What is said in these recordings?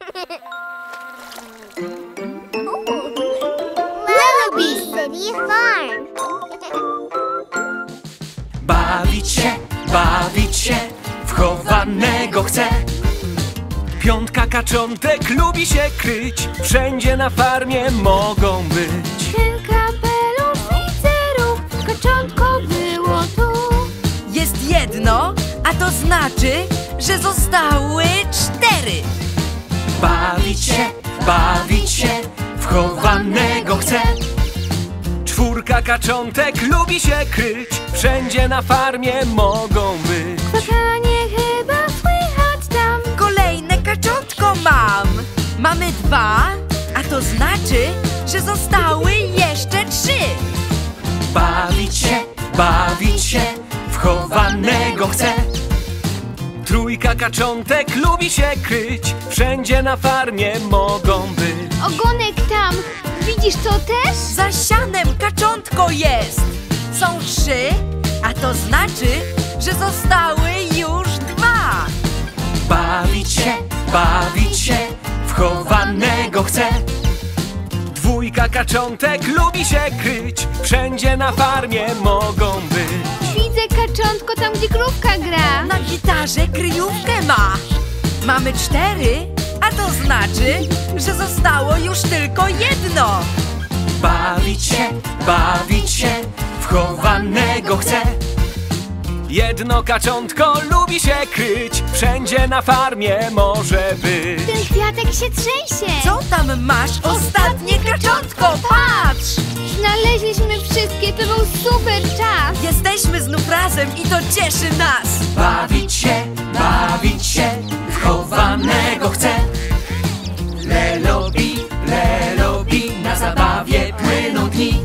Lullaby City Farm. Bawić się, wchowanego chcę. Piątka kaczątek lubi się kryć, wszędzie na farmie mogą być. Ten kapelusz widzę ruch, kaczątko było tu. Jest jedno, a to znaczy, że zostały 4. Bawić się, wchowanego chcę. Czwórka kaczątek lubi się kryć, wszędzie na farmie mogą być. Kwakanie chyba słychać tam. Kolejne kaczątko mam. Mamy 2, a to znaczy, że zostały jeszcze 3. Bawić się, wchowanego chcę. Trójka kaczątek lubi się kryć, wszędzie na farmie mogą być. Ogonek tam. Widzisz to też? Za sianem kaczątko jest. Są 3, a to znaczy, że zostały już 2. Bawić się, wchowanego chcę. Dwójka kaczątek lubi się kryć, wszędzie na farmie mogą być. Widzę kaczątko tam, gdzie krówka gra. Na gitarze kryjówkę ma. Mamy 4, a to znaczy, że zostało już tylko 1. Bawić się, wchowanego chcę. Jedno kaczątko lubi się kryć, wszędzie na farmie może być. Ten kwiatek się trzęsie. Co tam masz? Ostatnie kaczątko, patrz! Znaleźliśmy wszystkie, to był super czas. Jesteśmy znów razem i to cieszy nas. Bawić się, wchowanego chcę. Lelobi, na zabawie płyną dni.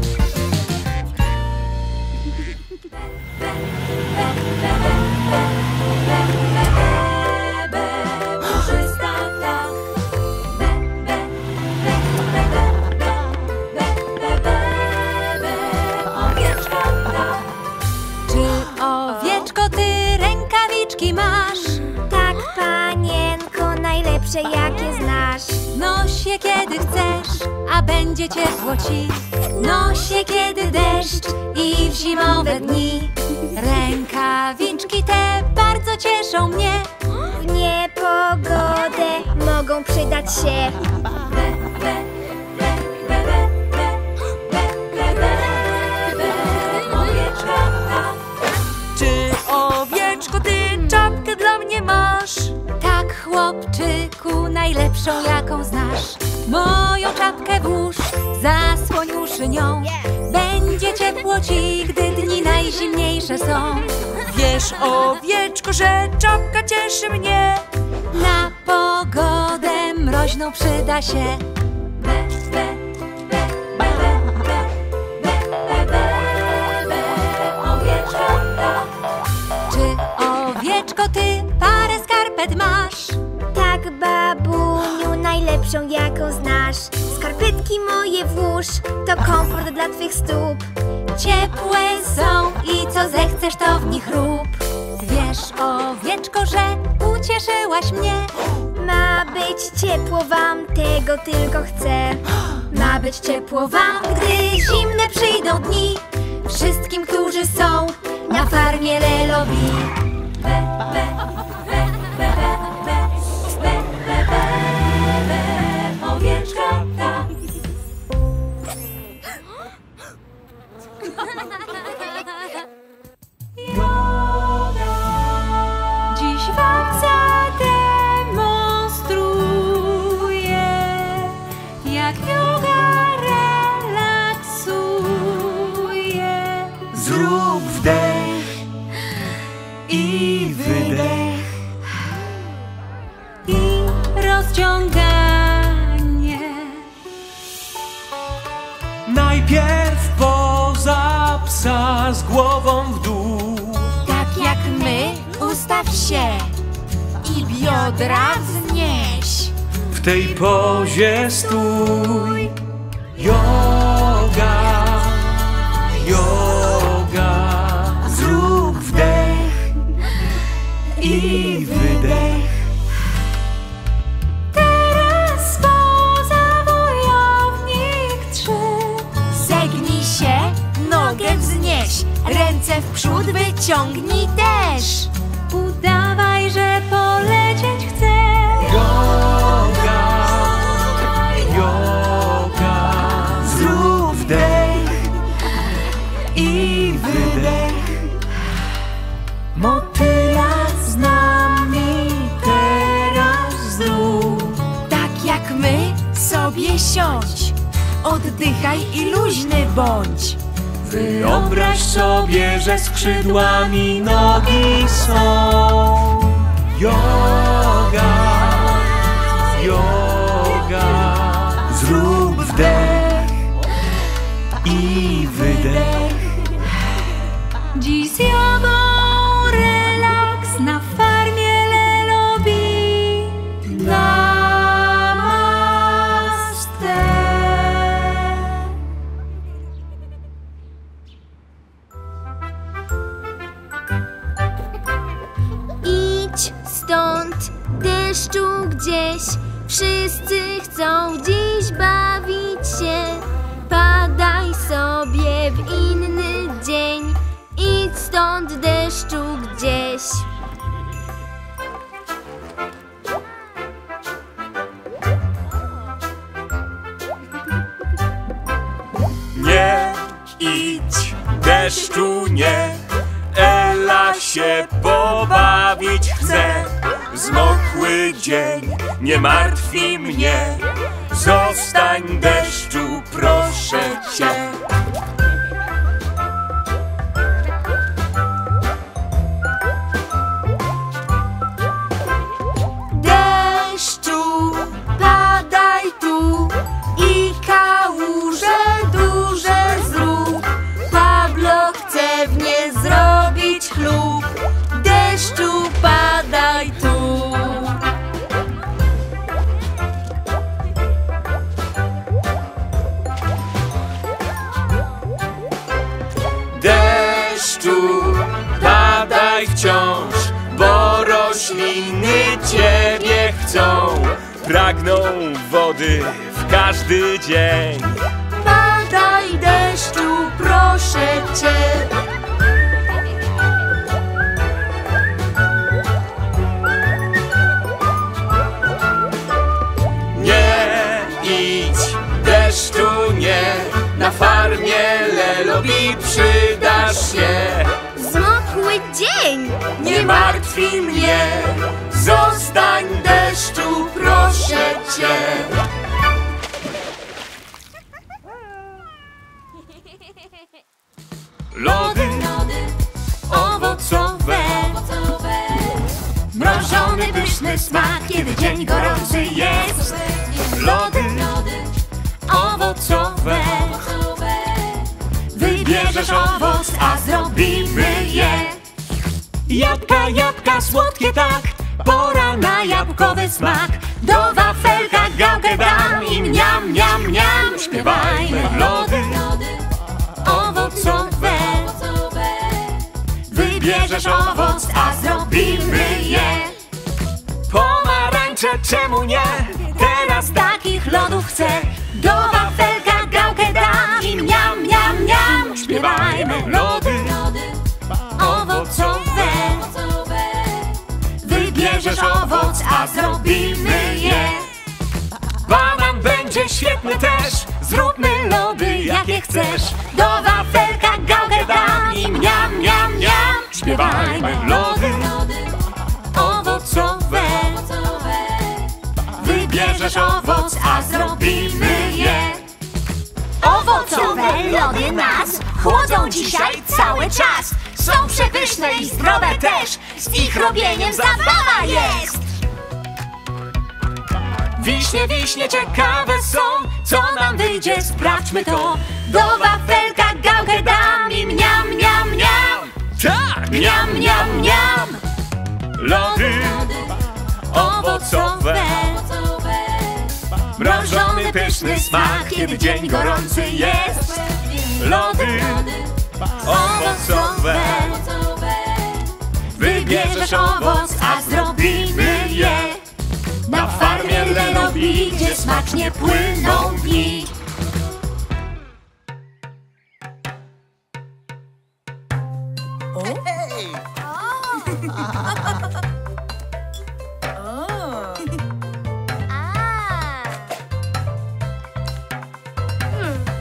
Czy owieczko, ty rękawiczki masz? Tak, panienko, najlepsze jakie znasz. Noś je kiedy chcesz, a będzie ciepło ci. Noś je kiedy deszcz i w zimowe dni. Rękawiczki te bardzo cieszą mnie. W niepogodę mogą przydać się. Czy owieczko, ty czapkę dla mnie masz? Tak, chłopczyku, najlepszą jaką znasz. Moją czapkę włóż, zasłoń uszy nią. Będzie ciepło ci, gdy dni najzimniejsze są. Wiesz, owieczko, że czapka cieszy mnie. Na pogodę mroźną przyda się. Czy owieczko, ty parę skarpet masz? Tak, babuniu, najlepszą jaką znasz. Skarpetki moje włóż, to komfort dla twych stóp. Ciepłe są i co zechcesz, to w nich rób. Wiesz, owieczko, że ucieszyłaś mnie. Ma być ciepło wam, tego tylko chcę. Ma być ciepło wam, gdy zimne przyjdą dni. Wszystkim, którzy są na farmie Lelobi. Owieczka ta. Dziś wam zademonstruję, jak joga relaksuje. Zrób wdech i wydech. I rozciąganie. Najpierw poza psa z głową w dół. Tak jak my, ustaw się i biodra wznieś. W tej pozie stój. Yoga, zrób wdech i wydech. Teraz pociągnij też. Udawaj, że polecieć chcesz. Yoga, yoga. Zrób wdech i wydech. Motyla z nami teraz zrób. Tak jak my, sobie siądź. Oddychaj i luźny bądź. Wyobraź sobie, że skrzydłami nogi są. Yoga, yoga. Zrób wdech i wydech. Dziś z jogą relaks na farmie Lelobi. Namaste. Idź stąd, deszczu gdzieś. Wszyscy chcą dziś bawić się. Padaj sobie w inny dzień. Idź stąd, deszczu gdzieś. Nie idź, deszczu nie. Ela się pobawić chce. Zmokły dzień nie martwi mnie. Zostań, deszczu, proszę cię. Deszczu, padaj tu i kałuże duże zrób. Pablo chce w nie zrobić chlub. Deszczu, padaj tu. Deszczu, padaj wciąż, bo rośliny ciebie chcą. Pragną wody w każdy dzień. Padaj, deszczu, proszę cię. Nie idź, deszczu nie. Na farmie Lelobi przydasz się. Zmokły dzień. Nie martwi mnie. Zostań, deszczu, proszę cię. Lody owocowe, Mrożony, pyszny smak, kiedy dzień gorący jest. lody owocowe. Wybierzesz owoc, a zrobimy je. Jabłka, jabłka, słodkie tak. Pora na jabłkowy smak. Do wafelka gałkę dam i mniam, mniam, mniam. Śpiewajmy. Lody owocowe. Wybierzesz owoc, a zrobimy je. Pomarańcze, czemu nie? Teraz Takich lodów chcę. Do wafelka gałkę dam i mniam, mniam, mniam. Śpiewajmy. lody owocowe. Wybierzesz owoc, a zrobimy je. Banan będzie świetny też. Zróbmy lody jakie chcesz. Do wafelka gałkę dam i mniam, mniam, mniam. Śpiewajmy. Lody owocowe. Wybierzesz owoc, a zrobimy je. Owocowe lody nas chłodzą dzisiaj cały czas. Są przepyszne i zdrowe też. Z ich robieniem zabawa jest. Wiśnie, wiśnie ciekawe są. Co nam wyjdzie, sprawdźmy to. Do wafelka gałkę dam i mniam, mniam, mniam. Tak! Mniam, mniam, mniam. Lody owocowe. Mrożony, pyszny smak, kiedy dzień gorący jest. Lody owocowe. Wybierzesz owoc, a zrobimy je. Na farmie Lelobi, gdzie smacznie płyną dni.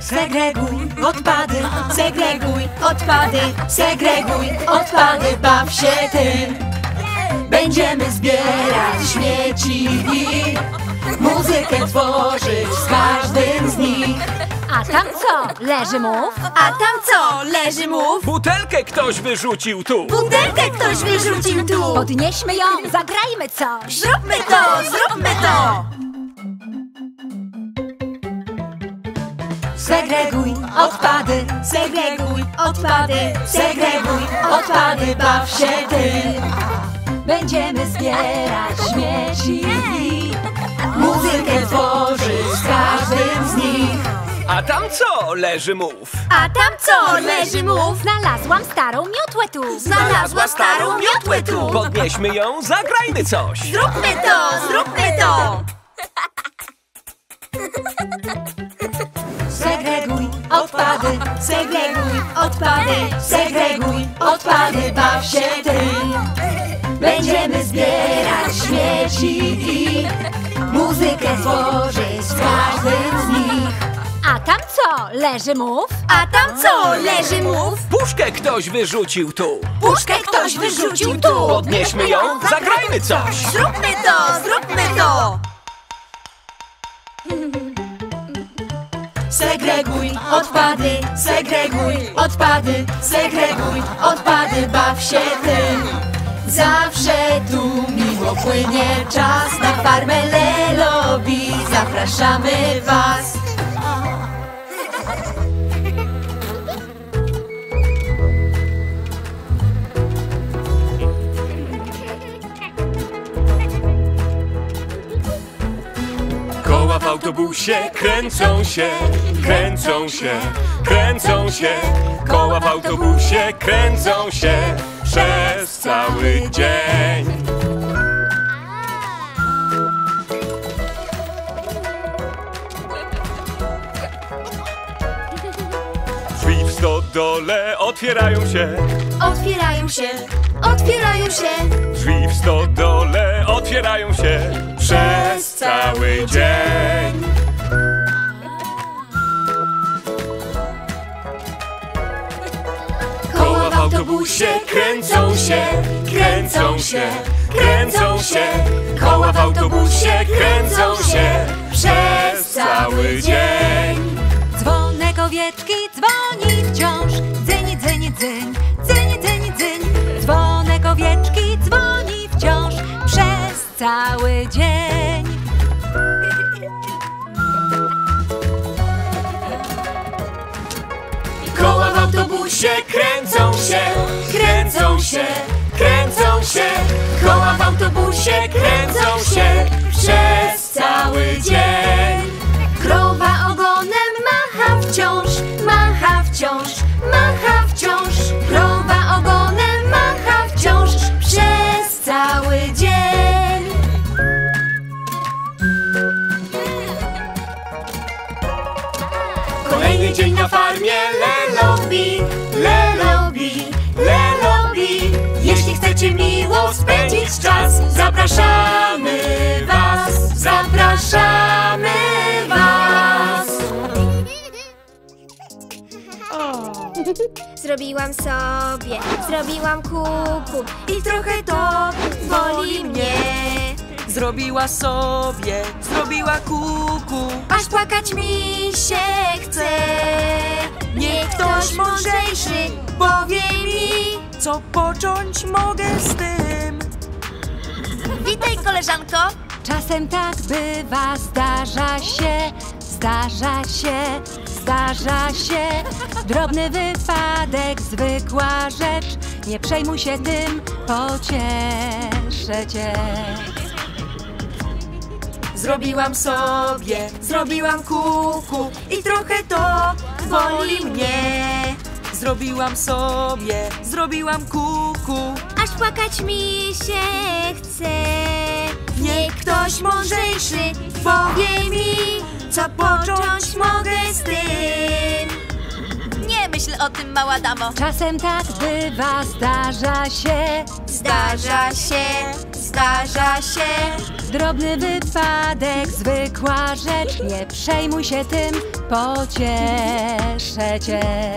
Segreguj odpady, Segreguj odpady, segreguj odpady, baw się tym. Będziemy zbierać śmieci i muzykę tworzyć z każdym z nich. A tam co leży mów? a tam co leży mów? Butelkę ktoś wyrzucił tu. Butelkę ktoś wyrzucił tu. Podnieśmy ją, zagrajmy coś. Zróbmy to, zróbmy to. Segreguj odpady, Segreguj odpady, segreguj odpady, baw się tym. Będziemy zbierać śmieci i muzykę tworzyć z każdym z nich. A tam co leży mów? a tam co leży mów? Znalazłam starą miotłę tu. Znalazła starą miotłę tu. Podnieśmy ją, zagrajmy coś. Zróbmy to, zróbmy to. Segreguj odpady, Segreguj odpady, segreguj odpady, baw się tym. Będziemy zbierać śmieci i muzykę tworzyć z każdym z nich. A tam co leży mów? a tam co leży mów? Puszkę ktoś wyrzucił tu. Puszkę ktoś wyrzucił tu. Podnieśmy ją, zagrajmy coś. Zróbmy to, zróbmy to. Segreguj odpady, segreguj odpady, segreguj odpady, baw się tym. Zawsze tu miło płynie czas, na farmę Lelobi zapraszamy was. Koła w autobusie kręcą się, kręcą się, kręcą się. Koła w autobusie kręcą się przez cały dzień. Drzwi w stodole otwierają się, Otwierają się, otwierają się. drzwi w stodole otwierają się przez cały dzień. Koła w autobusie kręcą się, kręcą się, kręcą się. Koła w autobusie kręcą się przez cały dzień. Dzwonek owieczki dzwoni wciąż, dzyń, dzyń, dzyń, dzyń, dzyń, dzyń. Dzwonek owieczki dzwoni wciąż przez cały dzień. Koła w autobusie kręcą się, kręcą się, kręcą się. Koła w autobusie kręcą się przez cały dzień. Krowa ogonem macha wciąż, macha wciąż, macha wciąż. Krowa ogonem macha wciąż przez cały dzień. Kolejny dzień na farmie Lelobi, Lelobi, Lelobi. Jeśli chcecie miło spędzić czas, zapraszamy was, zapraszamy was. Zrobiłam kuku i trochę to boli mnie. Zrobiła sobie, zrobiła kuku. Aż płakać mi się chce. Niech ktoś mądrzejszy powie mi. Co począć mogę z tym? Witaj, koleżanko. Czasem tak bywa, zdarza się, zdarza się, zdarza się. Drobny wypadek, zwykła rzecz. Nie przejmuj się tym, pocieszę cię. Zrobiłam sobie, zrobiłam kuku i trochę to boli mnie. Zrobiłam sobie, zrobiłam kuku. Aż płakać mi się chce. Niech ktoś mądrzejszy powie mi, co począć mogę z tym. Nie myśl o tym, mała damo. Czasem tak bywa, zdarza się, Zdarza się, zdarza się. Drobny wypadek, zwykła rzecz. Nie przejmuj się tym, pocieszę cię.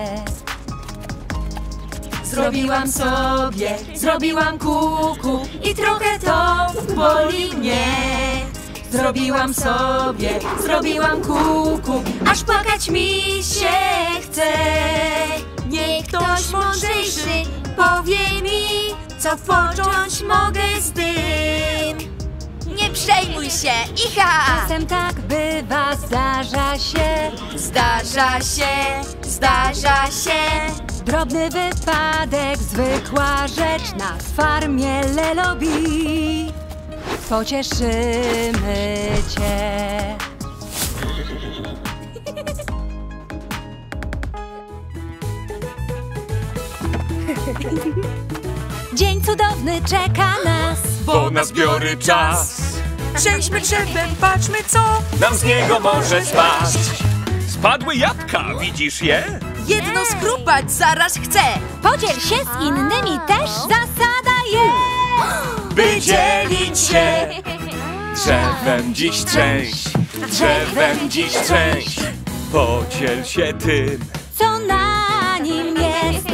Zrobiłam kuku i trochę to boli mnie. Zrobiłam kuku, aż płakać mi się chce. Niech ktoś mądrzejszy powie mi, co począć mogę z tym. Nie przejmuj się, iha! Czasem tak bywa, zdarza się. Zdarza się. Drobny wypadek, zwykła rzecz na farmie Lelobi. Pocieszymy cię. Dzień cudowny czeka nas, bo na zbiory czas. Trzęśmy drzewem, patrzmy co. Nam z niego może spaść. Spadły jabłka, widzisz je? Jedno skrupać zaraz chcę. podziel się z innymi też. Zasada jest, By dzielić się. Drzewem dziś trzęś. Podziel się tym. co na nim jest.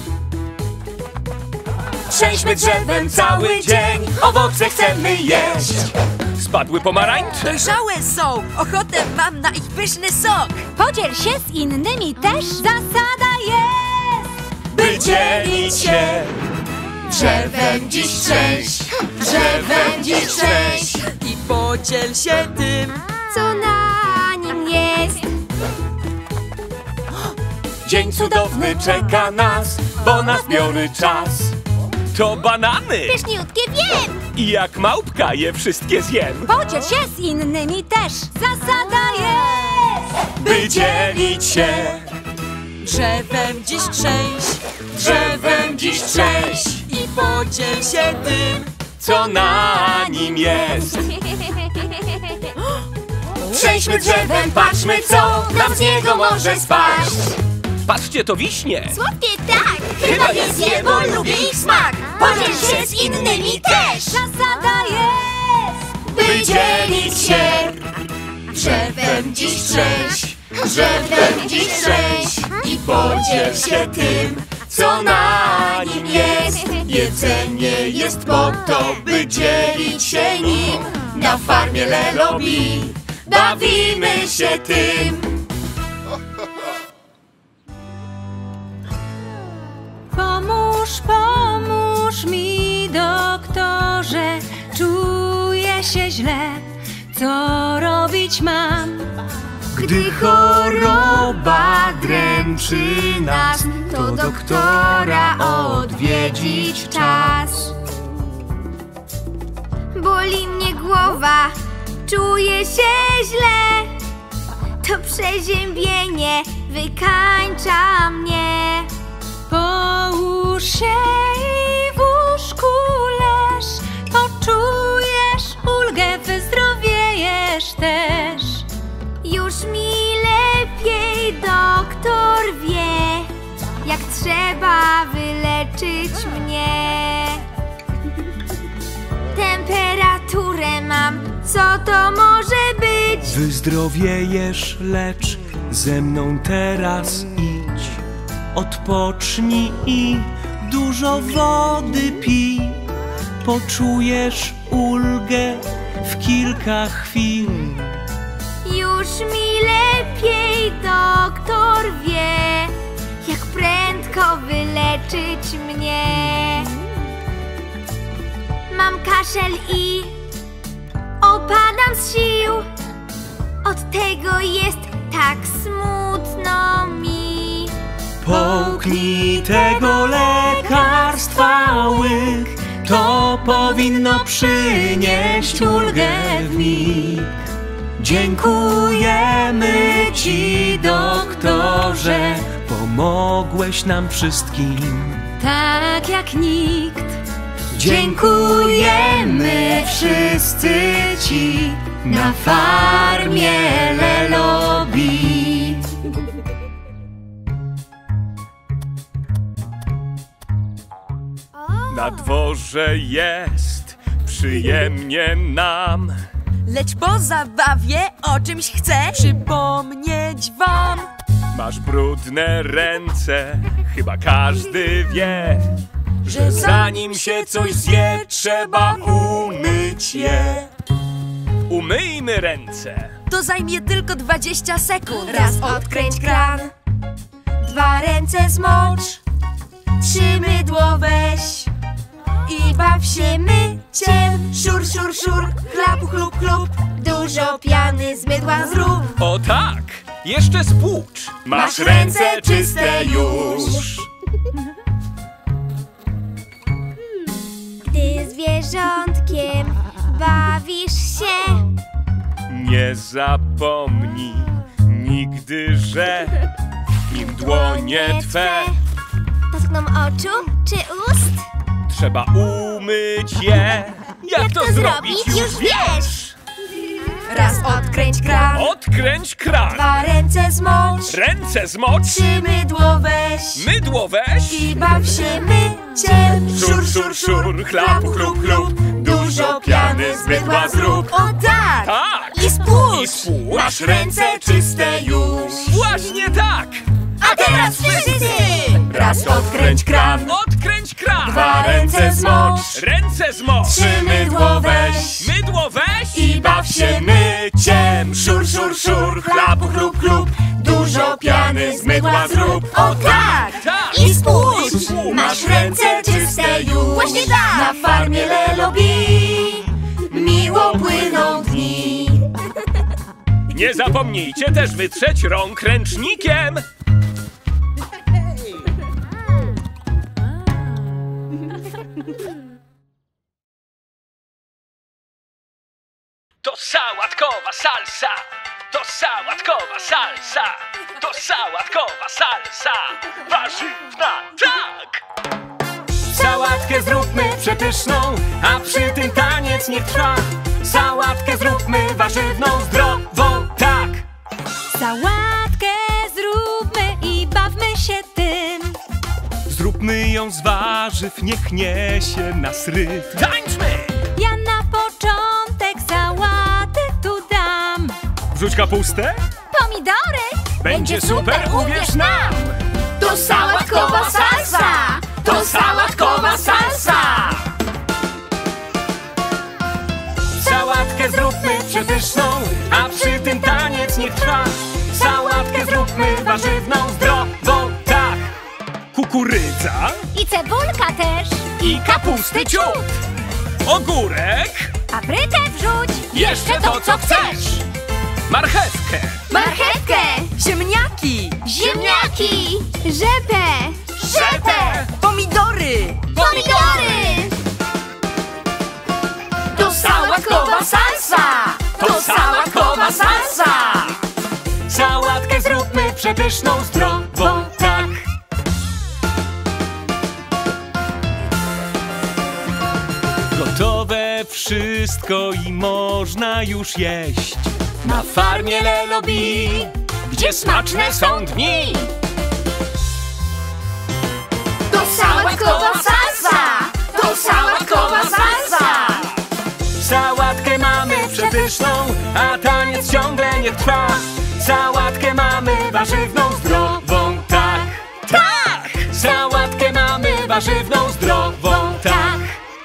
Trzęśmy drzewem cały dzień, owoce chcemy jeść. Spadły pomarańcze. Dojrzałe są, ochotę mam na ich pyszny sok. Podziel się z innymi też. Zasada jest, By dzielić się. Drzewem dziś trzęś. I podziel się tym. Co na nim jest. Dzień cudowny czeka nas, bo na zbiory czas. To banany Pyszniutkie wiem. i jak małpka je wszystkie zjem. podziel się z innymi też. Zasada jest, By dzielić się. Drzewem dziś trzęś. I podziel się tym. Co na nim jest. Trzęśmy drzewem, patrzmy co nam z niego może spaść. Patrzcie, to wiśnie. Słodkie tak. Chyba je zje, bo lubię ich smak. Podziel się z innymi też. zasada jest, By dzielić się. Drzewem dziś trzęś. I podziel się tym, co na nim jest. Jedzenie jest po to, by dzielić się nim. Na farmie Lelobi bawimy się tym. Pomóż mi, doktorze. Czuję się źle, co robić mam? Gdy choroba dręczy nas, to doktora odwiedzić czas. Boli mnie głowa, czuję się źle. To przeziębienie wykańcza mnie. Połóż się i w łóżku leż. Poczujesz ulgę, wyzdrowiejesz też. Już mi lepiej, doktor wie, jak trzeba wyleczyć mnie. Temperaturę mam, co to może być? Wyzdrowiejesz, lecz ze mną teraz idź. Odpocznij i dużo wody pij. Poczujesz ulgę w kilka chwil. Już mi lepiej, doktor wie, jak prędko wyleczyć mnie. Mam kaszel i opadam z sił. Od tego jest tak smutno mi. Połknij tego lekarstwa łyk. To powinno przynieść ulgę w mig. Dziękujemy Ci, doktorze, pomogłeś nam wszystkim. Tak jak nikt. Dziękujemy wszyscy Ci na farmie Lelobi. Na dworze jest przyjemnie nam. Lecz po zabawie o czymś chcę przypomnieć wam. Masz brudne ręce, chyba każdy wie, że zanim się coś zje, trzeba umyć je. Umyjmy ręce. To zajmie tylko 20 sekund. Raz odkręć kran, 2 ręce zmocz, 3 mydło weź i baw się myciem. Szur, szur, szur, chlap, chlup, chlup, dużo piany z mydła zrób. O tak, jeszcze spłucz. Masz ręce czyste już. Gdy zwierzątkiem bawisz się, Nie zapomnij nigdy, że nim dłonie twe dotkną oczu czy ust, trzeba umyć je. Jak to zrobić, już wiesz. Raz odkręć kran, Odkręć kran, 2 ręce zmocz, ręce zmocz, 3 mydło weź mydło weź i baw się myciem. Szur, szur, szur, chlap, chlup, chlup, dużo piany z mydła zrób. O tak! Tak! I spójrz! I spójrz! Masz ręce czyste już. Właśnie tak! A teraz wszyscy! Raz odkręć kran, Odkręć kran, 2 ręce zmocz, ręce zmocz, 3 mydło weź mydło weź i baw się myciem. Szur, szur, szur, chlap, chlup, chlup, dużo piany z mydła zrób. O tak! Tak! I spójrz! Masz ręce czyste już. Właśnie tak! Na farmie Lelobi miło płyną dni. Nie zapomnijcie też wytrzeć rąk ręcznikiem. To sałatkowa salsa, to sałatkowa salsa, to sałatkowa salsa, warzywna, tak! Sałatkę zróbmy przepyszną, a przy tym taniec niech trwa. Sałatkę zróbmy warzywną, zdrową, tak! Sałatkę zróbmy i bawmy się tym. Zróbmy ją z warzyw, niech niesie nas rytm. Tańczmy! Ja na początek sałatę tu dam. Wrzuć kapustę, Pomidory! będzie super, uwierz nam! To sałatkowa salsa! To sałatkowa salsa! Sałatkę zróbmy przepyszną, a przy tym taniec niech trwa. Sałatkę zróbmy warzywną, zdrową, tak! Kukurydza I cebulka też. i kapusty ciut. Ogórek, Paprykę wrzuć. jeszcze to co chcesz. Marchewkę, Marchewkę! Ziemniaki, Ziemniaki! Rzepę! rzepę, pomidory, Pomidory! To sałatkowa salsa! To sałatkowa salsa! Sałatkę zróbmy przepyszną, zdrową, tak! Gotowe wszystko i można już jeść. Na farmie Lelobi, gdzie smaczne są dni. To sałatkowa salsa! To sałatkowa salsa! Sałatkę mamy przepyszną, a taniec ciągle niech trwa. Sałatkę mamy warzywną, zdrową, tak! Tak! Sałatkę mamy warzywną, zdrową, tak!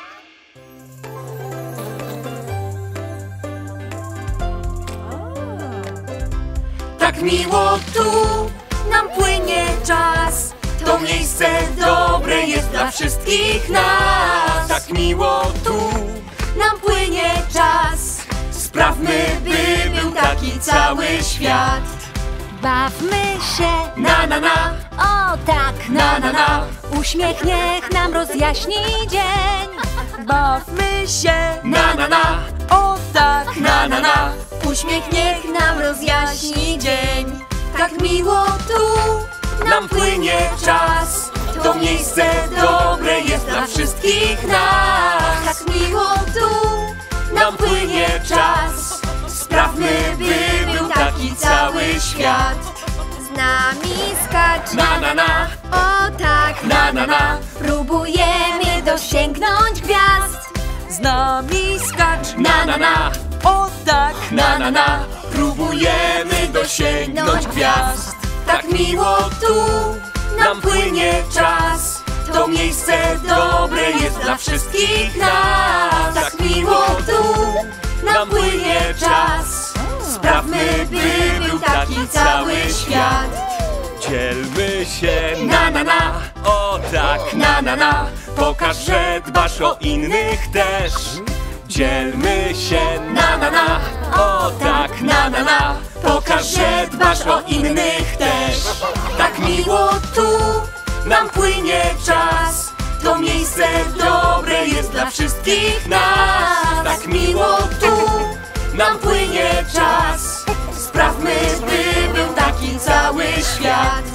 Tak miło tu nam płynie czas. To miejsce dobre jest dla wszystkich nas. Tak miło tu, Nam płynie czas. Sprawmy, by był taki cały świat. Bawmy się. Na na na, O tak. na na na. Uśmiech niech nam rozjaśni dzień. bawmy się, Na na na, o tak, na na na. Uśmiech niech nam rozjaśni dzień. Tak miło tu nam płynie czas. To miejsce dobre jest dla wszystkich nas. Tak miło tu nam płynie czas. Sprawmy, by był taki cały świat. Z nami skacz na na na, o tak na na na. próbujemy dosięgnąć gwiazd. z nami skacz. Na, na, na, O tak, na, na, na. Próbujemy dosięgnąć gwiazd. Tak miło tu nam płynie czas. To miejsce dobre jest dla wszystkich nas. Tak miło tu nam płynie czas. Sprawmy, by był taki cały świat. Dzielmy się, na, na, na. O tak, na, na, na. Pokaż, że dbasz o innych też. Dzielmy się, na, na, na. O tak, na, na, na. Pokaż, że dbasz o innych też. Tak miło tu nam płynie czas. To miejsce dobre jest dla wszystkich nas. Tak miło tu nam płynie czas. Sprawmy, by był taki cały świat.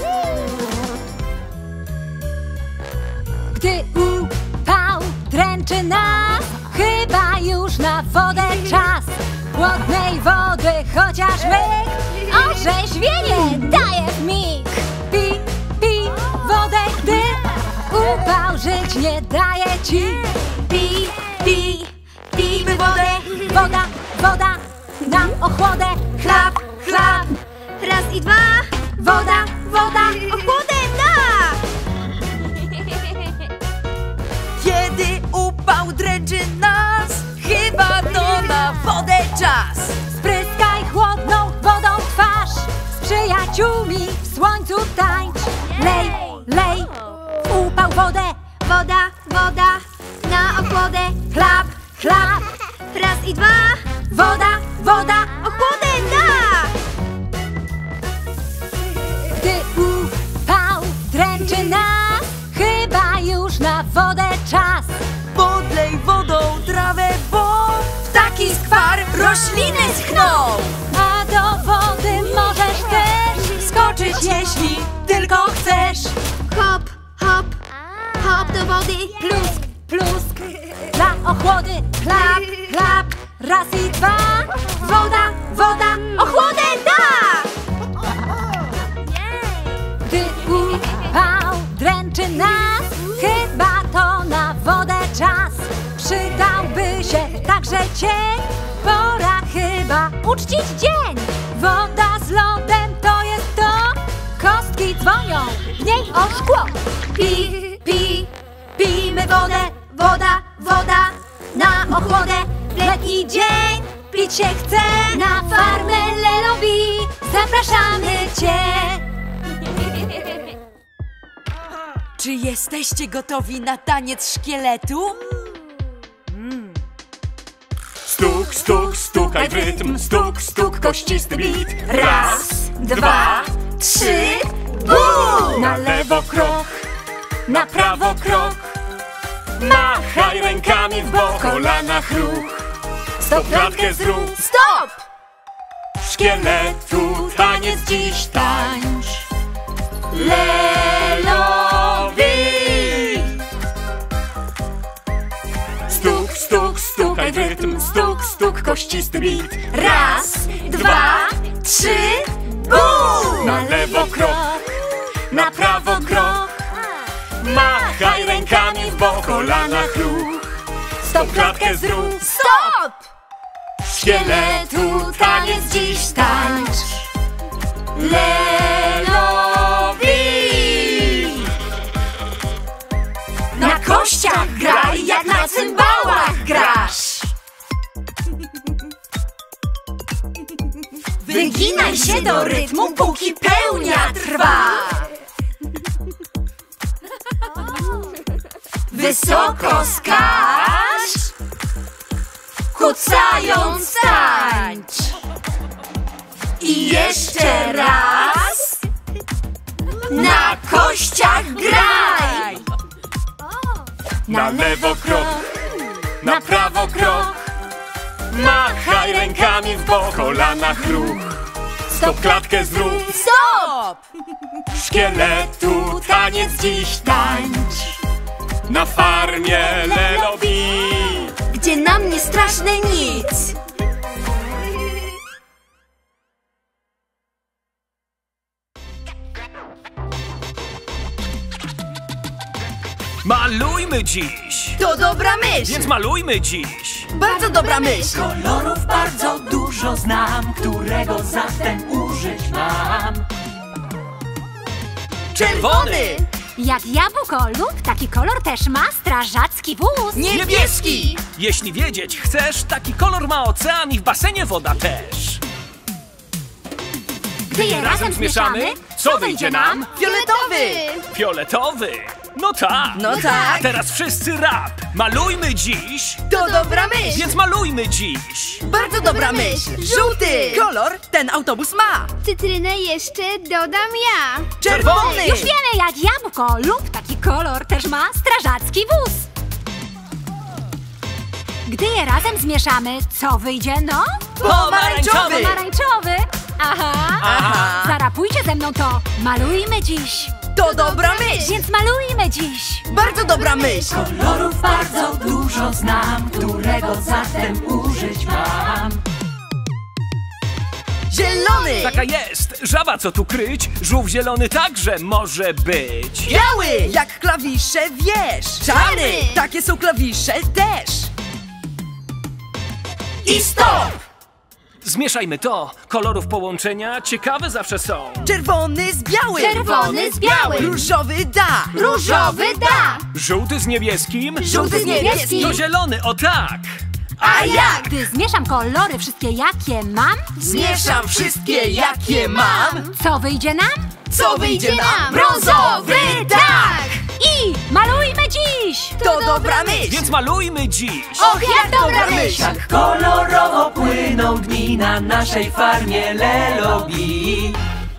Gdy upał dręczy nas, chyba już na wodę czas. Chłodnej wody chociaż myk, orzeźwienie daje w mig. Pij, pij wodę, gdy upał żyć nie daje ci. Pij, pij, pijmy wodę. Woda, woda nam ochłodę. Chlap, chlap. Raz i dwa. Woda, woda Ochłodę da. kiedy upał dręczy nas, chyba to na wodę czas. Spryskaj chłodną wodą twarz, z przyjaciółmi w słońcu tańcz. Lej, lej, upał wodę. Woda, woda na ochłodę. Chlap, chlap, Raz i dwa. woda, woda Ochłodę da. Gdy upał dręczy nas, chyba już na wodę czas. Podlej wodą trawę, bo ptaki skwar rośliny schną. A do wody możesz też skoczyć, jeśli tylko chcesz. Hop, hop, hop do wody. Plusk, plusk, dla ochłody. Chlap, chlap, raz i dwa. Woda, woda Ochłodę da. Gdy upał dręczy nas, chyba to na wodę czas. Przydałby się także cień, pora chyba uczcić dzień. Woda z lodem to jest to, kostki dzwonią w niej o szkło. Pij, pij, pijmy wodę. Woda, woda na ochłodę. Letni dzień, pić się chce, na farmę Lelobi zapraszamy Cię. Czy jesteście gotowi na taniec szkieletu? Stuk, stuk, stukaj w rytm. Stuk, stuk, kościsty bit. Raz, dwa, trzy. Bum! Na lewo krok, na prawo krok. Machaj rękami w bok, kolanach ruch. Stopklatkę zrób. Stop. Szkieletu taniec dziś tańcz. Lelowi. Stuk, stuk, stukaj w rytm. Stuk, stuk, kościsty bit. Raz, dwa, trzy. Bum! Na lewo krok, na prawo krok. Machaj rękami w bok, kolanach ruch. Stopklatkę zrób. Stop. Szkieletu taniec dziś tańcz. Lelowi. Na kościach graj, jak na cymbałach grasz. Wyginaj się do rytmu, póki pełnia trwa. Wysoko skacz, kucając tańcz. I jeszcze raz na kościach graj. Na lewo krok, na prawo krok. Machaj rękami w bok, kolanach ruch. Stopklatkę zrób. Stop! Szkieletu taniec dziś tańcz. Na farmie Lelobi. Gdzie nam nie straszne nic. Malujmy dziś! To dobra myśl! Więc malujmy dziś! Bardzo dobra myśl! Kolorów bardzo dużo znam, którego zatem użyć mam. Czerwony! Jak jabłko lub taki kolor też ma strażacki wóz. Niebieski! Jeśli wiedzieć chcesz, taki kolor ma ocean i w basenie woda też. Gdy je razem zmieszamy, co wyjdzie nam? Fioletowy! Fioletowy! No tak! No tak! Teraz wszyscy rap! Malujmy dziś! To dobra myśl! Więc malujmy dziś! Bardzo dobra myśl! Żółty! Kolor ten autobus ma! Cytrynę jeszcze dodam ja. Czerwony! Już wiemy, jak jabłko lub taki kolor też ma strażacki wóz. Gdy je razem zmieszamy, co wyjdzie no? Pomarańczowy! Pomarańczowy! Aha! Aha! Zarapujcie ze mną to! Malujmy dziś! To dobra myśl! Więc malujmy dziś! Bardzo dobra myśl! Kolorów bardzo dużo znam, którego zatem użyć mam. Zielony! Taka jest! Żaba co tu kryć? Żółw zielony także może być! Biały! Jak klawisze wiesz! Czarny! Takie są klawisze też! I stop! Zmieszajmy to! Kolorów połączenia ciekawe zawsze są! Czerwony z białym! Czerwony z białym. Różowy da! Różowy da. Żółty z niebieskim? Żółty z niebieskim! To zielony, o tak! A jak? Gdy zmieszam kolory wszystkie jakie mam, Zmieszam wszystkie jakie mam! co wyjdzie nam? Co wyjdzie nam? Brązowy, tak! I malujmy dziś! To dobra myśl! Więc malujmy dziś! Och, jak dobra myśl! Jak kolorowo płyną dni na naszej farmie Lelobi.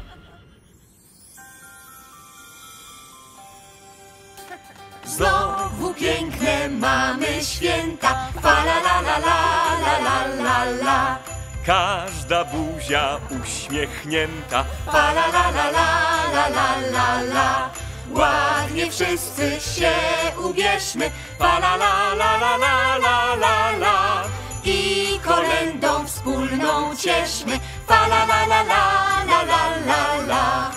Znowu piękne mamy święta, fa la la la la la la la la. Każda buzia uśmiechnięta. Fa la la la la la la la la. Ładnie wszyscy się ubierzmy, fa la la la la la la la la. I kolędą wspólną cieszmy, fa la la la la la la la la.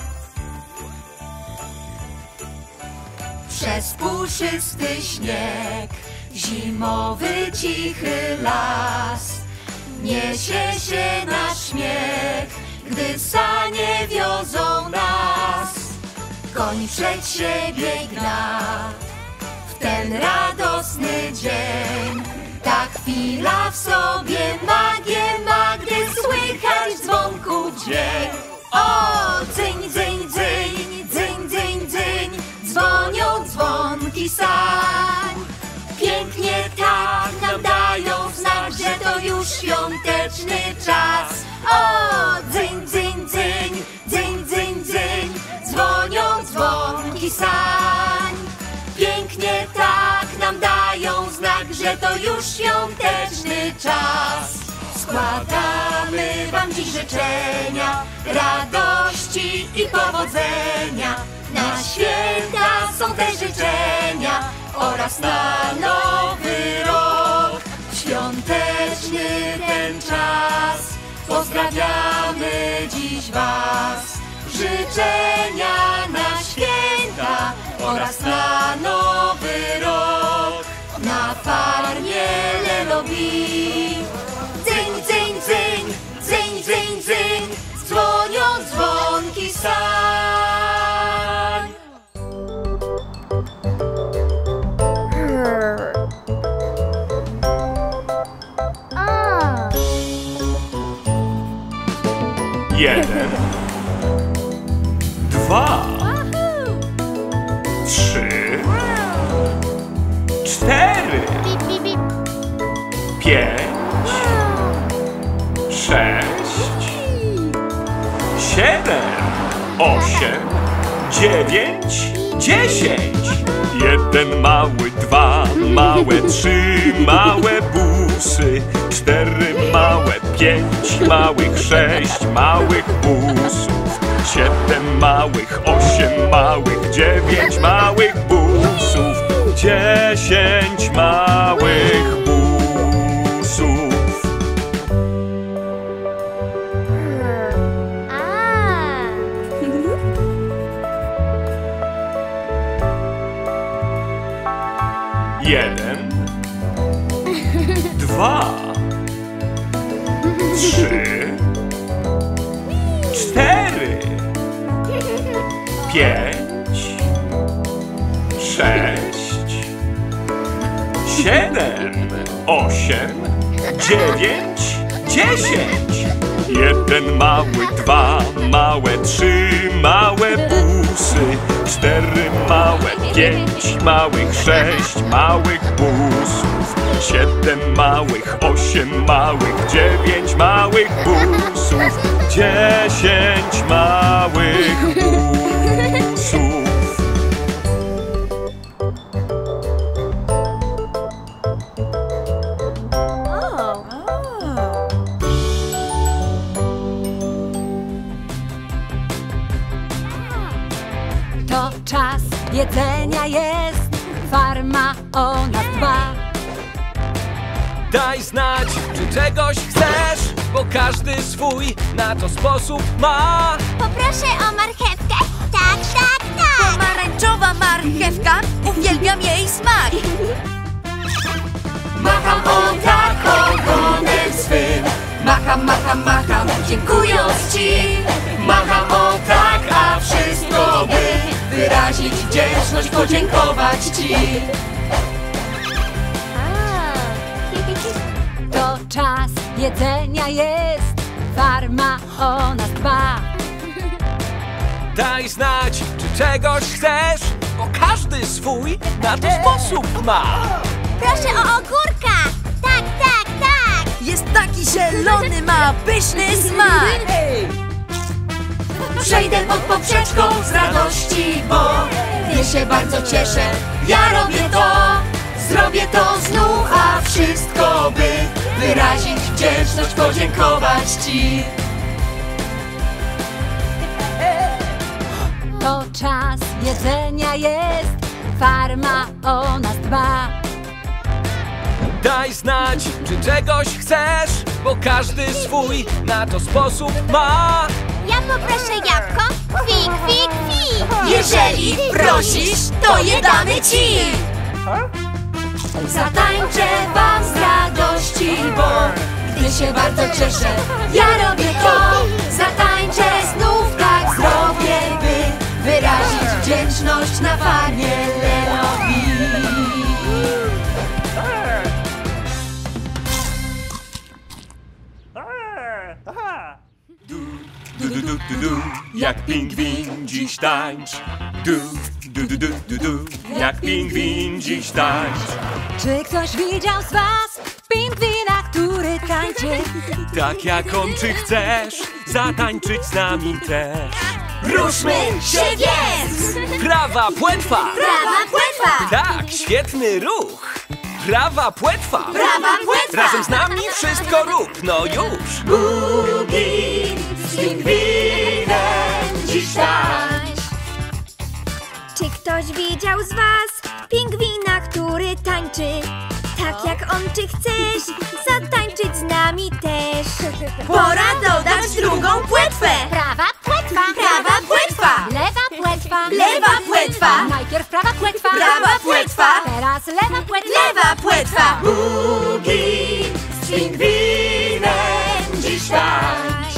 Przez puszysty śnieg, zimowy cichy las, niesie się nasz śmiech, gdy sanie wiozą nas. Koń przed siebie gna w ten radosny dzień. Ta chwila w sobie magię ma, gdy słychać dzwonków dźwięk. O, dzyń, dzyń, dzyń, dzyń, dzyń, dzyń, dzwonią dzwonki sań. Pięknie tak nam dają znak, że to już świąteczny czas. O, dzyń, dzyń, dzyń, dzyń, dzyń, dzyń, dzwonią dzwonki sań. Pięknie tak nam dają znak, że to już świąteczny czas. Składamy wam dziś życzenia, radości i powodzenia. Na święta są te życzenia oraz na nowy rok. Świąteczny ten czas, pozdrawiamy dziś was. Życzenia na święta oraz na nowy rok. Na farmie Lelobi. Dzyń, dzyń, dzyń, dzyń, dzyń, dzyń, dzwonią dzwonki sań. Jeden, dwa, trzy, cztery, pięć, sześć, siedem, osiem, dziewięć, 10. Jeden mały, dwa małe, trzy małe busy, 4 małe, 5 małych, 6 małych busów, 7 małych, 8 małych, 9 małych busów, 10 małych busów. 1, 2, 3, 4, 5, 6, 7, 8, 9, 10. 1 mały, 2 małe, 3 małe busy, 4 małe, 5 małych, 6 małych busów, 7 małych, 8 małych, 9 małych busów, 10 małych busów. To czas jedzenia jest, farma o nas dba. Daj znać, czy czegoś chcesz, bo każdy swój na to sposób ma. Poproszę o marchewkę. Tak, tak, tak. Pomarańczowa marchewka, uwielbiam jej smak. Macham o tak ogonem swym. Macham, macham, macham, dziękując ci. Macham o tak, a wszystko by wyrazić wdzięczność, podziękować ci. To czas jedzenia jest, farma o nas dba. Daj znać, czy czegoś chcesz, bo każdy swój na to sposób ma. Proszę o ogórka. Tak, tak, tak. Jest taki zielony, ma pyszny smak. Przejdę pod poprzeczką z radości, bo ja się bardzo cieszę. Ja robię to, zrobię to znów, a wszystko by wyrazić wdzięczność, podziękować ci. To czas jedzenia jest, farma o nas dba. Daj znać, czy czegoś chcesz, bo każdy swój na to sposób ma. Ja poproszę jabłko. Kwik, kwik, kwik. Jeżeli prosisz, to je damy ci. Zatańczę wam z radości, bo gdy się bardzo cieszę, ja robię to. Zatańczę znów, tak zrobię, by wyrazić wdzięczność na farmie Lelowi. Du, du, du, du, du, jak pingwin dziś tańcz. Du, du, du, du, du, du, jak pingwin dziś tańcz. Czy ktoś widział z was pingwina, który tańczy? Tak jak on, czy chcesz zatańczyć z nami też? Ruszmy się więc! Prawa płetwa! Prawa płetwa. Tak, świetny ruch! Prawa płetwa! Prawa płetwa! Razem z nami wszystko rób, no już! Bugi z pingwinem dziś tańcz. Czy ktoś widział z was pingwina, który tańczy? Tak jak on, czy chcesz zatańczyć z nami też? Pora dodać drugą płetwę. Prawa płetwa. Prawa płetwa. Lewa płetwa. Lewa płetwa. Najpierw prawa płetwa. Prawa płetwa. Teraz lewa płetwa. Lewa płetwa. Bugi z pingwinem dziś tańcz.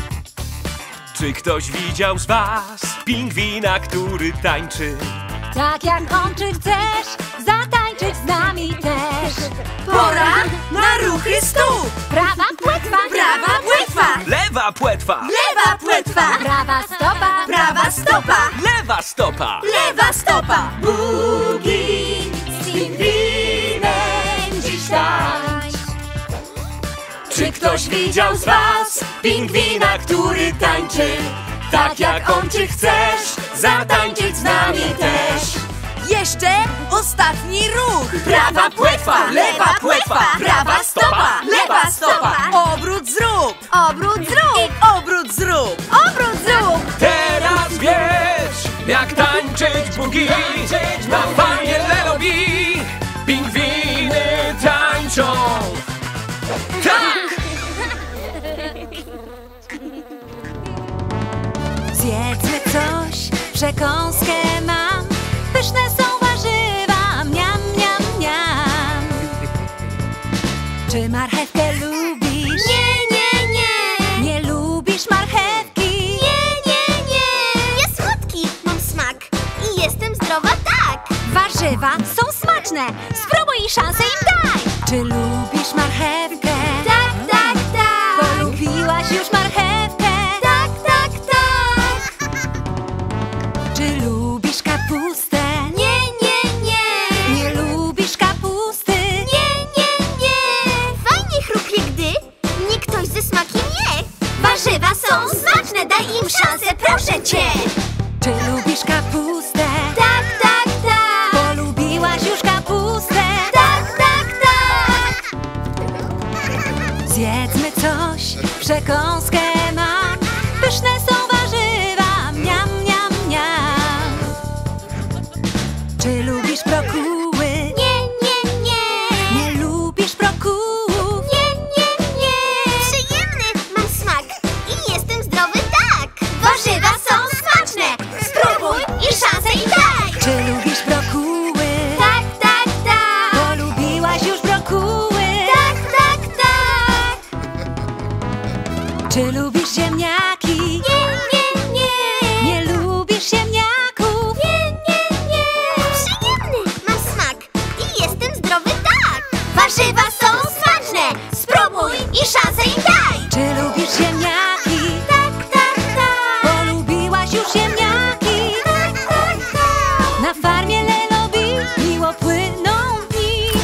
Czy ktoś widział z was pingwina, który tańczy? Tak jak on, czy chcesz zatańczyć z nami też? Pora na ruchy stóp. Prawa płetwa. Prawa płetwa. Lewa płetwa! Lewa płetwa. Prawa stopa. Prawa stopa. Lewa stopa! Lewa stopa. Bugi z pingwinem dziś tańcz. Czy ktoś widział z was pingwina, który tańczy? Tak jak on, czy chcesz zatańczyć z nami też? Jeszcze ostatni ruch. Prawa płetwa, lewa płetwa, Prawa stopa. Lewa stopa. Obrót zrób. Obrót zrób. I obrót zrób. Obrót zrób. Teraz wiesz, jak tańczyć bugi na farmie Lelobi. Pingwiny tańczą. Tak! Zjedzmy coś, przekąskę mam. Pyszne są warzywa, miam, miam, miam. Marchewkę lubisz? Nie, nie, nie. Nie lubisz marchewki? Nie, nie, nie. Jest słodki, mam smak i jestem zdrowa, tak. Warzywa są smaczne. Spróbuj i szansę im daj. Czy lubisz marchewkę? Tak, tak, tak. Polubiłaś już marchewkę? Tak, tak, tak. Czy lubisz kapustę? Nie, nie, nie. Nie lubisz kapusty? Nie, nie, nie. Fajnie chrupie, gdy nie ktoś ze smakiem je. Warzywa są smaczne, daj im szansę, proszę cię. Czy lubisz kapustę? Tak, tak, tak. Polubiłaś już kapustę? Tak, tak, tak. Zjedzmy coś, przekąskę mam. Pyszne są warzywa, miam, miam, miam. Czy lubisz brokuły? Nie, nie, nie. Nie lubisz brokułów? Nie, nie, nie. Przyjemny mam smak i jestem zdrowy, tak. Warzywa są smaczne. Spróbuj i szansę im daj. Czy lubisz brokuły? Tak, tak, tak. Polubiłaś już brokuły? Tak, tak, tak. Czy lubisz ziemniaki? Nie, nie, nie. Nie lubisz ziemniaków? Nie, nie, nie. Przyjemny mam smak i jestem zdrowy, tak. Warzywa są smaczne. Spróbuj i szansę im daj. Czy lubisz ziemniaki? Tak, tak, tak. Polubiłaś już ziemniaki? Tak, tak, tak. Na farmie Lelobi miło płyną dni.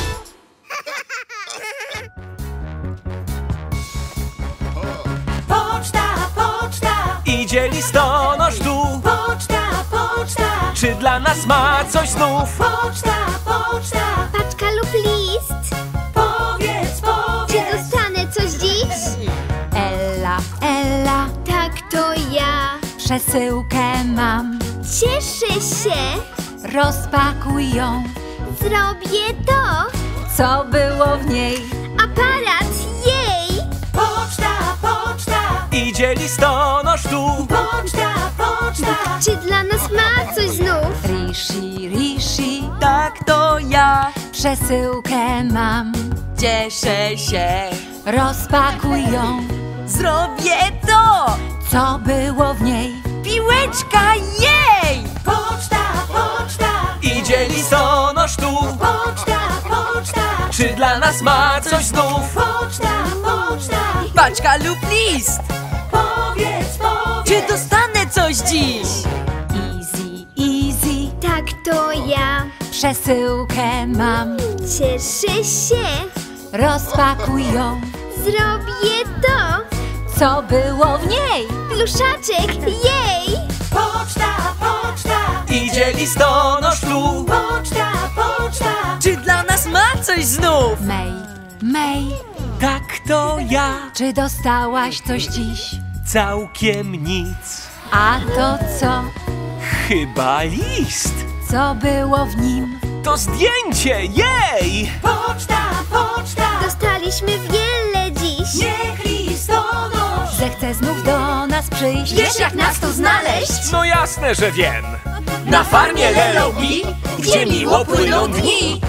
Poczta, poczta, Idzie listonosz tu. poczta, poczta, Czy dla nas ma coś znów? poczta, poczta. Paczka lub list. Powiedz, Czy powiedz. dostanę coś dziś? Ella, Ella, Tak, to ja. przesyłkę mam. Cieszę się. Rozpakuj ją, Zrobię to. co było w niej. Aparat, jej. Poczta, poczta, Idzie listonosz tu. poczta, poczta. Czy dla nas ma coś znów? Rishi, Rishi, Tak, to ja. przesyłkę mam. Cieszę się. Rozpakuj ją, Zrobię to. co było w niej. Piłeczka, jej! Poczta, poczta, Idzie listonosz tu. poczta, poczta. Czy dla nas ma coś znów? Poczta, poczta. Paczka lub list. Powiedz, powiedz. Czy dostanę coś dziś? Easy, easy, Tak, to ja. przesyłkę mam. Cieszę się. Rozpakuj ją, Zrobię to. co było w niej. Pluszaczek, jej. Poczta, poczta, Idzie listonosz tu. poczta, poczta. Czy dla nas ma coś znów? May, May, Tak, to ja. czy dostałaś coś dziś? Całkiem nic. A to co? Chyba list. Co było w nim? To zdjęcie, jej! Poczta, poczta. Dostaliśmy wiele dziś. Niech listonosz zechce znów do nas przyjść. Wiesz, jak nas tu znaleźć? No jasne, że wiem. Na farmie Lelobi, gdzie miło płyną dni.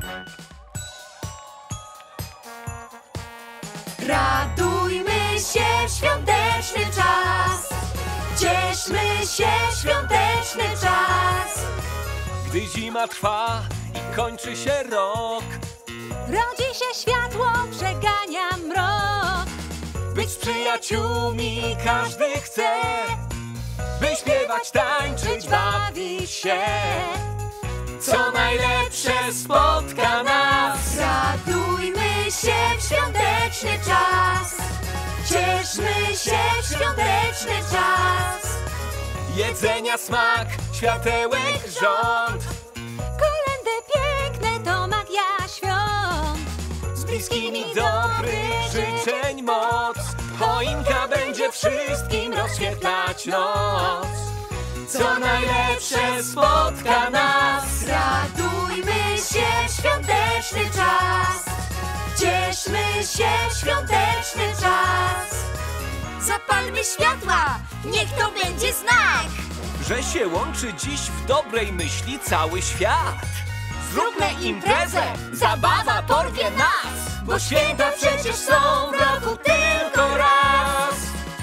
Radujmy się w świąteczny czas. Cieszmy się w świąteczny czas. Gdy zima trwa i kończy się rok, Rodzi się światło, przegania mrok. być z przyjaciółmi każdy chce, by śpiewać, tańczyć, bawić się. Co najlepsze spotka nas. Radujmy się w świąteczny czas. Cieszmy się w świąteczny czas. Jedzenia smak, światełek rząd, Kolędy piękne to magia świąt. z bliskimi dobrych życzeń moc. Choinka będzie wszystkim rozświetlać noc. Co najlepsze spotka nas. Radujmy się w świąteczny czas. Cieszmy się w świąteczny czas. Zapalmy światła, niech to będzie znak. Że się łączy dziś w dobrej myśli cały świat. Zróbmy imprezę, zabawa porwie nas. bo święta przecież są w roku tylko raz.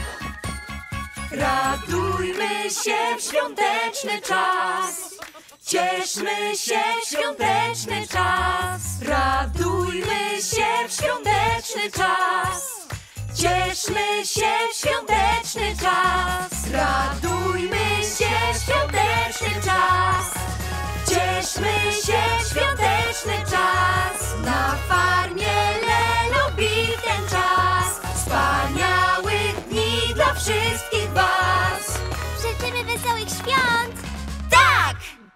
Radujmy się w świąteczny czas. Cieszmy się w świąteczny czas. Radujmy się w świąteczny czas. Cieszmy się w świąteczny czas. Radujmy się w świąteczny czas. Cieszmy się w świąteczny czas. Na farmie Lelo Big ten czas. Wspaniałych dni dla wszystkich was. Życzymy wesołych świąt! Tak!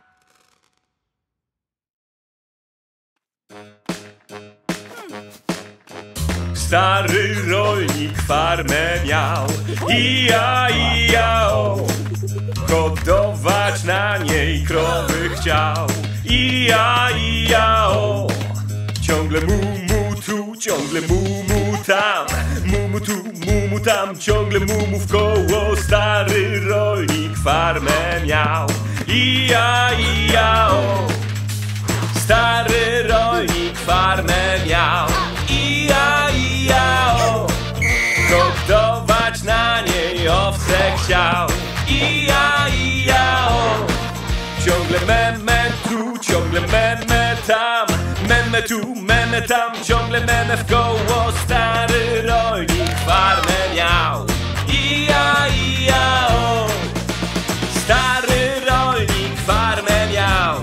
Stary rolnik farmę miał, ija-o. Hodować na niej krowy chciał, ija-o. Ciągle mu tu, ciągle mu tam, mu tu, mu tam, ciągle mu w koło. Stary rolnik farmę miał, ija-o. Stary rolnik farmę miał, ija-o. Hodować na niej owce chciał, ija-o. Ciągle meme tu, ciągle meme tam, meme tu, meme tam, ciągle meme w koło. Stary rolnik farmę miał, ija-o. Stary rolnik farmę miał,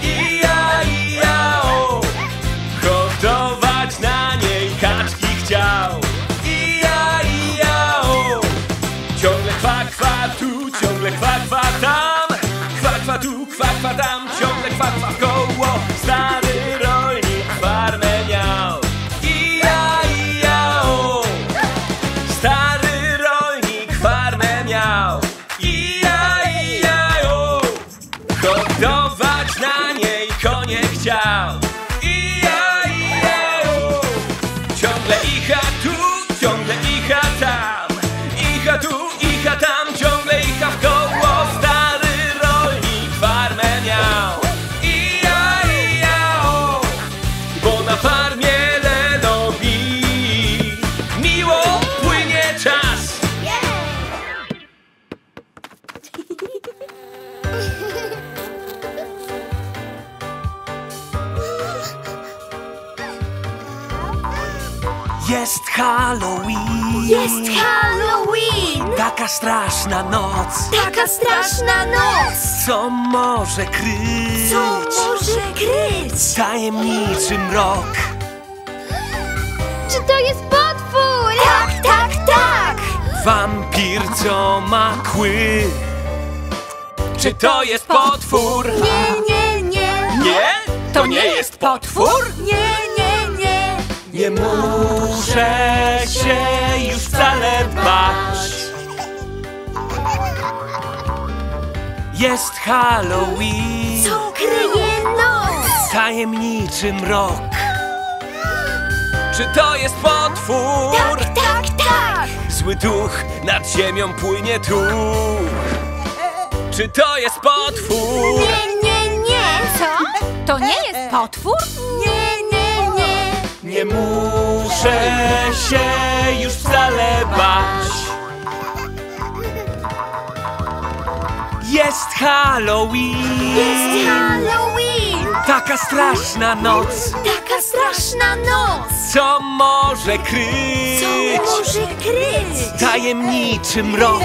ija-o. Hodować na niej kaczki chciał, ija-o. Ciągle kwa tu, ciągle kwa tam, kwa tu, kwa tam, ciągle kwa w koło. Stary rolnik farmę miał, ija-o. Stary rolnik farmę miał, ija-o. Hodować na niej konie chciał, ija-o. Ciągle icha tu, ciągle icha tam, icha tu, icha tam, ciągle icha w koło. Stary rolnik farmę miał, ija-o. Bo na farmie Lelo Big miło płynie czas. Jest Halloween. Jest Halloween! Taka straszna noc. Taka straszna noc! Co może kryć? Co może kryć? Tajemniczy mrok. Czy to jest potwór? Tak, tak, tak! Wampir, co ma kły. Czy to jest potwór? Nie, nie, nie! Nie? To nie jest potwór? Nie, nie, nie! Nie muszę się już wcale bać. Jest Halloween. Co kryje noc? Tajemniczy mrok. Czy to jest potwór? Tak, tak, tak! Zły duch nad ziemią płynie tu. Czy to jest potwór? Nie, nie, nie! Co? To nie jest potwór? Nie, nie, nie! Nie muszę się już wcale bać. Jest Halloween. Jest Halloween! Taka straszna noc. Taka straszna noc! Co może kryć? Co może kryć? Tajemniczy mrok.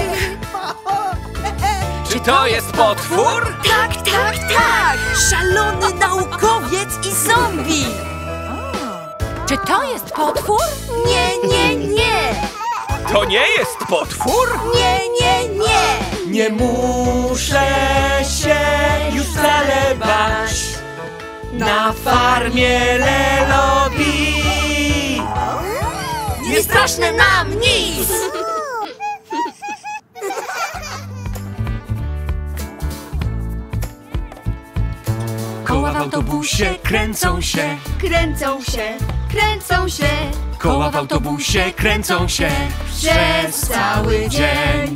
Czy to jest potwór? Tak, tak, tak! Szalony naukowiec i zombie! Czy to jest potwór? Nie, nie, nie! To nie jest potwór? Nie, nie, nie! Nie muszę się już wcale bać. Na farmie Lelo Big Nie straszne nam nic! koła w autobusie kręcą się. Kręcą się, kręcą się Koła w autobusie kręcą się przez cały dzień.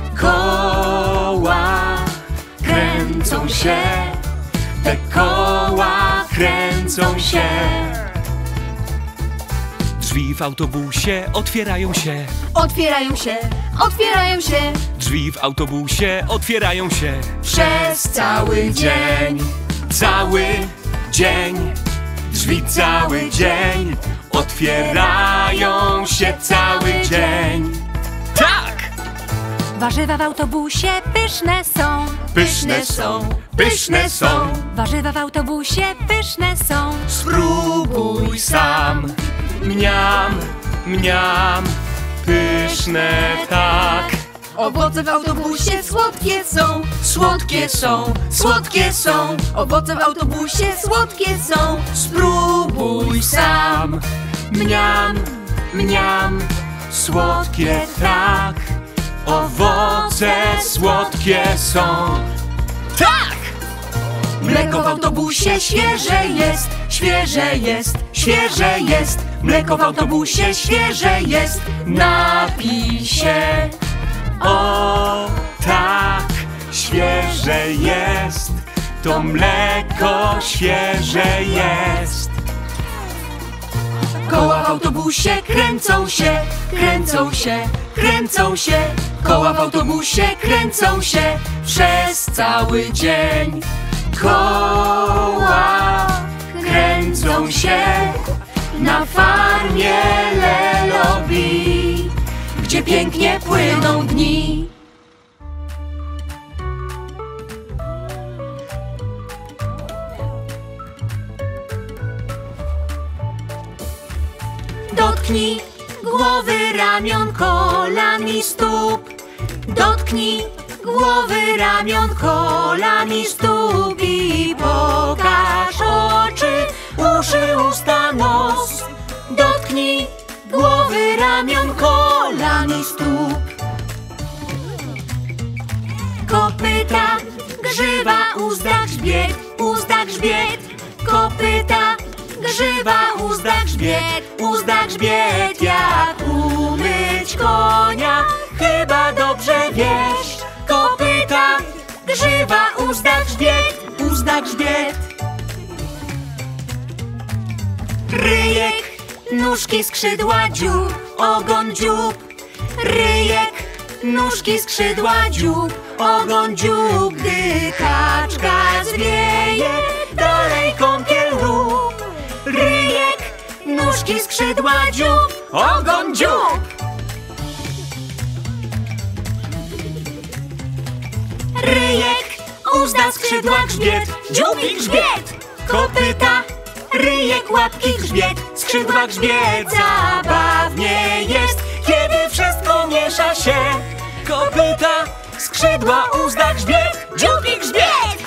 Koła kręcą się. Te koła kręcą się. Drzwi w autobusie otwierają się. Otwierają się, otwierają się. Drzwi w autobusie otwierają się. Przez cały dzień. Cały dzień. Drzwi cały dzień otwierają się cały dzień. Tak! Warzywa w autobusie pyszne są. Pyszne są, pyszne są. Warzywa w autobusie pyszne są. Spróbuj sam. Mniam, mniam. Pyszne tak. Owoce w autobusie słodkie są. Słodkie są, słodkie są. Owoce w autobusie słodkie są. Spróbuj sam. Mniam, mniam. Słodkie tak. Owoce słodkie są. Tak! Mleko w autobusie świeże jest. Świeże jest, świeże jest. Mleko w autobusie świeże jest. Napij się. O tak, świeże jest. To mleko świeże jest. Koła w autobusie kręcą się, kręcą się, kręcą się. Koła w autobusie kręcą się przez cały dzień. Koła kręcą się na farmie Lelobi, gdzie pięknie płyną dni. Dotknij głowy, ramion, kolan i stóp. Dotknij głowy, ramion, kolan i stóp. I pokaż oczy, uszy, usta, nos. Dotknij głowy, ramion, kolan i stóp. Kopyta, grzywa, uzda, grzbiet, uzda, grzbiet. Kopyta, grzywa, uzda, grzbiet, uzda, grzbiet. Jak umyć konia, chyba dobrze wiesz. Kopyta, grzywa, uzda, grzbiet, uzda, grzbiet. Ryjek, nóżki, skrzydła, dziób, ogon, dziób. Ryjek, nóżki, skrzydła, dziób, ogon, dziób. Gdy kaczka zwieje, dalej kąpiel rób. Ryjek, nóżki, skrzydła, dziób, ogon, dziób. Ryjek, uzda, skrzydła, grzbiet, dziób i grzbiet. Kopyta, ryjek, łapki, grzbiet, skrzydła, grzbiet. Zabawnie jest, kiedy wszystko miesza się. Kopyta, skrzydła, uzda, grzbiet, dziób i grzbiet.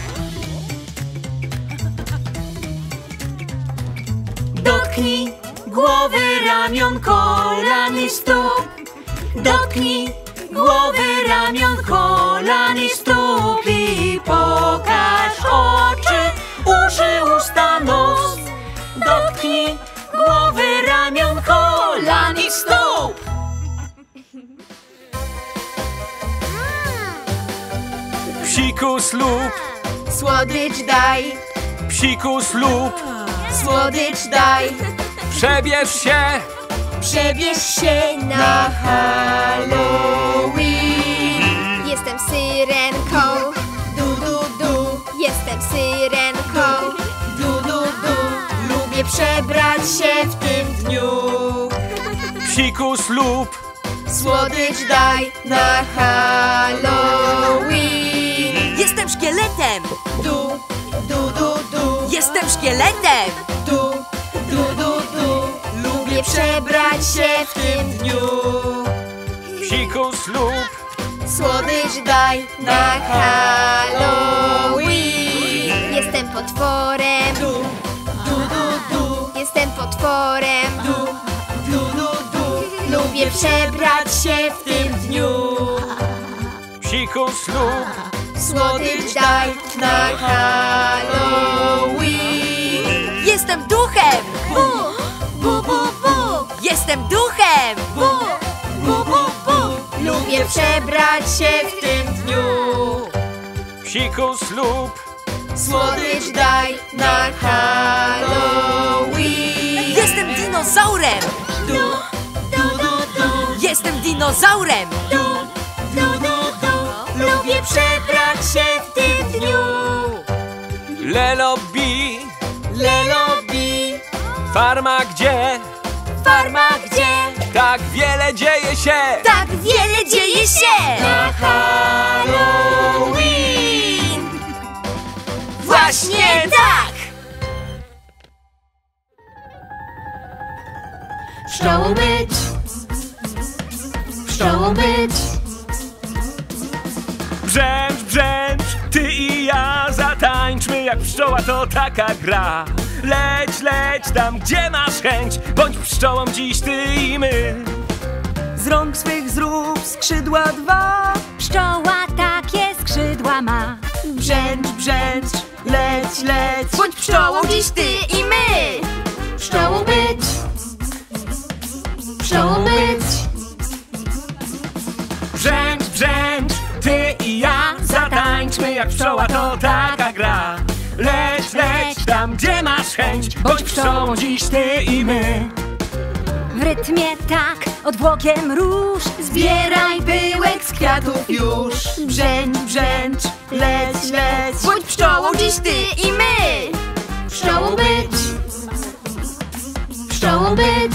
Dotknij głowy, ramion, kolan i stóp. Dotknij głowy, ramion, kolan i stóp. I pokaż oczy, uszy, usta, nos. Dotknij głowy, ramion, kolan i stóp. Psikus lub, Słodycz daj, psikus lub. słodycz daj. Przebierz się. Przebierz się na Halloween. Jestem syrenką. Du, du, du. Jestem syrenką. Du, du, du. Lubię przebrać się w tym dniu. Psikus lub. Słodycz daj na Halloween. Jestem szkieletem! Du, du, du, du. Jestem szkieletem! Du, du, du, du. Lubię przebrać się w tym dniu. Psikus lub. Słodycz daj na Halloween. Jestem potworem. Du, du, du, du. Jestem potworem. Du, du, du, du. Lubię przebrać się w tym dniu. Psikus lub. Słodycz daj na Halloween. Jestem duchem! Bu, bu, bu, bu. Jestem duchem! Bu, bu, bu, bu. Lubię przebrać się w tym dniu. Psikus lub. Słodycz daj na Halloween. Jestem dinozaurem! Jestem dinozaurem! Lubię przebrać się w tym dniu. Lelobi, Lelobi, farma gdzie? farma gdzie? Tak wiele dzieje się! Tak wiele dzieje się! Na Halloween! Właśnie tak! Pszczołą być, pszczołą być. Brzęcz, brzęcz, ty i ja zatańczmy jak pszczoła, to taka gra. Leć, leć tam, gdzie masz chęć, bądź pszczołą dziś ty i my. Z rąk swych zrób skrzydła dwa. Pszczoła takie skrzydła ma. Brzęcz, brzęcz, leć, leć. Bądź pszczołą dziś ty i my. Pszczołą być, pszczołą być. Brzęcz, brzęcz, ty i ja zatańczmy jak pszczoła, to taka gra. Leć, leć tam, gdzie masz chęć, bądź pszczołą dziś ty i my. W rytmie tak, odwłokiem róż. Zbieraj pyłek z kwiatów już. Brzęcz, brzęcz, leć, leć. Bądź pszczołą dziś ty i my. Pszczołą być, pszczołą być.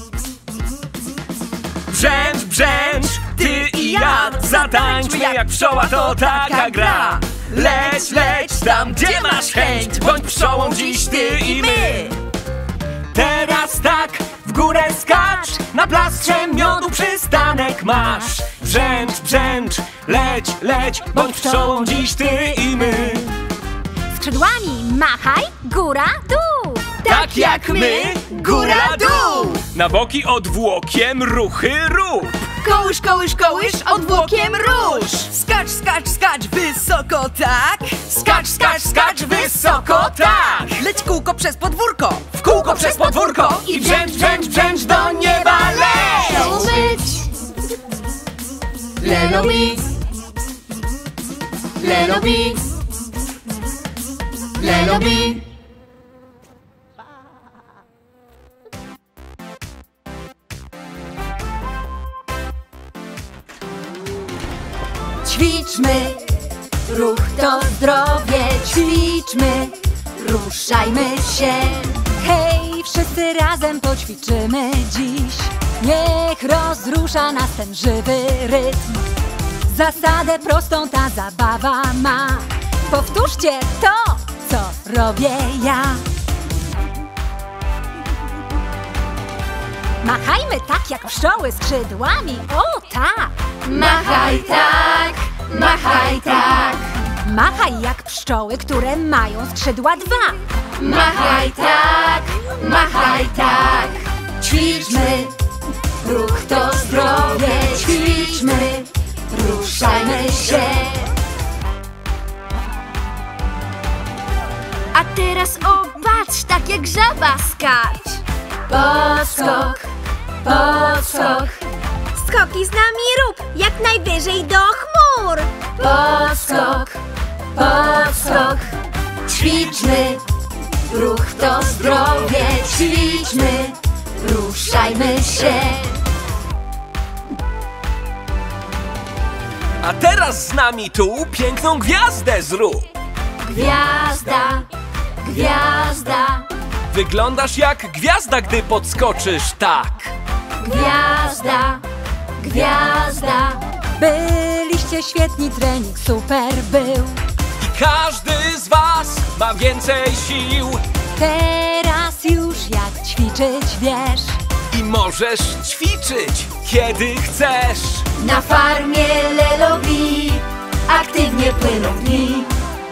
Brzęcz, brzęcz, ty i ja zatańczmy jak pszczoła, to taka gra. Leć, leć tam, gdzie masz chęć, bądź pszczołą dziś ty i my. Teraz tak, w górę skacz, na plastrze miodu przystanek masz. Brzęcz, brzęcz, leć, leć, bądź pszczołą dziś ty i my. Skrzydłami machaj, góra, dół. Tak jak my, góra, dół. Na boki odwłokiem ruchy rób. Kołysz, kołysz, kołysz, odwłokiem róż. Skacz, skacz, skacz, wysoko tak. Skacz, skacz, skacz, wysoko tak. Leć kółko przez podwórko. W kółko przez podwórko i brzęcz, brzęcz, brzęcz do nieba leć. Pszczołą być, Lelobi, Lelobi, Lelobi. Ćwiczmy, ruch to zdrowie. Ćwiczmy, ruszajmy się. Hej, wszyscy razem poćwiczymy dziś. Niech rozrusza nas ten żywy rytm. Zasadę prostą ta zabawa ma. Powtórzcie to, co robię ja. Machajmy tak jak pszczoły skrzydłami. O tak! Machaj tak, machaj tak. Machaj jak pszczoły, które mają skrzydła dwa. Machaj tak, machaj tak. Ćwiczmy, ruch to zdrowie. Ćwiczmy, ruszajmy się. A teraz opatrz, tak jak żaba skacz. Podskok, podskok. Skoki z nami rób, jak najwyżej do chmur. Podskok, podskok. Ćwiczmy, ruch to zdrowie. Ćwiczmy, ruszajmy się. A teraz z nami tu piękną gwiazdę zrób. Gwiazda, gwiazda. Wyglądasz jak gwiazda, gdy podskoczysz tak. Gwiazda, gwiazda. Byliście świetni, trening super był. I każdy z was ma więcej sił. Teraz już jak ćwiczyć wiesz. I możesz ćwiczyć, kiedy chcesz. Na farmie Lelobi aktywnie płyną dni.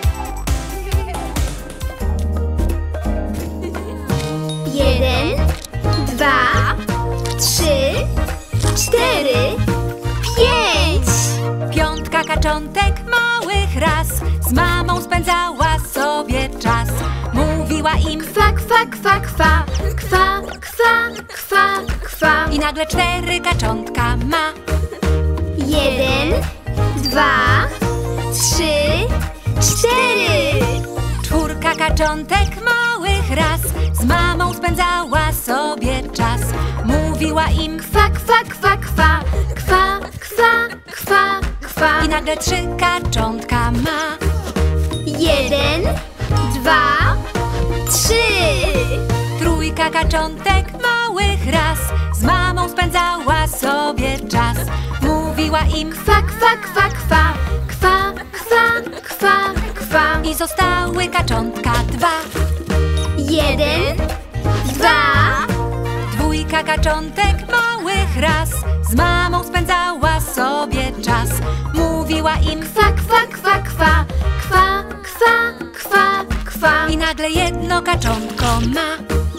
Jeden, dwa, trzy, cztery, pięć. Piątka kaczątek małych raz z mamą spędzała sobie czas. Mówiła im Kwa, kwa, kwa, kwa, kwa, kwa, kwa, kwa. i nagle 4 kaczątka ma. Jeden, dwa, trzy, cztery. 4 kaczątek małych raz z mamą spędzała sobie czas. Mówiła mówiła im Kwa, kwa, kwa, kwa, kwa, kwa, kwa, kwa. i nagle 3 kaczątka ma. 1, 2, 3. Trójka kaczątek małych raz z mamą spędzała sobie czas. Mówiła im Kwa, kwa, kwa, kwa, kwa, kwa, kwa, kwa. i zostały kaczątka 2. 1, 2. Dwójka kaczątek małych raz z mamą spędzała sobie czas. Mówiła im Kwa, kwa, kwa, kwa, kwa, kwa, kwa, kwa. i nagle 1 kaczątko ma.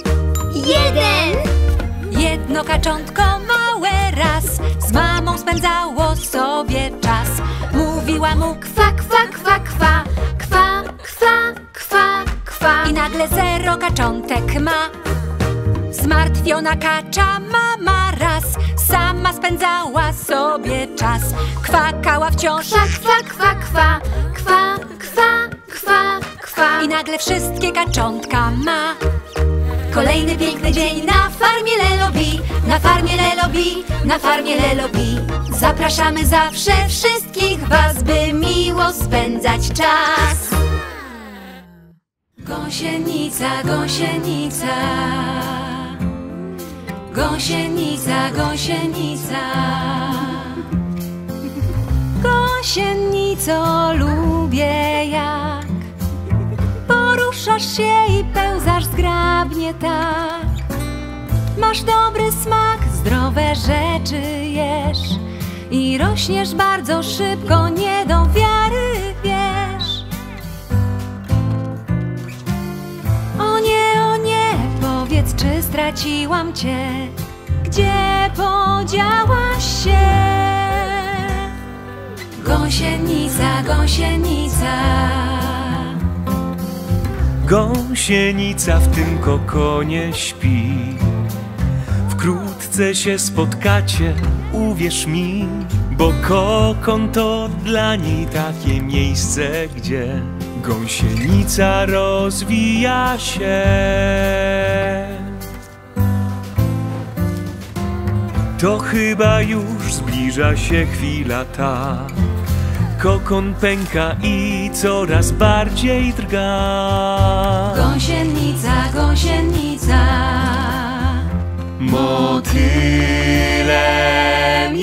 1. Jedno kaczątko małe raz z mamą spędzało sobie czas. Mówiła mu Kwa, kwa, kwa, kwa, kwa, kwa, kwa, kwa. i nagle 0 kaczątek ma. Zmartwiona kacza mama raz sama spędzała sobie czas. Kwakała wciąż Kwa, kwa, kwa, kwa, kwa, kwa, kwa, kwa. i nagle wszystkie kaczątka ma. Kolejny piękny dzień na farmie Lelobi, na farmie Lelobi, na farmie Lelobi. Zapraszamy zawsze wszystkich was, by miło spędzać czas. Gąsienica, gąsienica, gąsienica, gąsienica. Gąsienico, lubię jak poruszasz się i pełzasz zgrabnie tak. Masz dobry smak, zdrowe rzeczy jesz i rośniesz bardzo szybko, nie do wiary wiesz. O nie, powiedz, czy straciłam cię? Gdzie podziałaś się? Gąsienica, gąsienica. Gąsienica w tym kokonie śpi. Wkrótce się spotkacie, uwierz mi, bo kokon to dla niej takie miejsce, gdzie gąsienica rozwija się. To chyba już zbliża się chwila ta. Kokon pęka i coraz bardziej drga. Gąsienica, gąsienica. Motylem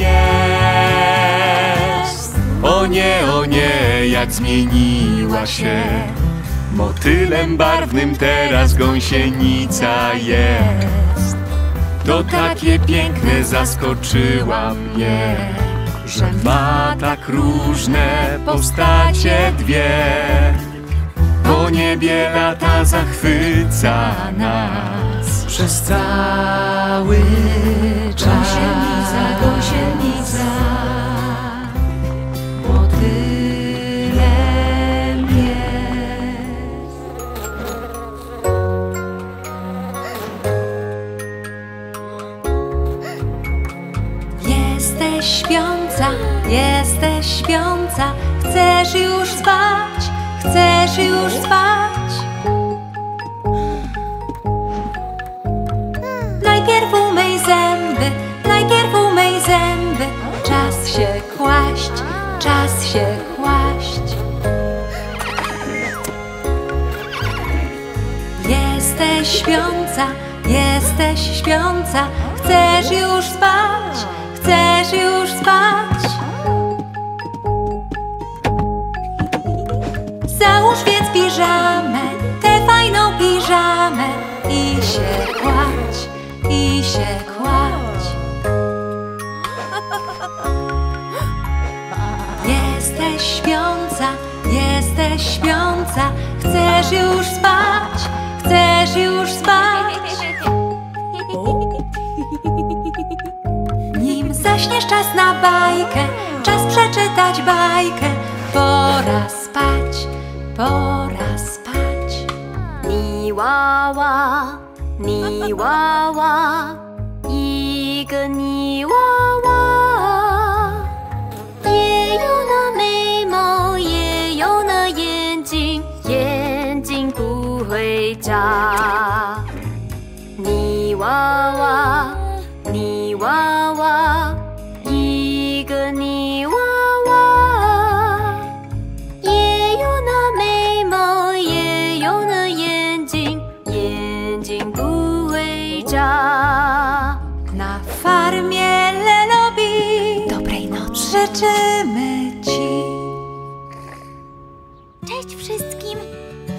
jest. O nie, jak zmieniła się. Motylem barwnym teraz gąsienica jest. To takie piękne, zaskoczyła mnie, że ma tak różne postacie dwie. Po niebie lata zachwyca nas przez cały czas. Gąsienica, gąsienica. Motylem jest. Jesteś śpiąca, jesteś śpiąca. Chcesz już spać, chcesz już spać. Najpierw umyj zęby, najpierw umyj zęby. Czas się kłaść, czas się kłaść. Jesteś śpiąca, jesteś śpiąca. Chcesz już spać, chcesz już spać. Załóż więc piżamę, tę fajną piżamę i się kładź, i się kładź. Jesteś śpiąca, jesteś śpiąca. Chcesz już spać, chcesz już spać. Nim zaśniesz, czas na bajkę, czas przeczytać bajkę. Pora spać, pora spać. 泥娃娃，泥娃娃，一个泥娃娃，也有那眉毛，也有那眼睛，眼睛不会眨。泥娃娃，泥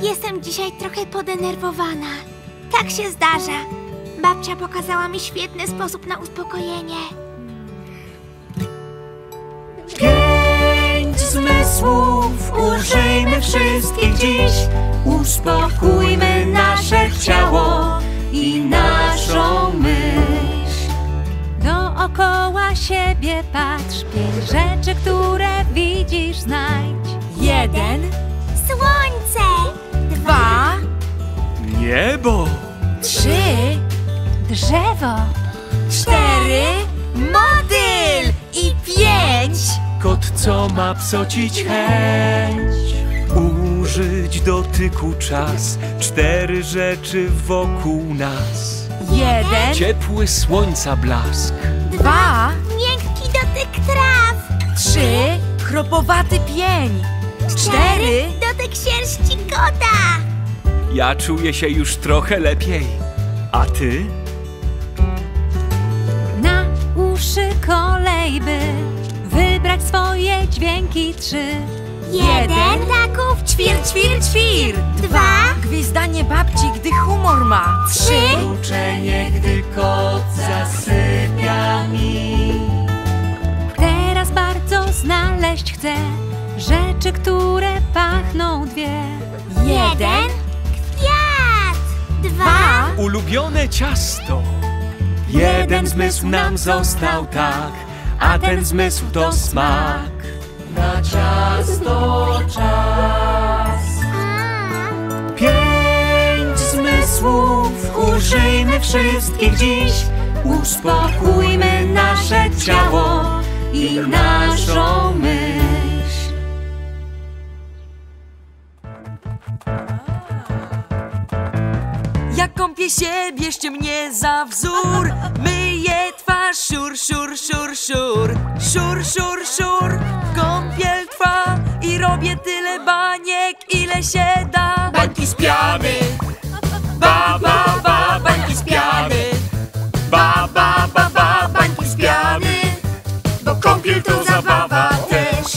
Jestem dzisiaj trochę podenerwowana. Tak się zdarza. Babcia pokazała mi świetny sposób na uspokojenie. 5 zmysłów, użyjmy wszystkich dziś. Uspokójmy nasze ciało i naszą myśl. Dookoła siebie patrz, 5 rzeczy, które widzisz, znajdź. 1, Słońce! 2, Niebo! 3, Drzewo. 4, motyl i 5. Kot, co ma psocić chęć. Użyć dotyku czas. 4 rzeczy wokół nas. 1, Ciepły słońca blask. 2, Miękki dotyk traw! 3, chropowaty pień. 4, Dotyk sierści kota! Ja czuję się już trochę lepiej. A ty? Na uszy kolej, by wybrać swoje dźwięki 3. 1 Ptaków ćwir, ćwir, ćwir. 2 Gwizdanie babci, gdy humor ma. 3, Uczenie, gdy kot zasypia mi. Teraz bardzo znaleźć chcę rzeczy, które pachną 2. 1, Kwiat! 2 Ulubione ciasto. Jeden zmysł nam został tak, a ten zmysł to smak. Na ciasto czas. 5 zmysłów, użyjmy wszystkich dziś. Uspokójmy nasze ciało i naszą myśl. jak kąpię się, bierzcie mnie za wzór. Myję twarz, szur, szur, szur, szur. Szur, szur, szur, kąpiel trwa i robię tyle baniek, ile się da. Bańki z piany. Ba, ba, ba, bańki z piany. Ba, ba, ba, ba, bańki z piany. Bo kąpiel to zabawa też.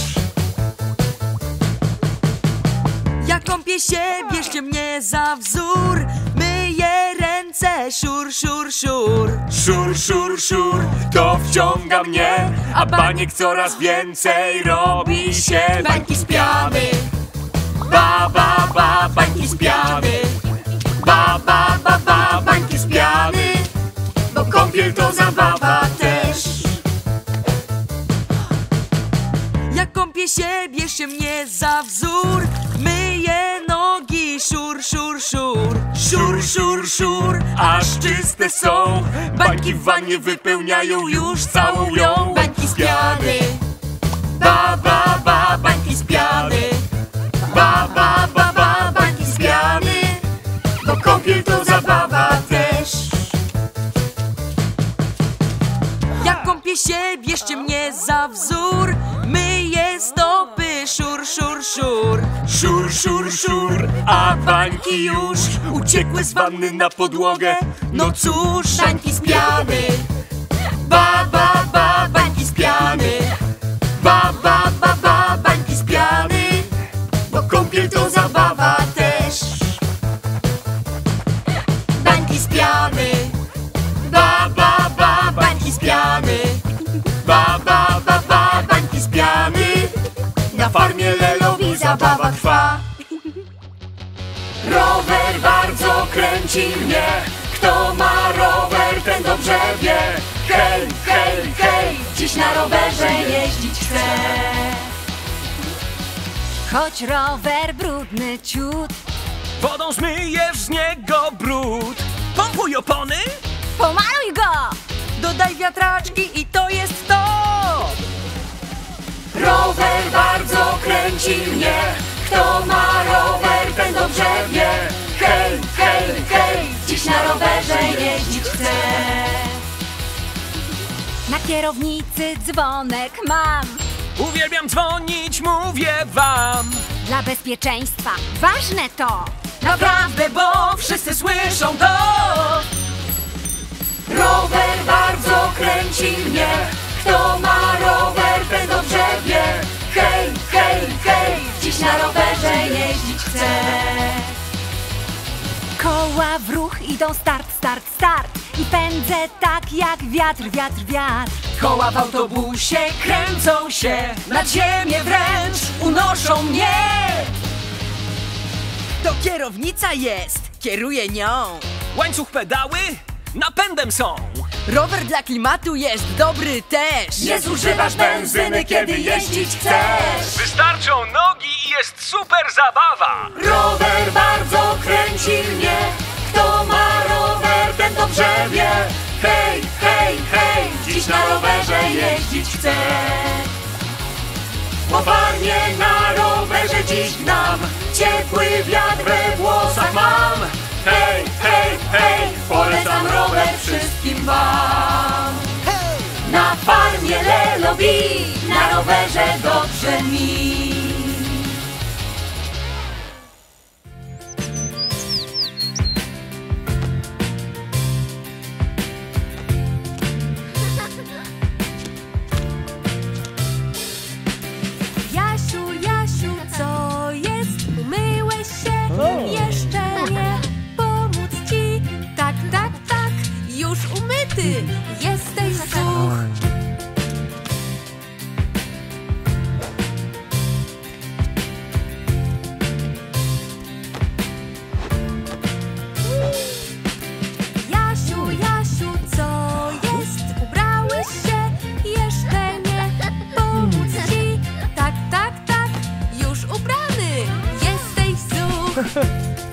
Ja kąpię się, bierzcie mnie za wzór. Myję ręce, szur, szur, szur. Szur, szur, szur, to wciąga mnie, a baniek coraz więcej robi się. Bańki z piany. Ba, ba, ba, bańki z piany. Ba, ba, ba, ba, bańki z piany. Bo kąpiel to zabawa też. Ja kąpię się, bierzcie mnie za wzór. Myję nogi, szur, szur, szur. Szur, szur, szur, aż czyste są. Bańki w wannie wypełniają już całą ją. Bańki z piany. Ba, ba, ba, bańki z piany. Ba, ba, ba, ba, bańki z piany. Bo kąpiel to zabawa też. Ja kąpię się, bierzcie mnie za wzór. Myję stopy, szur, szur, szur. Szur, szur, szur, a bańki już uciekły z wanny na podłogę. No cóż, Bańki z piany. Ba, ba, ba, bańki z piany. Ba, ba, ba, ba, bańki z piany. Bo kąpiel to zabawa też. Bańki z piany. Ba, ba, ba, bańki z piany. Ba, ba, ba, ba, bańki z piany. Na farmie Lelowi zabawa trwa. Rower bardzo kręci mnie. Kto ma rower, ten dobrze wie. Hej, hej, hej, dziś na rowerze jeździć chcę. Choć rower brudny ciut, wodą zmyjesz z niego brud. Pompuj opony, pomaluj go! Dodaj wiatraczki i to jest to! Rower bardzo kręci mnie. Kto ma rower, ten dobrze wie. Hej, hej, hej, dziś na rowerze jeździć chcę. Na kierownicy dzwonek mam. uwielbiam dzwonić, mówię wam. Dla bezpieczeństwa ważne to. Naprawdę, bo wszyscy słyszą to! Rower bardzo kręci mnie. Kto ma rower, ten dobrze wie. Hej, hej, hej, dziś na rowerze jeździć chcę. Koła w ruch idą start, start, start. I pędzę tak jak wiatr, wiatr, wiatr. Koła w autobusie kręcą się, nad ziemię wręcz unoszą mnie. To kierownica jest, kieruje nią. Łańcuch pedały napędem są. Rower dla klimatu jest dobry też. Nie zużywasz benzyny, kiedy jeździć chcesz. Wystarczą nogi i jest super zabawa. Rower bardzo kręci mnie. Kto ma rower, ten dobrze wie. Hej, hej, hej, dziś na rowerze jeździć chcę. Bo fajnie na rowerze dziś gnam. Ciepły wiatr we włosach mam. Hej, hej, hej, polecam rower wszystkim wam. Na farmie Lelobi, na rowerze dobrze mi. Jasiu, Jasiu, co jest? Umyłeś się? Jeszcze nie. Pomóc ci? Tak, tak, tak. Już umyty. Jesteś such. Jasiu, Jasiu, co jest? Ubrałeś się? Jeszcze nie. Pomóc ci? Tak, tak, tak. Już ubrany. Jesteś such.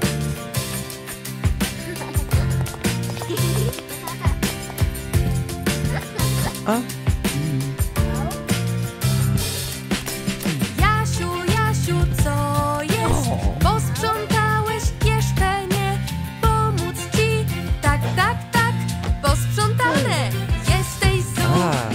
Jasiu, Jasiu, co jest? Posprzątałeś? Jeszcze nie. Pomóc ci? Tak, tak, tak. Posprzątane. Jesteś such.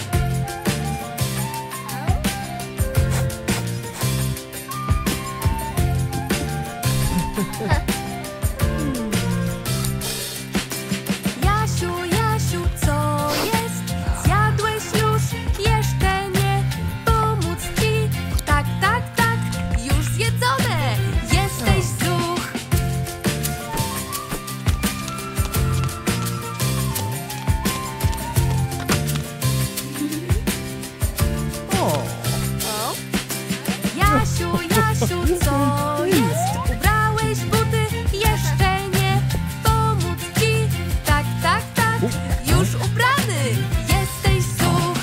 Jasiu, Jasiu, co jest? Zjadłeś już? Jeszcze nie. Pomóc ci? Tak, tak, tak. Już zjedzone. Jesteś such. Jasiu, Jasiu, co jest? Ubrałeś buty? Jeszcze nie. Pomóc ci? Tak, tak, tak. Już ubrany. Jesteś such.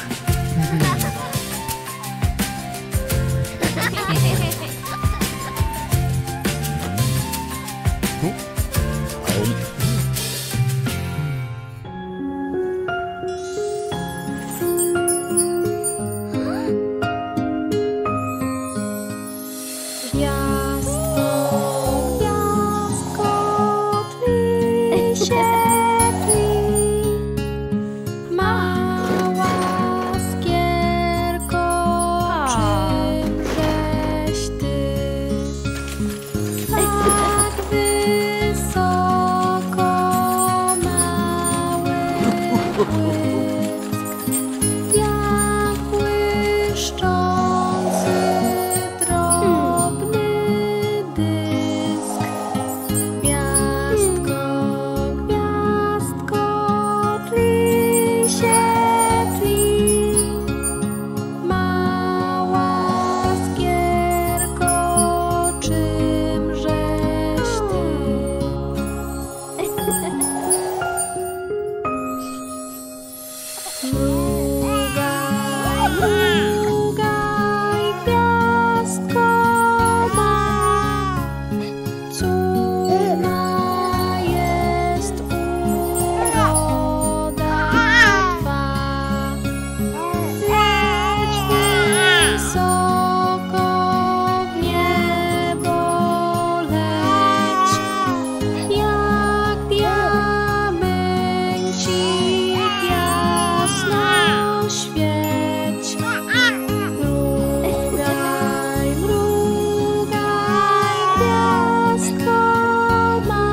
Gwiazdko, gwiazdko, tli się, tli. Mała skierko, czymżeś ty? Tak wysoko, mały błysk, jak błyszczący drobny dysk. Gwiazdko, gwiazdko, tli się, tli. Mała skierko, czymżeś ty? Mrugaj, mrugaj, gwiazdko ma. Cudna jest uroda twa. Leć wysoko w niebo, leć jak diamencik jasno świeć. Mrugaj, mrugaj, gwiazdko ma.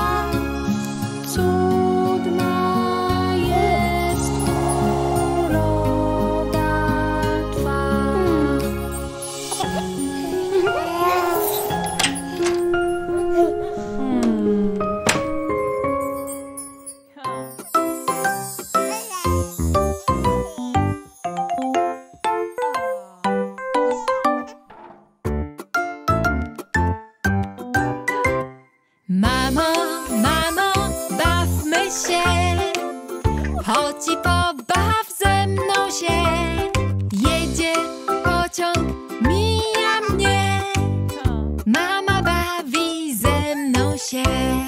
Cudna jest uroda twa. chodź i pobaw ze mną się. Jedzie pociąg, mija mnie. Mama bawi ze mną się.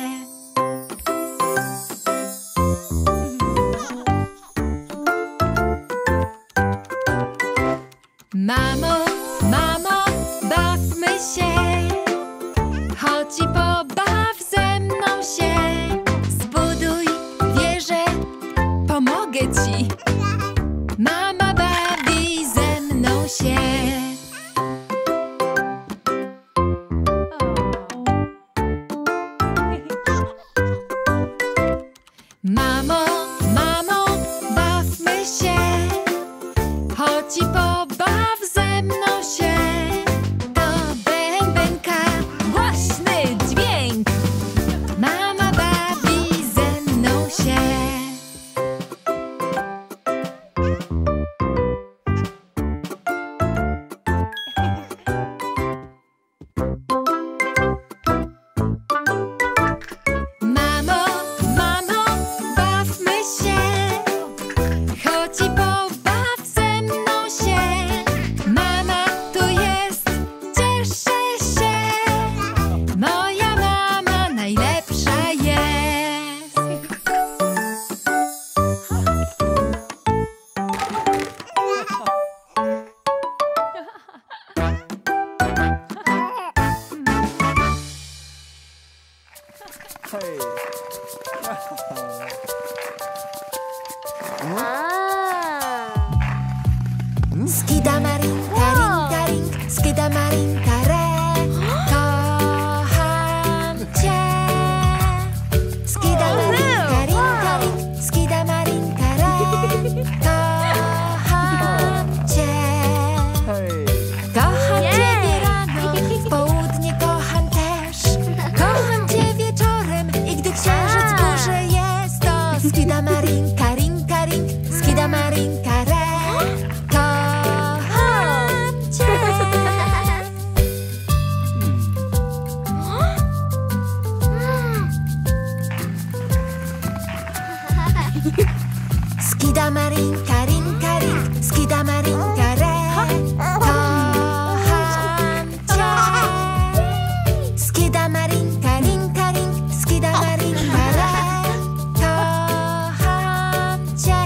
Mamo, mamo, bawmy się. Chodź i pobaw ze mną się. Zbuduj wieżę, pomogę ci. Mama bawi ze mną się. Mamo, mamo, bawmy się. Chodź i pobaw ze mną się. To bębenka, głośny dźwięk. Mama bawi ze mną się. Mamo, mamo, bawmy się. Chodź i pobaw ze mną się. Mama tu jest, cieszę się. Moja mama najlepsza jest. Skidamarinka, rinka, rink, skidamarinka, re. Kocham cię. Skidamarinka, rinka, rink, skidamarinka, re. Kocham cię. Kocham ciebie rano, w południe kocham też. Kocham cię wieczorem i gdy księżyc w górze jest, to skidamarinka, rinka, rink, skidamarinka, re. Kocham cię. Skidamarinka, rinka, rink, skidamarinka, re. Kocham cię. Skidamarinka, rinka, rink, skidamarinka, re. Kocham cię.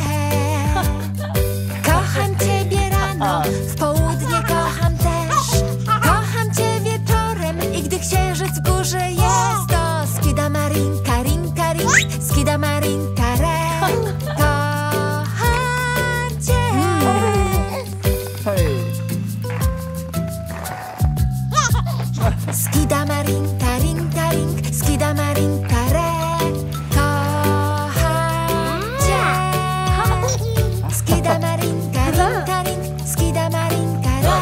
Kocham ciebie rano, w południe kocham też. Kocham cię wieczorem i gdy księżyc w górze jest, to skidamarinka, rinka, rink, skidamarinka, re. Kocham cię. Skidamarinka, rinka, rink, skidamarinka, re. Kocham cię. Skidamarinka, rinka, rink, skidamarinka, re.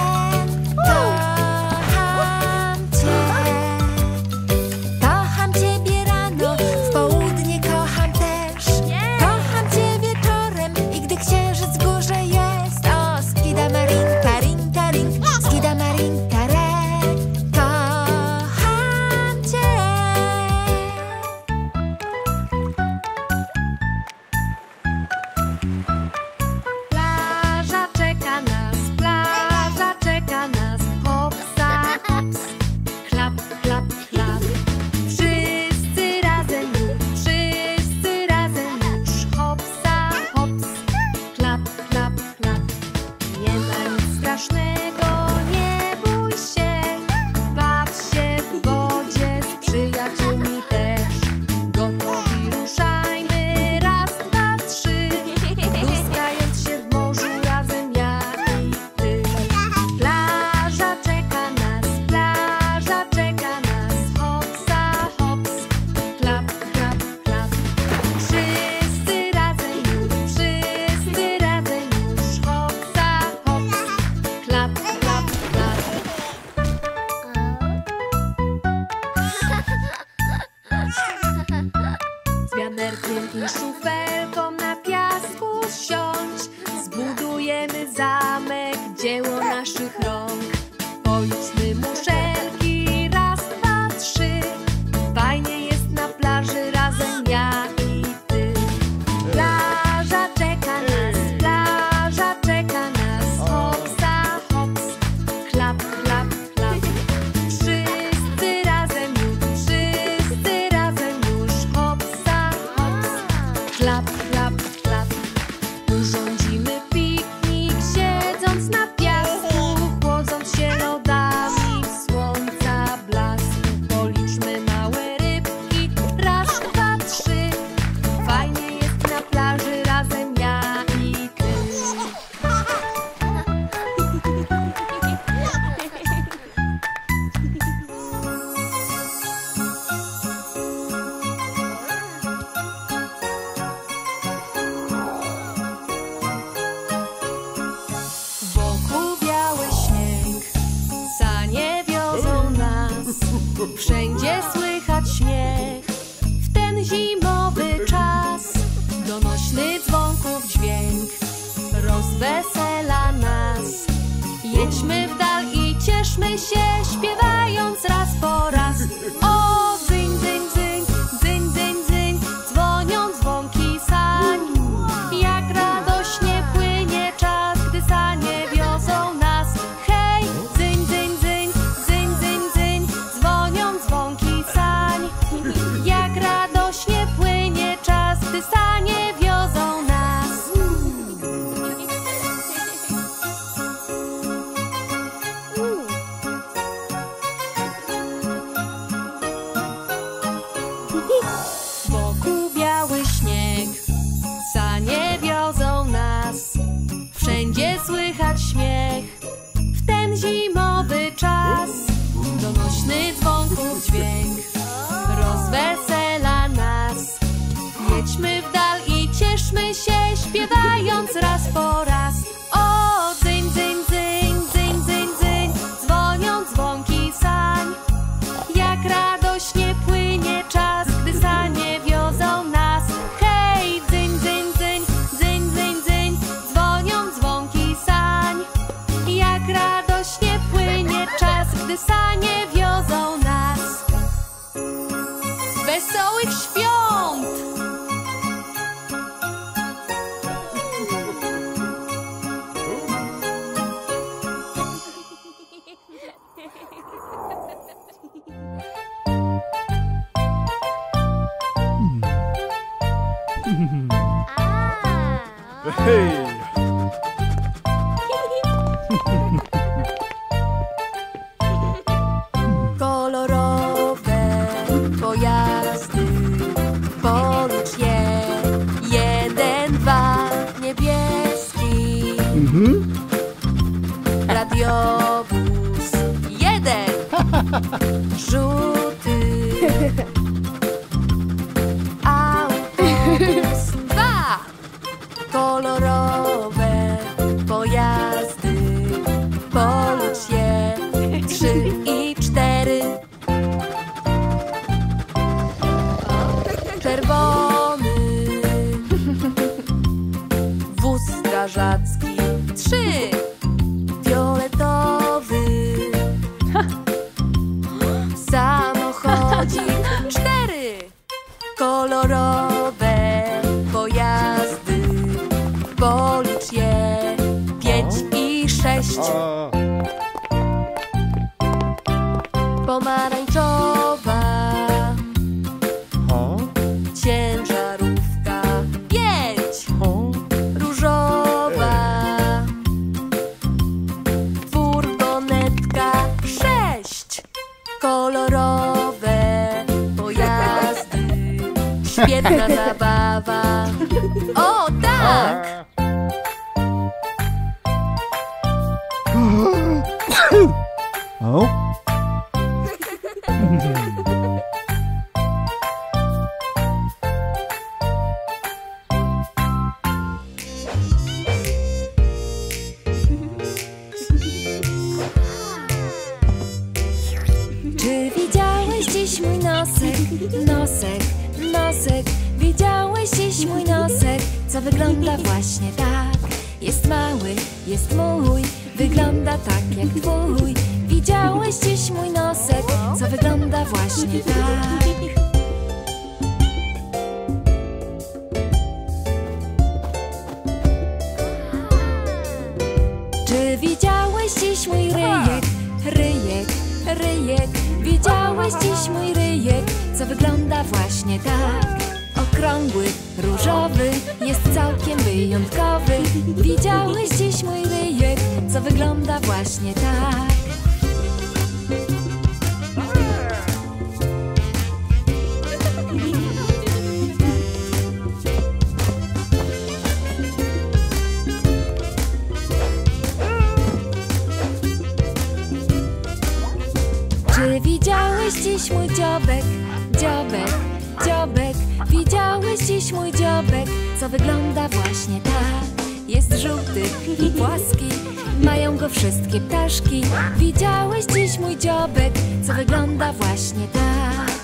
Kocham cię. Kocham ciebie rano, w południe kocham też. Kocham cię wieczorem i gdy księżyc w górze jest, o skidamarinka, rinka, rink, skidamarinka, re. Kocham cię. Plaża czeka nas, hopsa, hops, klap, klap, klap. Wszyscy razem już, hopsa, hops, klap, klap, klap. Nie ma nic strasznego, nie bój się, baw się w wodzie z przyjaciółmi też. Gotowi ruszajmy, raz, dwa, trzy, pluskając się w morzu razem ja i ty. Plaża czeka nas, hopsa, hops, klap, klap, klap. Wszyscy razem już, hopsa, hops, klap, klap, klap. Z wiaderkiem i szufelką na piasku siądź. Zbudujemy zamek, dzieło naszych rąk. Policzmy muszelki, raz, dwa, trzy. Fajnie jest na plaży razem ja i ty. Plaża Wszędzie słychać śmiech w ten zimowy czas. Donośny dzwonków dźwięk rozwesela nas. Jedźmy w dal i cieszmy się, śpiewając raz po raz. O, dzyń, dzyń, dzyń, dzyń, dzyń, dzyń, dzwonią dzwonki sań. Jak radośnie płynie czas, gdy sanie wiozą nas. Hej, dzyń, dzyń, dzyń, dzyń, dzyń, dzyń, dzwonią dzwonki sań. Jak radośnie płynie czas, gdy sanie wiozą nas. Wokół biały śnieg, sanie wiozą nas. Wszędzie słychać śmiech w ten zimowy czas. Donośny dzwonków dźwięk rozwesela nas. Jedźmy w dal i cieszmy się, śpiewając raz po raz. O, dzyń, dzyń, dzyń, dzyń, dzyń, dzyń, dzwonią dzwonki sań. Jak radośnie płynie czas, gdy sanie wiozą nas. Hej, dzyń, dzyń, dzyń, dzyń, dzyń, dzyń, dzwonią dzwonki sań. Jak radośnie płynie czas, gdy sanie wiozą nas. Wesołych świąt! Kolorowe pojazdy, policz je. 1, 2, niebieski. Radiowóz 1, żółty. Autobus 2, kolorowe pojazdy, policz je. 3 i 4. Czerwony wóz strażacki 3, fioletowy samochodzik 4, kolorowe pojazdy, policz je. 5 i 6. Pomarańczowa ciężarówka 5, różowa furgonetka 6, kolorowe pojazdy, świetna zabawa. O, tak! Czy widziałeś dziś mój nosek, nosek, nosek? Widziałeś dziś mój nosek, co wygląda właśnie tak? Jest mały, jest mój, wygląda tak jak twój. Widziałeś dziś mój nosek, co wygląda właśnie tak? Czy widziałeś dziś mój ryjek, ryjek, ryjek? Widziałeś dziś mój ryjek, co wygląda właśnie tak? Okrągły, różowy, jest całkiem wyjątkowy. Widziałeś dziś mój ryjek, co wygląda właśnie tak? Czy widziałeś dziś mój dziobek, dziobek, dziobek? Widziałeś dziś mój dziobek, co wygląda właśnie tak? jest żółty i płaski. Mają go wszystkie ptaszki. Widziałeś dziś mój dziobek, co wygląda właśnie tak.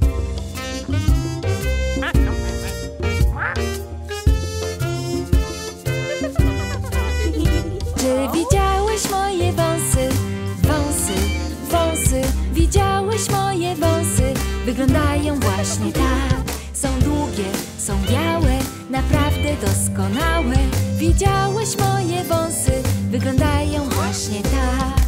Czy widziałeś moje wąsy? Wąsy, wąsy. Widziałeś moje wąsy? Wyglądają właśnie tak. Są długie, są białe, naprawdę doskonałe. Widziałeś moje wąsy? Wyglądają właśnie tak.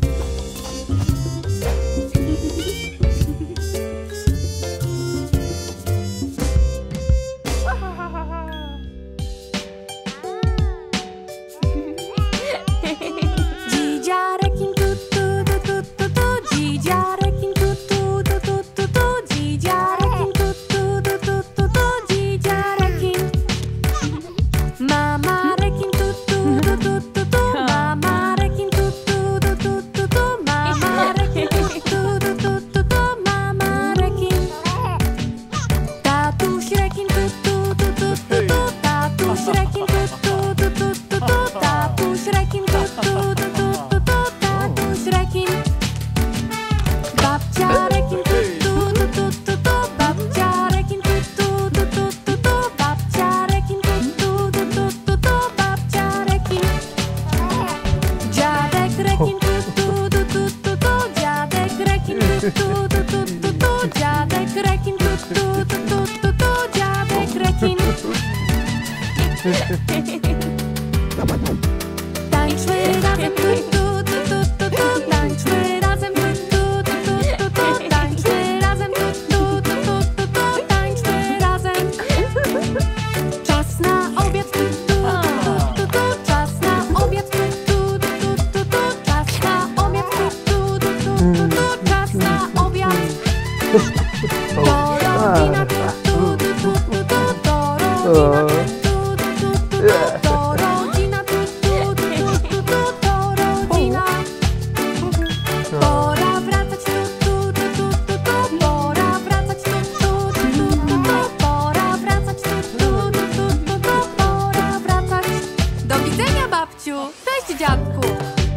Dzidziarekin tu tu tu tu tu tu, dzidziarekin tu tu tu tu tu tu, dzidziarekin tu tu tu tu tu tu, dzidziarekin. Mama rekin tu tu tu tu tu tu, mama rekin tu tu tu tu tu tu, mama rekin tu tu tu tu tu tu, mama rekin. Tatuś rekin tu tu tu tu tu tu, tatuś rekin tu tu tu tu tu tu, tatuś rekin tu tu tu tu tu tu, tatuś rekin. Babcia rekin tu tu tu tu tu tu, babcia rekin tu tu tu tu tu tu, babcia rekin tu tu tu tu tu tu, babcia rekin. Dziadek rekin tu tu tu tu tu tu, dziadek rekin tu tu tu tu tu tu, dziadek rekin tu tu tu tu tu tu, dziadek rekin. Tańczmy razem tu tu tu tu tu tu, tańczmy razem tu tu tu tu tu tu, tańczmy razem tu tu tu tu tu tu, tańczmy razem. Czas na obiad tu tu tu tu tu, czas na obiad tu tu tu tu tu, czas na obiad tu tu tu tu tu, czas na obiad. To rodzina tu tu tu tu tu tu, to rodzina tu tu tu tu tu, to rodzina tu tu tu tu tu, to rodzina. Pora wracać tu tu tu tu tu tu, pora wracać tu tu tu tu tu tu, pora wracać tu tu tu tu tu tu, pora wracać. Do widzenia, babciu. Cześć, dziadku.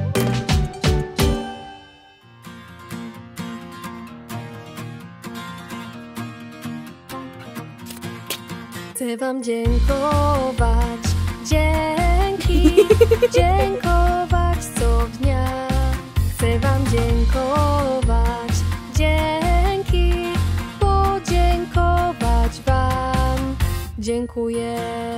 Chcę wam dziękować, dzięki, dziękować co dnia. Chcę wam dziękować, dzięki, podziękować wam. Dziękuję.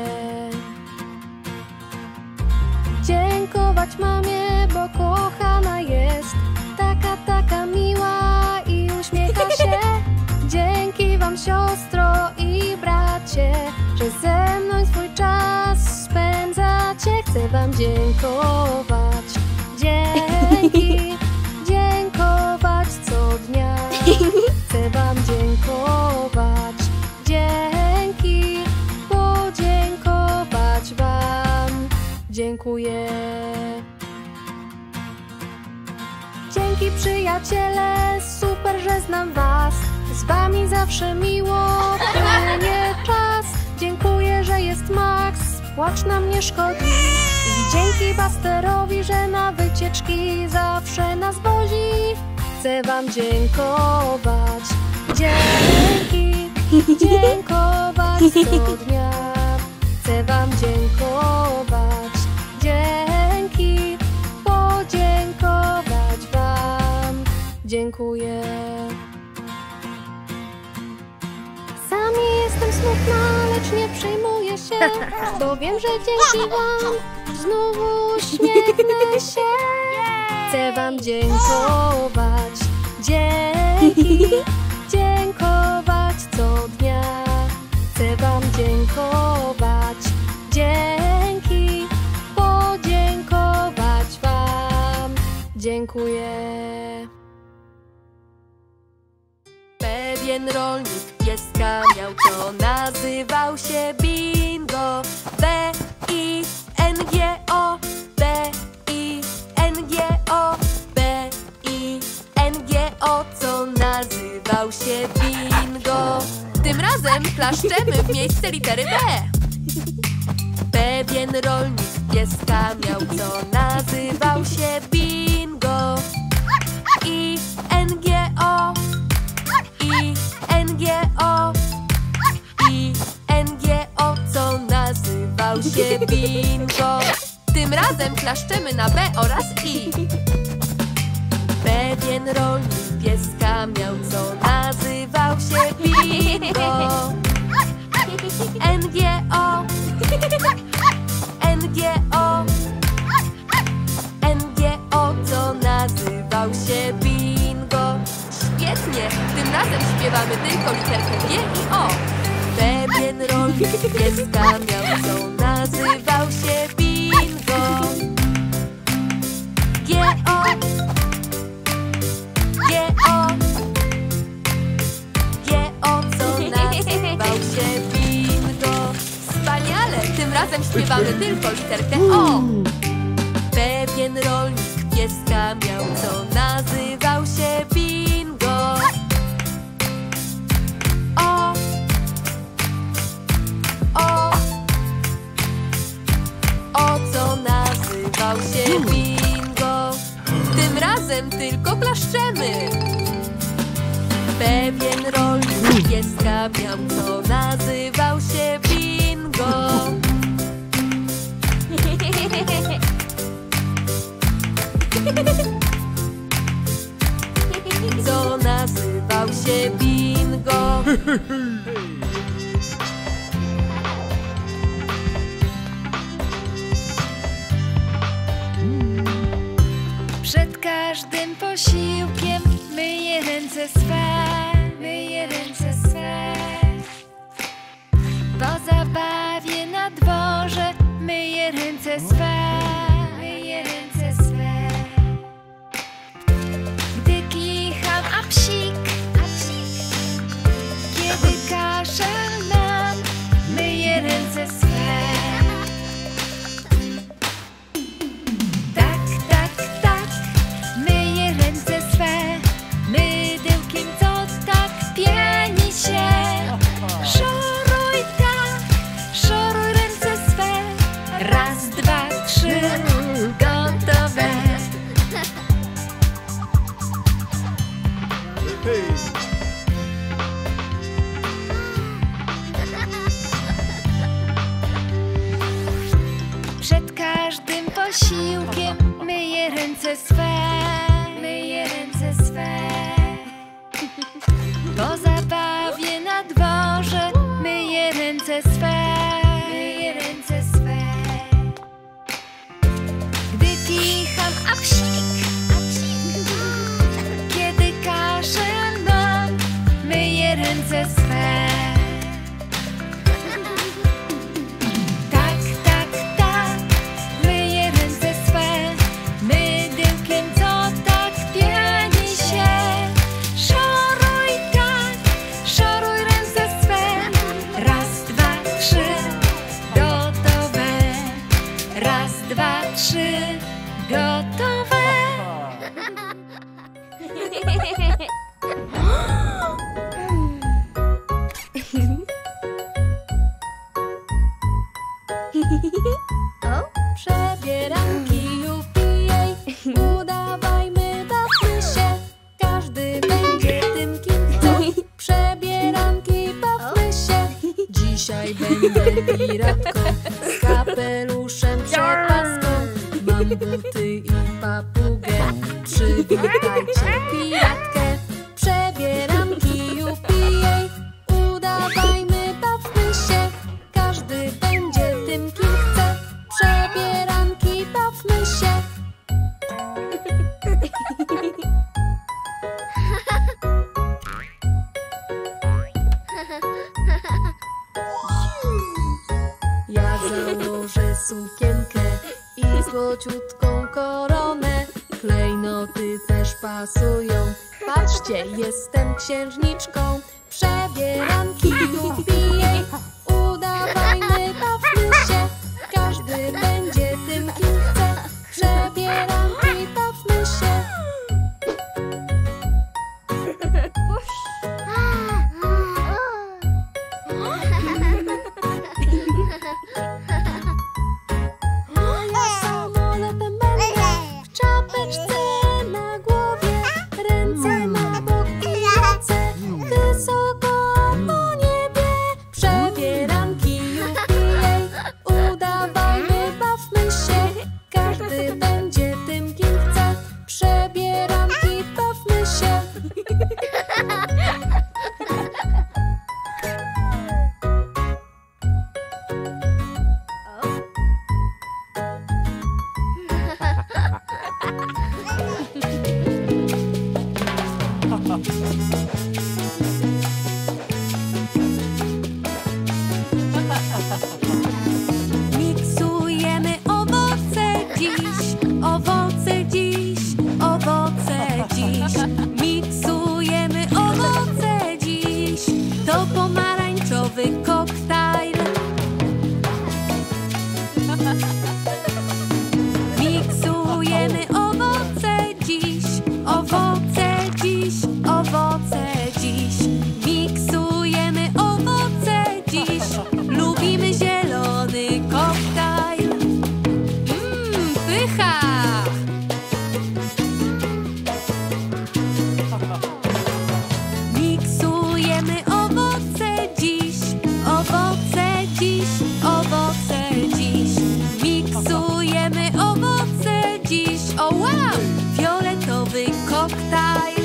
Dziękować mamie, bo kochana jest. Taka miła i uśmiecha się. Dzięki wam, siostro i bracie, że ze mną swój czas spędzacie. Chcę wam dziękować, dzięki, dziękować co dnia. Chcę wam dziękować, dzięki, podziękować wam. Dziękuję. Dzięki, przyjaciele, super, że znam was. Z wami zawsze miło płynie czas. Dziękuję, że jest Max, płacz nam nie szkodzi. I dzięki Busterowi, że na wycieczki zawsze nas wozi. Chcę wam dziękować, dzięki, dziękować co dnia. Chcę wam dziękować, dzięki, podziękować wam. Dziękuję. Czasami jestem smutna, lecz nie przejmuję się, bo wiem, że dzięki wam znowu uśmiechnę się. Chcę wam dziękować, dzięki, dziękować co dnia. Chcę wam dziękować, dzięki, podziękować wam. Dziękuję. Pewien rolnik pieska miał, co nazywał się Bingo. B-I-N-G-O, B-I-N-G-O, B-I-N-G-O, co nazywał się Bingo. Tym razem klaszczemy w miejsce litery B. B Pewien rolnik pieska miał, co nazywał się Bingo. I-N-G-O, I-N-G-O, I-N-G-O, co nazywał się Bingo. Tym razem klaszczemy na B oraz I. Pewien rolnik pieska miał, co nazywał się Bingo. N-G-O, N-G-O, N-G-O, co nazywał się Bingo. Świetnie! Tym razem śpiewamy tylko literkę G i O. Pewien rolnik pieska miał, co nazywał się Bingo. G-O, G-O, G-O, co nazywał się Bingo. Wspaniale! Tym razem śpiewamy tylko literkę O. Pewien rolnik pieska miał, co nazywał się Bingo. O, O, O, co nazywał się Bingo. Tym razem tylko klaszczemy. Pewien rolnik pieska miał, co nazywał się Bingo. Co nazywał się Bingo. Przed każdym posiłkiem myję ręce swe, myję ręce swe. Po zabawie na dworze myję ręce swe, myję ręce swe. Gdy kicham, a psik, kiedy kaszel mam, myję ręce swe. Tak, tak, tak, myję ręce swe, mydełkiem co tak pieni się. Szoruj tak, szoruj ręce swe, raz, dwa, trzy, gotowe. Przed każdym posiłkiem myję ręce swe, myję ręce swe. Po zabawie na dworze myję ręce swe, myję ręce swe. Gdy kicham, a psik, kiedy kaszel mam, myję ręce swe. Tak, tak, tak, myję ręce swe, mydełkiem co tak pieni się. Szoruj tak, szoruj ręce swe, raz, dwa, trzy, gotowe. Raz, dwa, trzy, gotowe. Przebieranki upijej, udawajmy, bawmy się. Każdy będzie tym, kim chce. Przebieranki, bawmy się. Dzisiaj będę piratką z kapeluszem przed paską. Mam buty i papugę, przywitajcie piratkę. Przebieranki upijej, udawajmy, bawmy się. Każdy będzie tym, kim chce. Przebieranki, bawmy się. Ja założę sukienkę i złociutką koronę. Klejnoty też pasują. Patrzcie, jestem księżniczką. Przebieranki upijej, udawajmy, bawmy się. Każdy będzie tym, kim chce. Przebieranki, bawmy się. Miksujemy owoce dziś, owoce dziś, owoce dziś. Miksujemy owoce dziś, to pomarańczowy koktajl. Miksujemy owoce dziś, owoce dziś, owoce dziś. Miksujemy owoce dziś, lubimy zielony koktajl. Pycha! Miksujemy owoce dziś, owoce dziś, owoce dziś. Miksujemy owoce dziś, o wow! Fioletowy koktajl.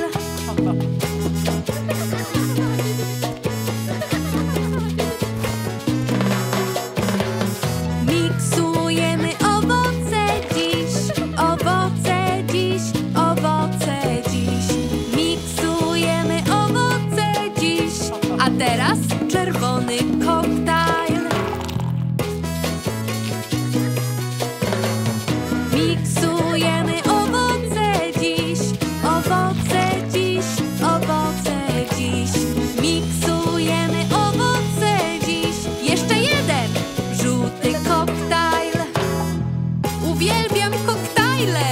Miksujemy owoce dziś, owoce dziś, owoce dziś. Miksujemy owoce dziś, a teraz czerwony koktajl. Miksujemy owoce dziś, owoce dziś, owoce dziś. Miksujemy owoce dziś, jeszcze jeden żółty koktajl. Uwielbiam koktajle!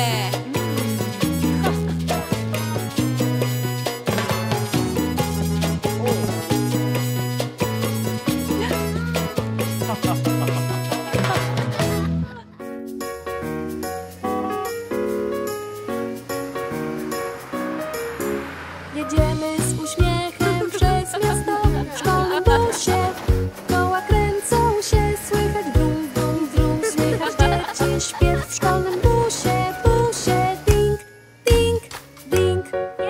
Jedziemy z uśmiechem przez miasto w szkolnym busie. Koła kręcą się, słychać brum, brum, brum. Słychać dzieci śpiew w szkolnym busie, busie. Ding, ding, ding.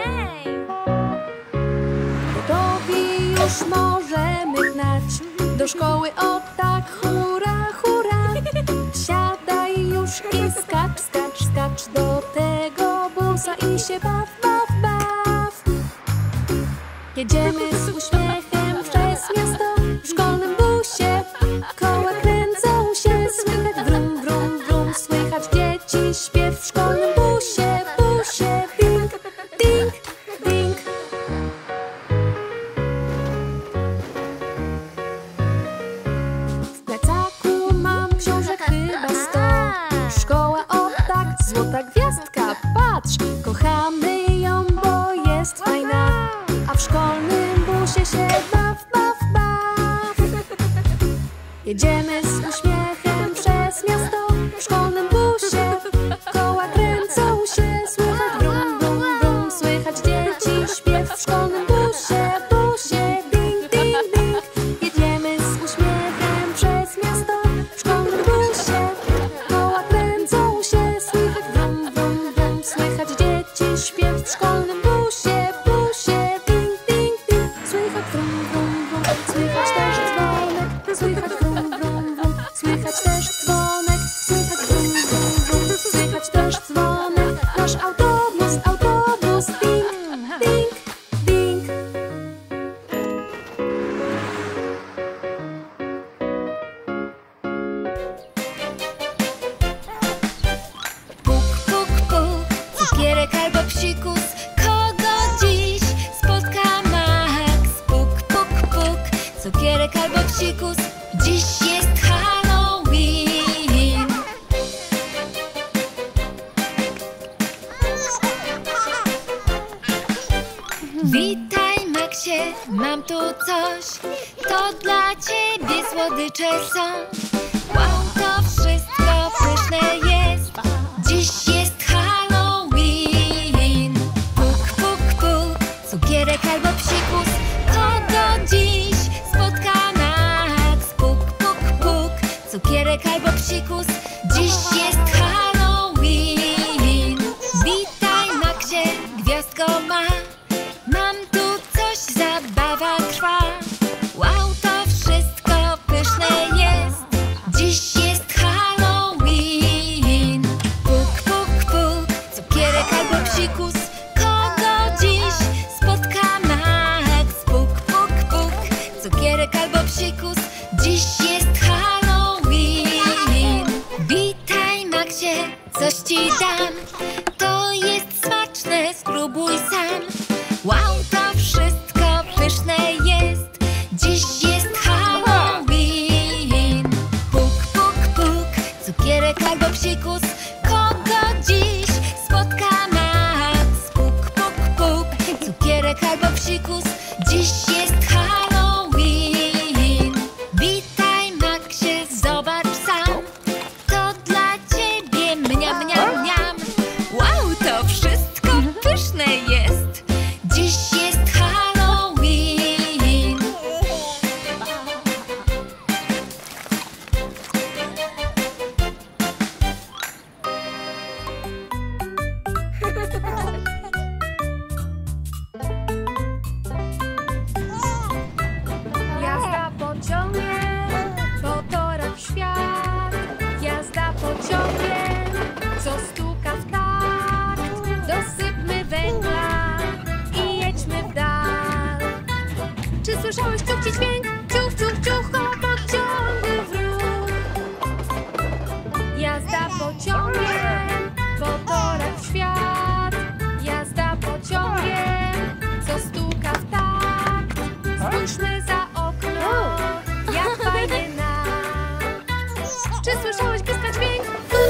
Gotowi już możemy gnać do szkoły, o tak, hura, hura. Siadaj już i skacz, skacz, skacz do tego busa i się baw, baw, baw. Jedziemy z uśmiechem przez miasto w szkolnym busie. Koła kręcą się, słychać brum, brum, brum. Słychać dzieci śpiew w szkolnym busie, busie. Ding, ding, ding. W plecaku mam książek chyba 100. Szkoła, o tak, złota gwiazdka, patrz. Kochamy ją, bo jest fajna. A w szkolnym busie się baw, baw, baw. Jedziemy z uśmiechem przez miasto w szkolnym busie. Koła kręcą się, słychać brum, brum, brum. Słychać dzieci śpiew w szkolnym busie, busie. Ding, ding, ding. Jedziemy z uśmiechem przez miasto w szkolnym busie. Koła kręcą się, słychać brum, brum, brum. Słychać dzieci śpiew w szkolnym busie, busie. Ding, ding, ding. Słychać brum, brum, brum. Słychać też dzwonek. Słychać brum, brum, brum. Słychać też dzwonek. Słychać brum, brum, brum. Słychać też dzwonek. Nasz autobus, autobus. Ding, ding, ding. Puk, puk, puk, cukierek albo psikus. Kogo dziś spotka Max? Puk, puk, puk, cukierek albo psikus. Dziś jest Halloween. Witaj, Maxie, mam tu coś. To dla ciebie słodycze są. Wow, to wszystko pyszne jest. Dziś jest Halloween. Puk, puk, puk, cukierek albo psikus. Kogo dziś spotka Max? Puk, puk, puk, cukierek albo psikus. Dziś jest Halloween. Witaj, Maxie, gwiazdko ma. Pączek albo psikus, dziś jest Halloween. Witaj, Maxie, zobacz sam. To dla ciebie mniam, mniam, mniam. Wow, to wszystko pyszne jest. Dziś jest Halloween. Jazda pociągiem po torach w świat. Jazda pociągiem, co stuka w takt. Dosypmy węgla i jedźmy w dal. Czy słyszałeś ciuchci dźwięk? Ciuch, ciuch, ciuch, koło pociągu w ruch. Jazda pociągiem po torach w świat. Jazda pociągiem, co stuka w takt. Spójrzmy za okno, jak fajnie nam. Czy słyszałeś pyska dźwięk?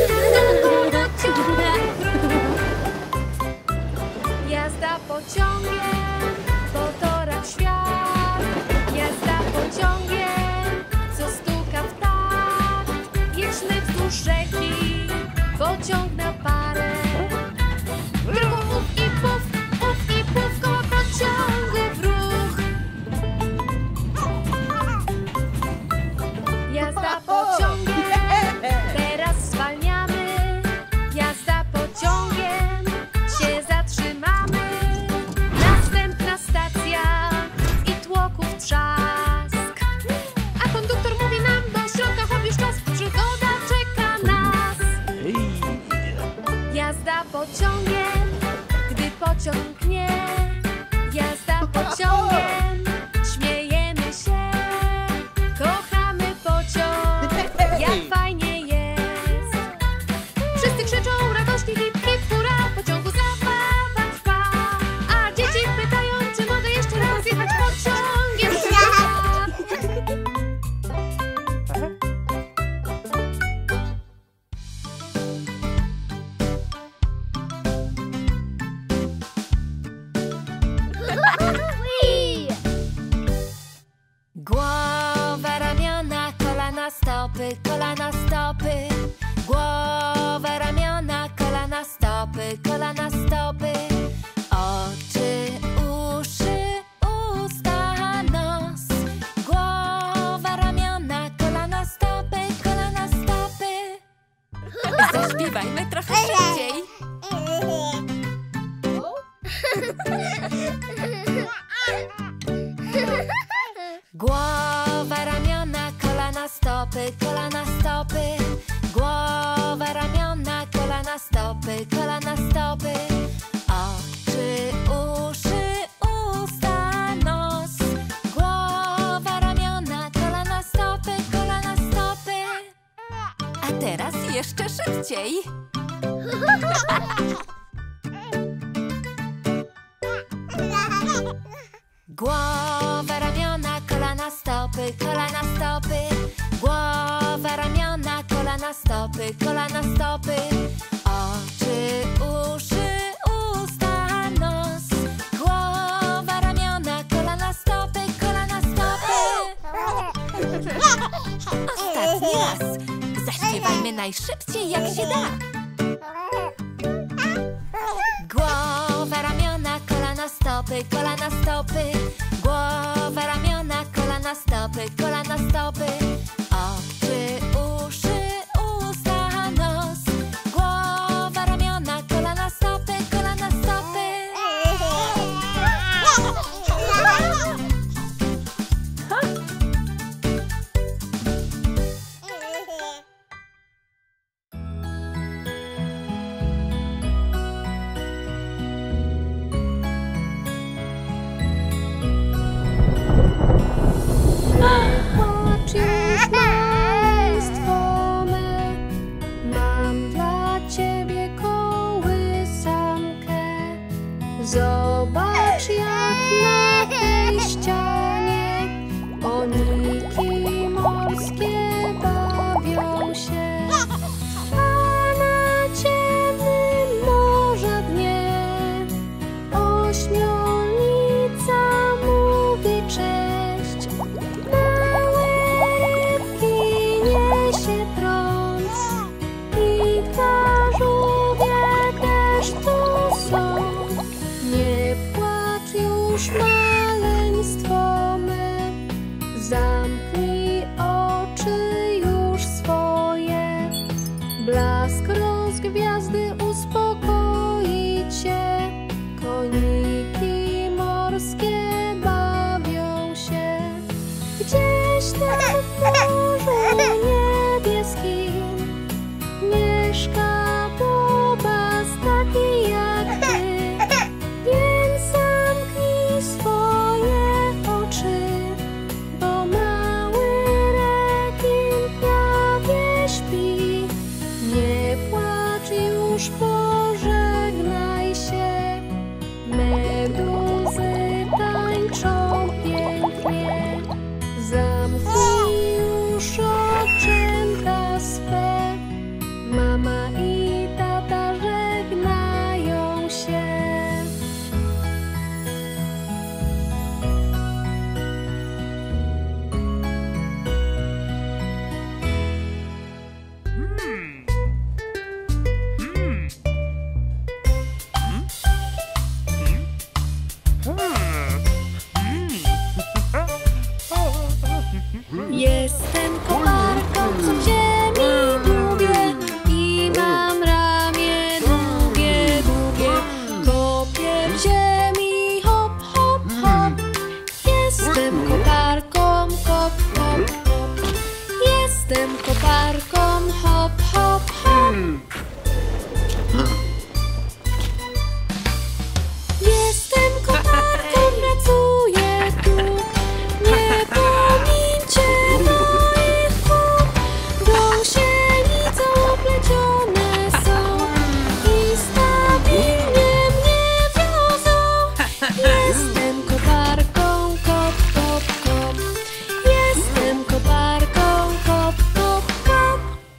Jazda pociągiem po torach w świat. Jazda pociągiem, co stuka w takt. Jedźmy wzdłuż rzeki, pociąg na parę. Tylko uf i puf, koło pociągu w ruch. Jazda pociągiem, teraz zwalniamy. Jazda pociągiem, się zatrzymamy. Następna stacja i tłoków trzask. A konduktor mówi nam, do środka hop już czas. Przygoda czeka nas. Jazda pociągiem, gdy pociąg pnie. Jazda pociągiem, śmiejemy się. Kochamy pociąg, jak fajnie jest. Wszyscy krzyczą radośnie hip, hip, hurra. Pociągu zabawa trwa. A dzieci pytają, czy mogę jeszcze raz jechać pociągiem. Głowa, ramiona, kolana, stopy, kolana, stopy. Głowa, ramiona, kolana, stopy, kolana, stopy. Oczy, uszy, usta, nos. Głowa, ramiona, kolana, stopy, kolana, stopy. Zaśpiewajmy trochę szybciej. Głowa, ramiona, kolana, stopy, kolana, stopy. Głowa, ramiona, kolana, stopy, kolana, stopy. Oczy, uszy, usta, nos. Głowa, ramiona, kolana, stopy, kolana, stopy. A teraz jeszcze szybciej. Głowa, ramiona, kolana, stopy, kolana, stopy. Głowa, ramiona, kolana, stopy, kolana, stopy. Oczy, uszy, usta, nos. Głowa, ramiona, kolana, stopy, kolana, stopy. Ostatni raz. Zaśpiewajmy najszybciej, jak się da. Głowa, ramiona, kolana, stopy, kolana, stopy. Głowa, ramiona, kolana, stopy, kolana, stopy. Oczy, uszy, usta, nos. Głowa, ramiona, kolana, stopy, kolana, stopy. już maleństwo me. Zamknij oczy już swoje. Blask rozgwiazdy uspokoi cię. Koniki morskie bawią się. Gdzieś tam w morzu niebieskim mieszka bobas taki jak ty. Więc zamknij swoje oczy, bo mały rekin prawie śpi. Nie płacz już, pożegnaj się. Meduzy tańczą pięknie. Zamknij już oczęta swe. Mama i tata żegnają się. Jestem koparką, co w ziemi długie i mam ramię długie, długie. Kopię w ziemi, hop, hop, hop. Jestem koparką, hop, hop, hop. Jestem koparką, hop, hop, hop. Jestem koparką, pracuję tu. Nie pomincie moich kół. Gąsienicą oplecione są i stabilnie mnie wiozą. Jestem koparką, kop, kop, kop. Jestem koparką, kop, kop, kop.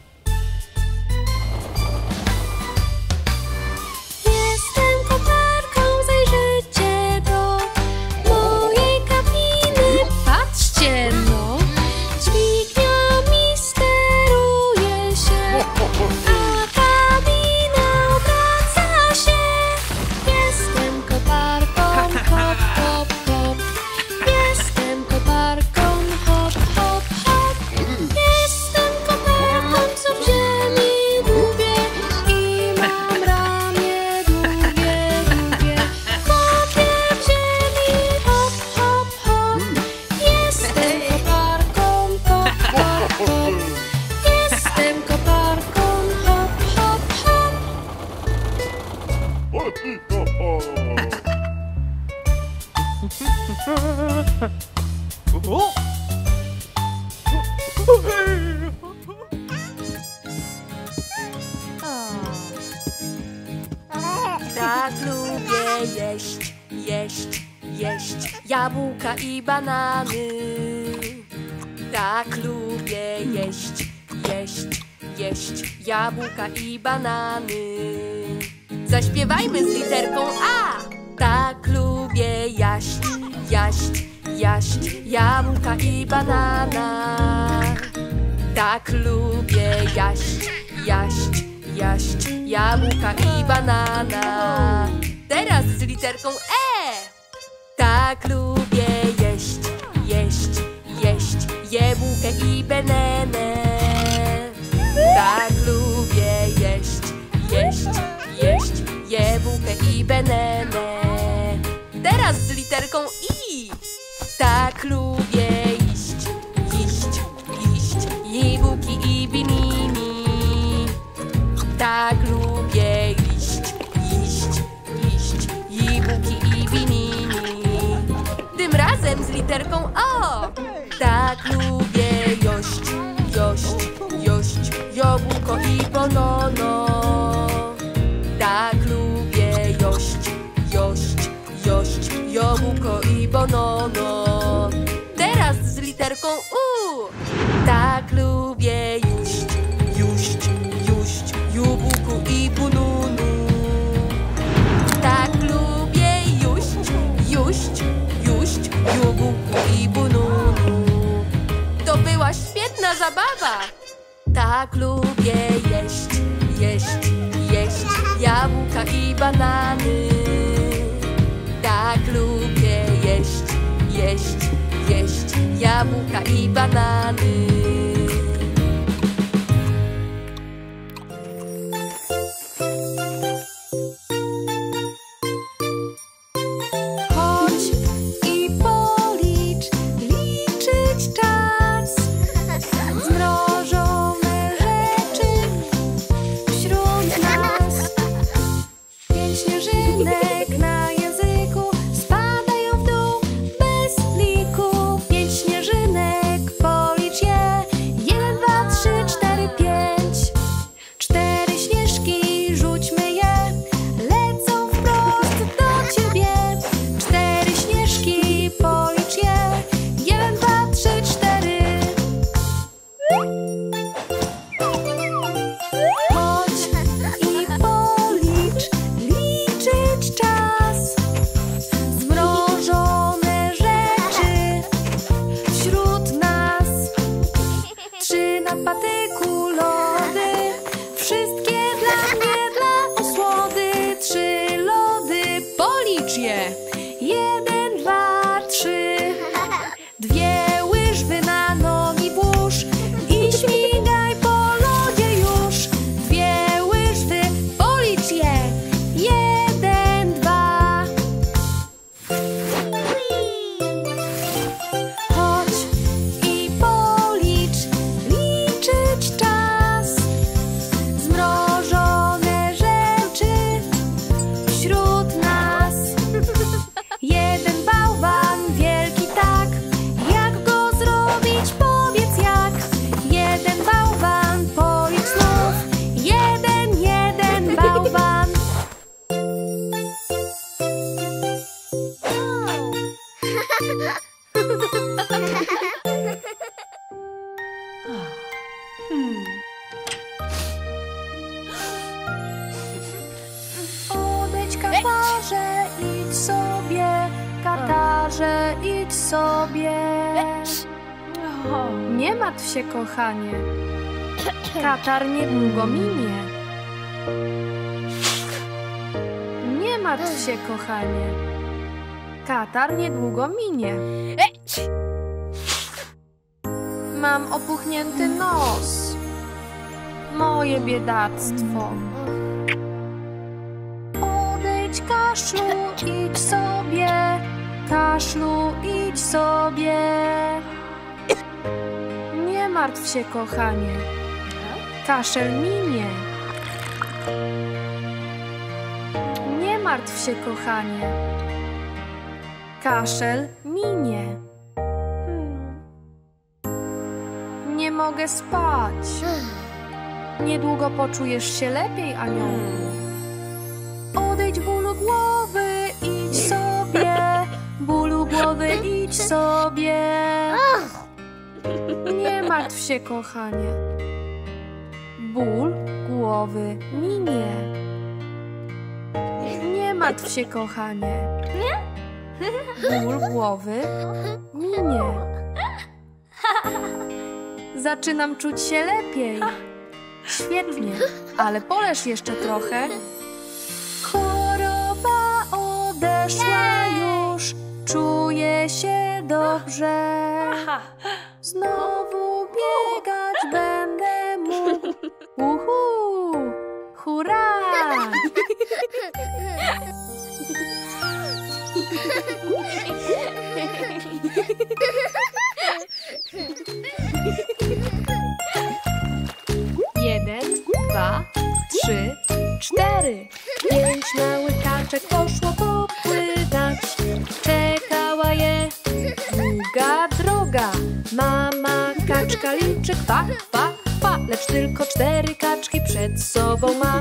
Jestem koparką, zajrzyjcie do mojej kabiny. Patrzcie no, dźwigniami steruje się, a kabina obraca się. Jestem koparką, hop, hop, hop. Jestem koparką, hop, hop, hop. Jestem koparką, co w ziemi długie i mam ramię długie, długie. Kopię w ziemi, hop, hop, hop. Jestem koparką, hop, hop, hop. Jestem koparką, hop, hop, hop. Tak lubię jeść, jeść, jeść jabłka i banany. Tak lubię jeść, jeść, jeść jabłka i banany. Zaśpiewajmy z literką A. Tak lubię jaść, jaść, jaść jabłka i banana. Tak lubię jaść, jaść, jaść jabłka i banana. Teraz z literką E. Tak lubię jeść, jeść, jeść jabłkę i bananę. Tak lubię jeść, jeść, jeść jabłkę i bananę. Teraz z literką I. Tak lubię iść, iść, iść jabłki i banany. Tak lubię iść, iść, iść jabłki i banany. Tym razem z literką O. Tak lubię jość, jość, jość jabłko i banana. Tak lubię jość, jość, jość jabłko i banana. Teraz z literką U. Tak lubię juść, juść, juść jabłko i banana. Tak lubię juść, juść, juść jabłko i banana. To była świetna zabawa. Tak lubię jeść, jeść, jeść jabłka i banany. Tak lubię jabłka i banany. Chodź i policz, liczyć czas. Zmrożone rzeczy wśród nas. 5 śnieżynek na języku spadają w dół bez liku. 5 śnieżynek, policz je. 1, 2, 3, 4, 5. 4 śnieżki, rzućmy je. Lecą wprost do ciebie. 4 śnieżki, policz je. 1, 2, 3, 4. Chodź i policz, liczyć czas. Zmrożone rzeczy wśród nas. 3 na patyku lody, wszystkie dla mnie, dla osłody. 3 lody, policz je. 1, 2, 3. 2 łyżwy na nogi włóż i śmigaj po lodzie już. 2 łyżwy, policz je. 1, 2. Chodź i policz, liczyć czas. Zmrożone rzeczy wśród nas. 1 bałwan, wielki tak. Jak go zrobić, powiedz jak. 1 bałwan, policz znów. 1, 1 bałwan. Odejdź, katarze, idź sobie. Katarze, idź sobie. Nie martw się, kochanie. Katar niedługo minie. Nie martw się, kochanie. Katar niedługo minie. Mam opuchnięty nos. Moje biedactwo. Odejdź, kaszlu, idź sobie. Kaszlu, idź sobie. Nie martw się, kochanie. Kaszel minie. Nie martw się, kochanie. Kaszel minie. Nie mogę spać. Niedługo poczujesz się lepiej, aniołku. Odejdź, bólu głowy, idź sobie. Bólu głowy, idź sobie. Nie martw się, kochanie. Ból głowy minie. Nie martw się, kochanie. Ból głowy minie. Zaczynam czuć się lepiej. Świetnie, ale poleż jeszcze trochę. Choroba odeszła już. Czuję się dobrze. Znowu biegać będę mógł. Uhu! Hurra! Jeden, 2, 3, 4. 5 małych kaczek poszło popływać. Czekała je długa droga. Mama kaczka liczy kwa, kwa, kwa. Lecz tylko 4 kaczki przed sobą ma.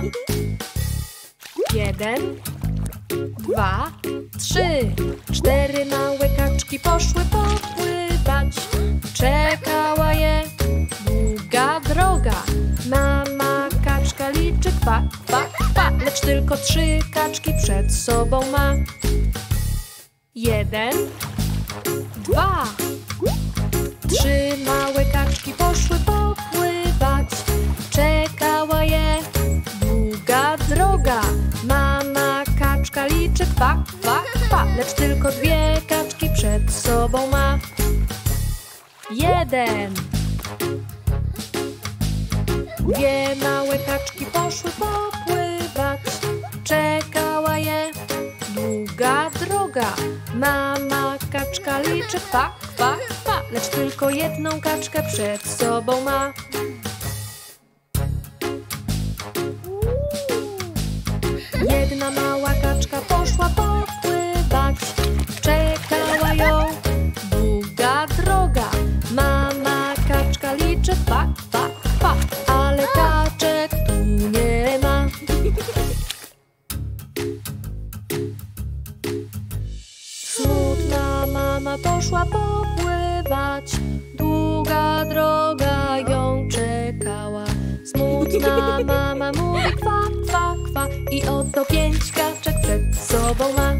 1, 2, 3. 4 małe kaczki poszły popływać. Czekała je długa droga. Mama kaczka liczy kwa, kwa, kwa. Lecz tylko 3 kaczki przed sobą ma. 1, 2, 3 małe kaczki poszły popływać. Czekała je długa droga. Mama kaczka liczy kwa, kwa, kwa. Lecz tylko 2 kaczki przed sobą ma. jeden. Dwie małe kaczki poszły popływać. Czekała je długa droga. Mama kaczka liczy kwa, kwa, kwa, lecz tylko jedną kaczkę przed sobą ma. Jedna mała kaczka poszła popływać. Czekała ją długa droga. Mama kaczka liczy kwa, kwa, kwa, ale kaczek tu nie ma. Smutna mama poszła popływać. Długa droga ją czekała. Smutna mama mówi kwa, kwa, kwa i oto 5 kaczek przed sobą ma.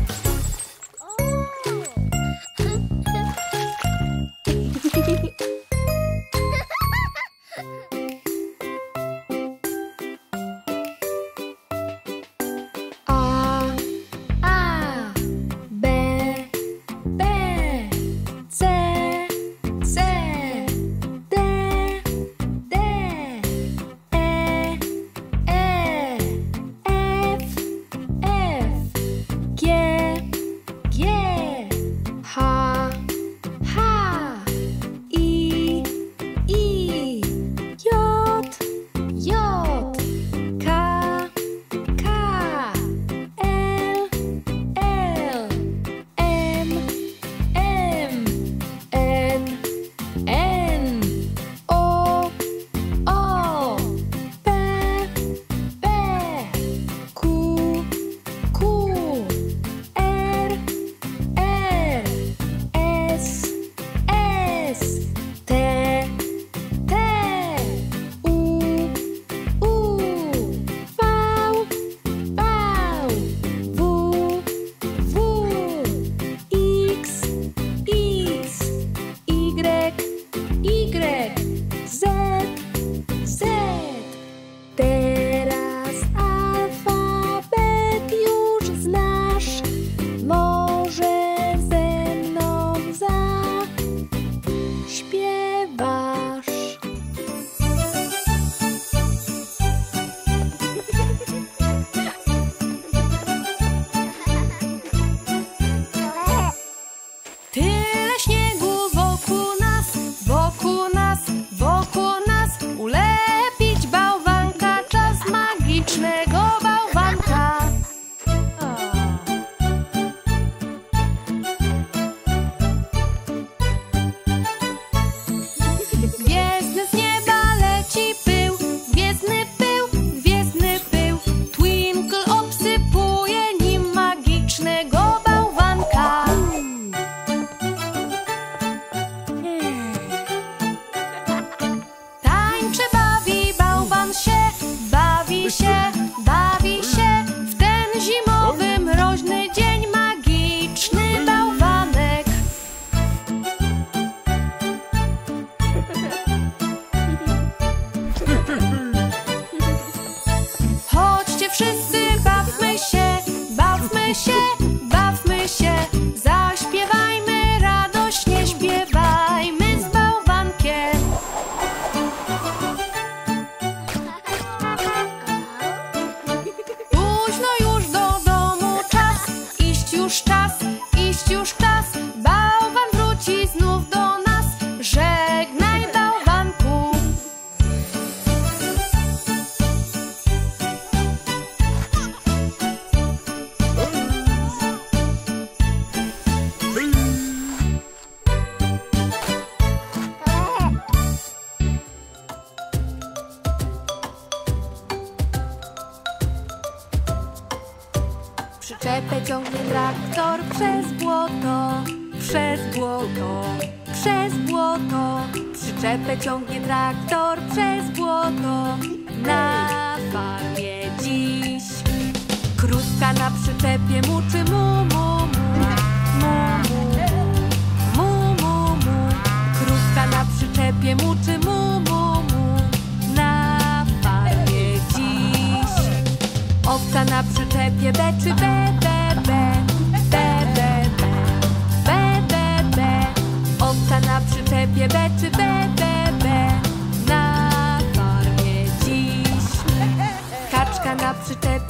Przyczepę ciągnie traktor przez błoto, przez błoto, przez błoto. Przyczepę ciągnie traktor przez błoto. Na farmie dziś kruska na przyczepie muczy mu, mu, mu, mu, mu, mu, mu. Kruska na przyczepie muczy mu, mu, mu. Na farmie dziś owca na przyczepie beczy be, be, be, be, be, be, be, be, be. Owca na przyczepie beczy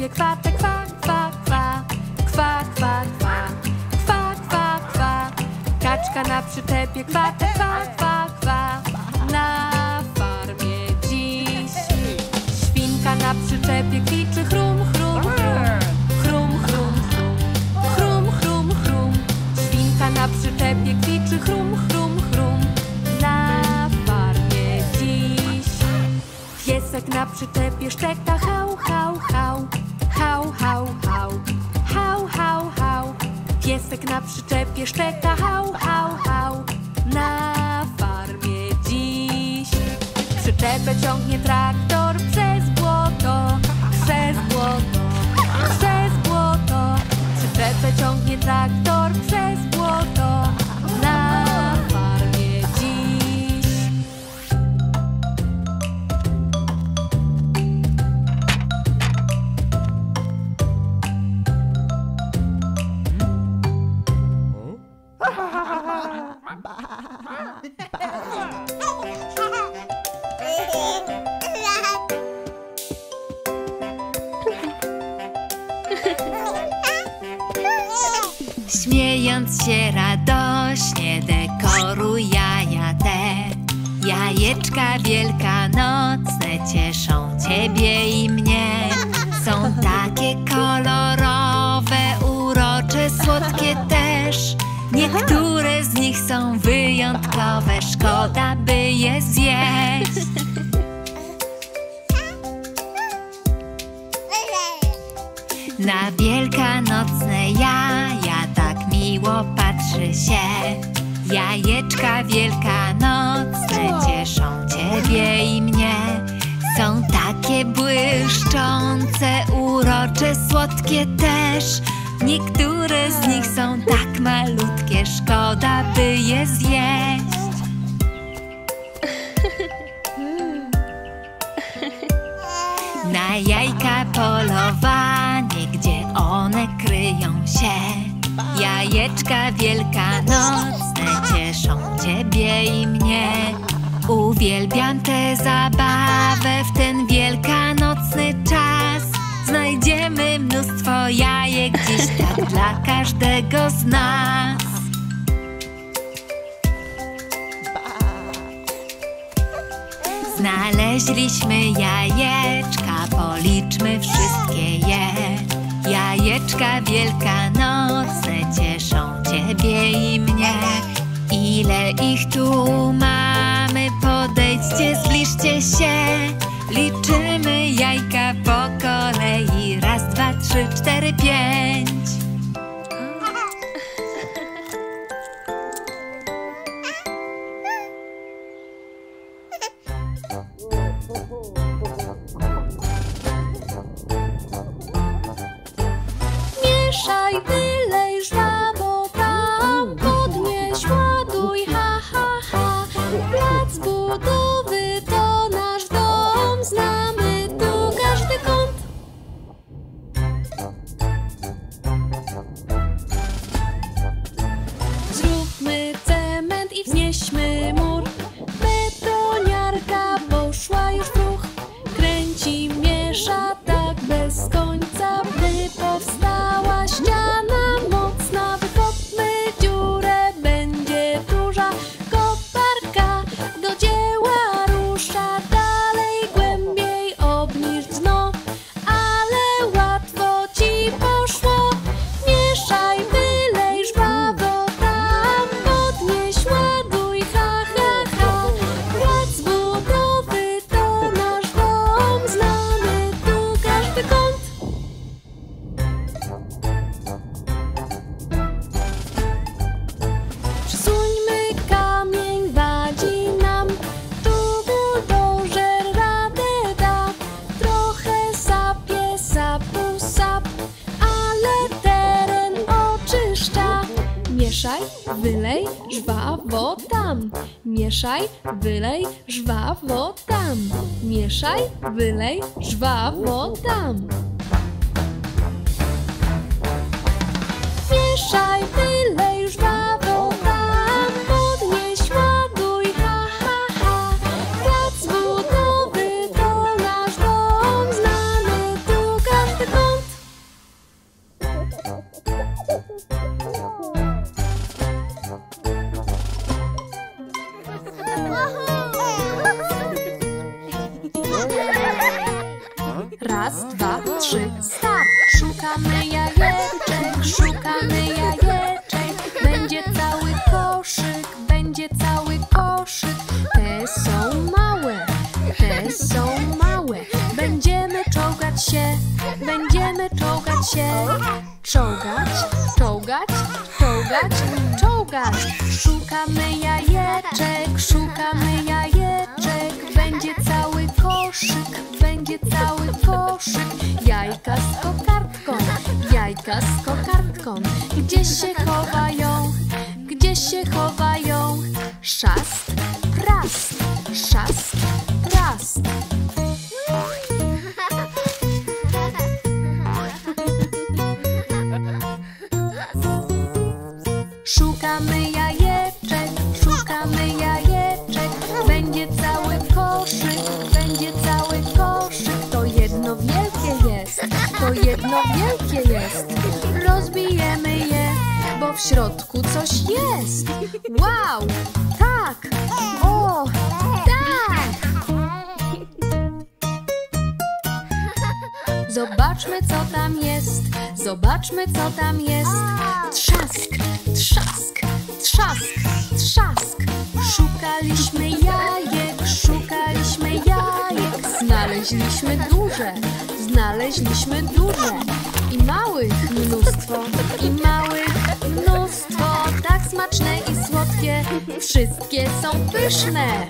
przyczepie kwa, te kwa, kwa, kwa. Kwa, kwa, kwa. Kwa, kwa, kwa. Kaczka na przyczepie kwa, te kwa, kwa, kwa. Na farmie dziś. Świnka na przyczepie kwiczy chrum, chrum, chrum. Chrum, chrum, chrum. Chrum, chrum, chrum. Świnka na przyczepie kwiczy chrum, chrum, chrum. Na farmie dziś. Piesek na przyczepie szczeka hał, hał, hał. Hał, hał, hał. Hał, hał, hał. Piesek na przyczepie szczeka hał, hał, hał. Na farmie dziś. Przyczepę ciągnie traktor przez błoto, przez błoto, przez błoto. Przyczepę ciągnie traktor przez błoto. Na farmie dziś. Śmiejąc się radośnie dekoruj jaja te. Jajeczka wielkanocne cieszą ciebie i mnie. Są takie kolorowe, urocze, słodkie też. Niektóre z nich są wyjątkowe, szkoda by je zjeść. Na wielkanocne jaja tak miło patrzy się. Jajeczka wielkanocne cieszą ciebie i mnie. Są takie błyszczące, urocze, słodkie też. Niektóre z nich są tak malutkie, szkoda by je zjeść. Na jajka polowanie, gdzie one kryją się. Jajeczka wielkanocne cieszą ciebie i mnie. Uwielbiam tę zabawę w ten wielkanocny czas. Znajdziemy mnóstwo jajek dziś tak dla każdego z nas. Znaleźliśmy jajeczka, policzmy wszystkie je. Jajeczka wielkanocne cieszą ciebie i mnie. Ile ich tu mamy, podejdźcie, zbliżcie się. Liczymy jajka po kolei, raz, dwa, trzy, cztery, pięć. Mieszaj, wylej, żwawo tam, podnieś, ładuj, ha, ha, ha. Plac budowy to nasz dom, znamy tu każdy kąt. Zróbmy cement i wznieśmy mur. Betoniarka poszła już w ruch. Kręci, miesza tak bez końca, by powstała ściana mocna. Wykopmy dziurę, będzie duża. Koparka do dzieła rusza. Dalej, głębiej obniż dno, ale łatwo ci poszło. Mieszaj, wylej, żwawo tam, podnieś, ładuj, ha, ha, ha. Plac budowy to nasz dom, znamy tu każdy kąt. Przesuńmy kamień, wadzi nam, tu buldożer radę da. Trochę sapie, sapu, sap, ale teren oczyszcza. Mieszaj, wylej, żwawo tam. Mieszaj, wylej, żwawo tam. Mieszaj, wylej, żwawo tam. Mieszaj, wylej, żwawo tam, podnieś, ładuj, ha, ha, ha. Plac budowy to nasz dom, znamy tu każdy kąt. 3, start! Szukamy jajeczek, szukamy jajeczek. Będzie cały koszyk, będzie cały koszyk. Te są małe, te są małe. Będziemy czołgać się, będziemy czołgać się. Czołgać, czołgać, czołgać, czołgać. Szukamy jajeczek, szukamy jajeczek. Będzie cały koszyk, będzie cały koszyk. Jajka z kokardką, jajka z kokardką. Gdzie się chowają, gdzie się chowają? Szast, rast, szast, rast. Szukamy jajeczek, szukamy jajeczek. Będzie cały koszyk, będzie cały koszyk. To jedno wielkie jest, to jedno wielkie jest. Rozbijemy je, bo w środku coś jest. Wow, tak, o, tak. Zobaczmy, co tam jest, zobaczmy, co tam jest. Trzask, trzask, trzask, trzask. Szukaliśmy jajek, szukaliśmy jajek. Znaleźliśmy duże, znaleźliśmy duże. I małych mnóstwo, i małych mnóstwo. Tak smaczne i słodkie, wszystkie są pyszne.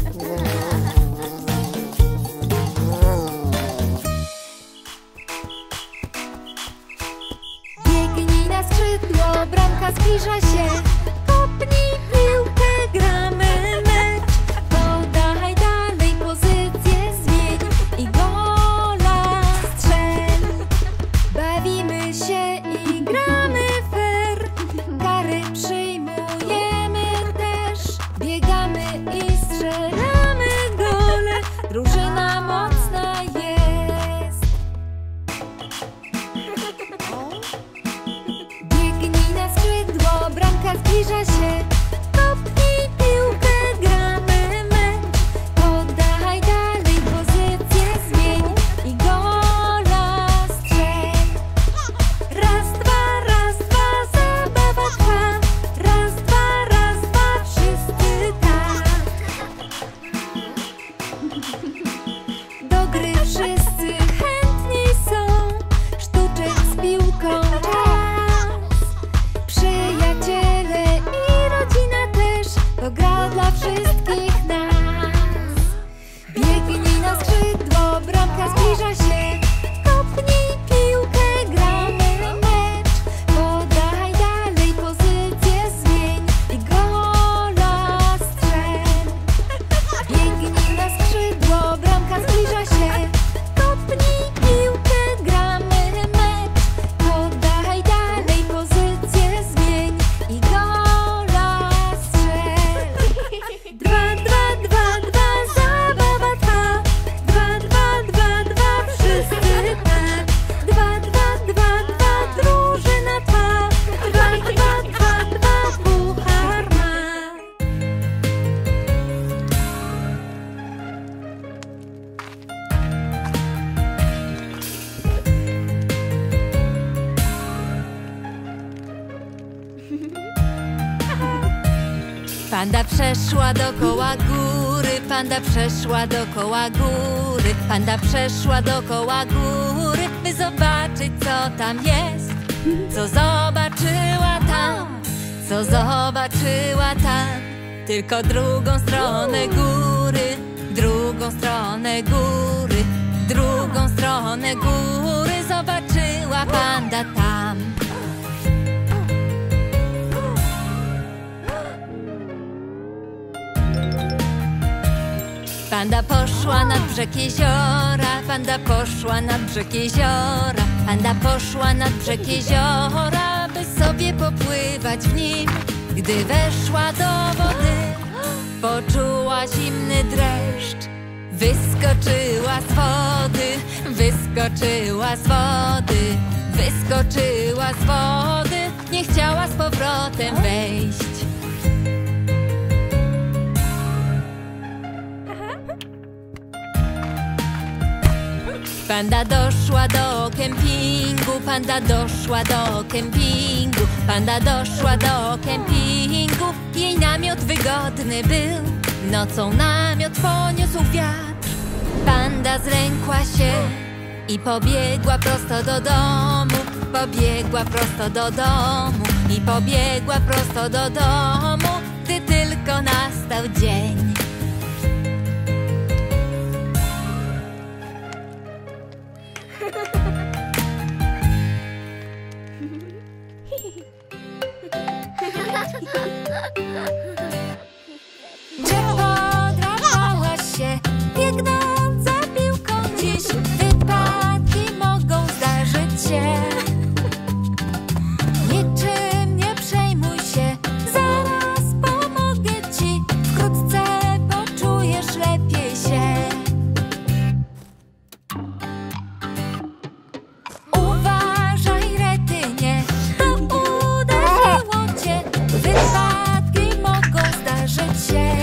Biegnij na skrzydło, bramka zbliża się. Kopnij piłkę, gramy mecz. Podaj dalej, pozycję zmień i gola strzel. Bawimy się i gramy fair. Kary przyjmujemy też. Biegamy i strzelamy gole. Drużyna mocna jest. Biegnij na skrzydło, bramka zbliża się. Kopnij piłkę, gramy mecz. Podaj dalej, pozycję zmień i gola strzel. Raz, dwa, zabawa trwa. Raz, dwa, wszyscy tak. Do gry wszyscy chętni są. Sztuczek z piłką czas. Przyjaciele i rodzina też. To gra dla wszystkich nas. Biegnij na skrzydło, bramka zbliża się. Kopnij piłkę, gramy mecz. Podaj dalej, pozycję zmień i gola strzel. Biegnij na skrzydło, bramka zbliża się. Kopnij piłkę, gramy mecz. Podaj dalej, pozycję zmień i gola strzel. Dwa, zabawa trwa. Dwa, wszyscy tak. Dwa, drużyna trwa. Dwa, puchar ma. Panda przeszła dookoła góry, panda przeszła dookoła góry, panda przeszła dookoła góry, by zobaczyć, co tam jest. Co zobaczyła tam, co zobaczyła tam? Tylko drugą stronę góry, drugą stronę góry, drugą stronę góry zobaczyła panda tam. Panda poszła nad brzeg jeziora, panda poszła nad brzeg jeziora, panda poszła nad brzeg jeziora, by sobie popływać w nim. Gdy weszła do wody, poczuła zimny dreszcz. Wyskoczyła z wody, wyskoczyła z wody, wyskoczyła z wody, nie chciała z powrotem wejść. Panda doszła do kempingu, panda doszła do kempingu. Panda doszła do kempingu. Jej namiot wygodny był, nocą namiot poniósł wiatr. Panda zlękła się i pobiegła prosto do domu. Pobiegła prosto do domu i pobiegła prosto do domu, gdy tylko nastał dzień. Podrapała się, biegnąc za piłką gdzieś. Wypadki mogą zdarzyć się. Niczym nie przejmuj się, zaraz pomogę ci. Wkrótce poczujesz lepiej się. Uważaj, Retynie, to uderzyło cię. Wypadki mogą zdarzyć się.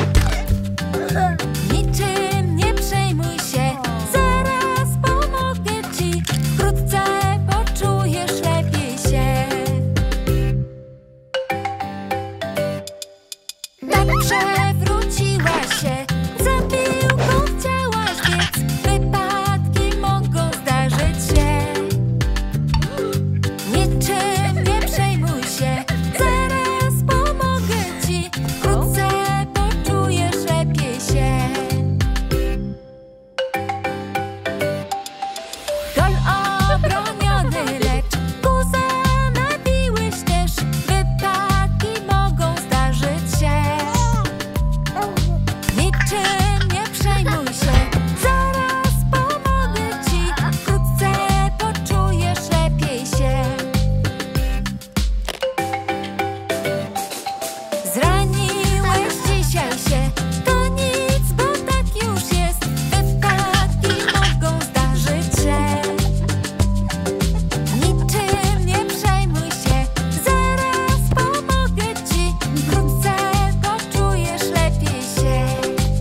Niczym nie przejmuj się, zaraz pomogę ci. Wkrótce poczujesz lepiej się. Tak przewróciła się, za piłką chciałaś biec. Wypadki mogą zdarzyć się. Niczym nie przejmuj się, zaraz pomogę ci. Wkrótce poczujesz lepiej się. Gol obroniony, lecz guza nabiłeś też. Wypadki mogą zdarzyć się. Niczym nie przejmuj się, zaraz pomogę ci. Wkrótce poczujesz lepiej się. Zraniłeś dzisiaj się, to nic, bo tak już jest. Wypadki mogą zdarzyć się. Niczym nie przejmuj się, zaraz pomogę ci. Wkrótce poczujesz lepiej się.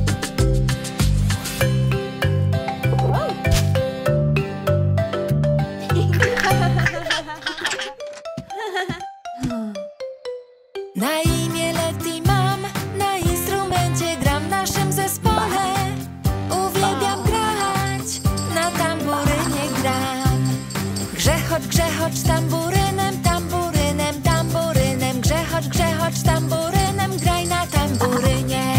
Na imię Leti mam, na instrumencie gram w naszym zespole. Uwielbiam grać, na tamburynie gram. Grzechocz tamburynem, tamburynem, tamburynem. Grzechocz tamburynem, graj na tamburynie.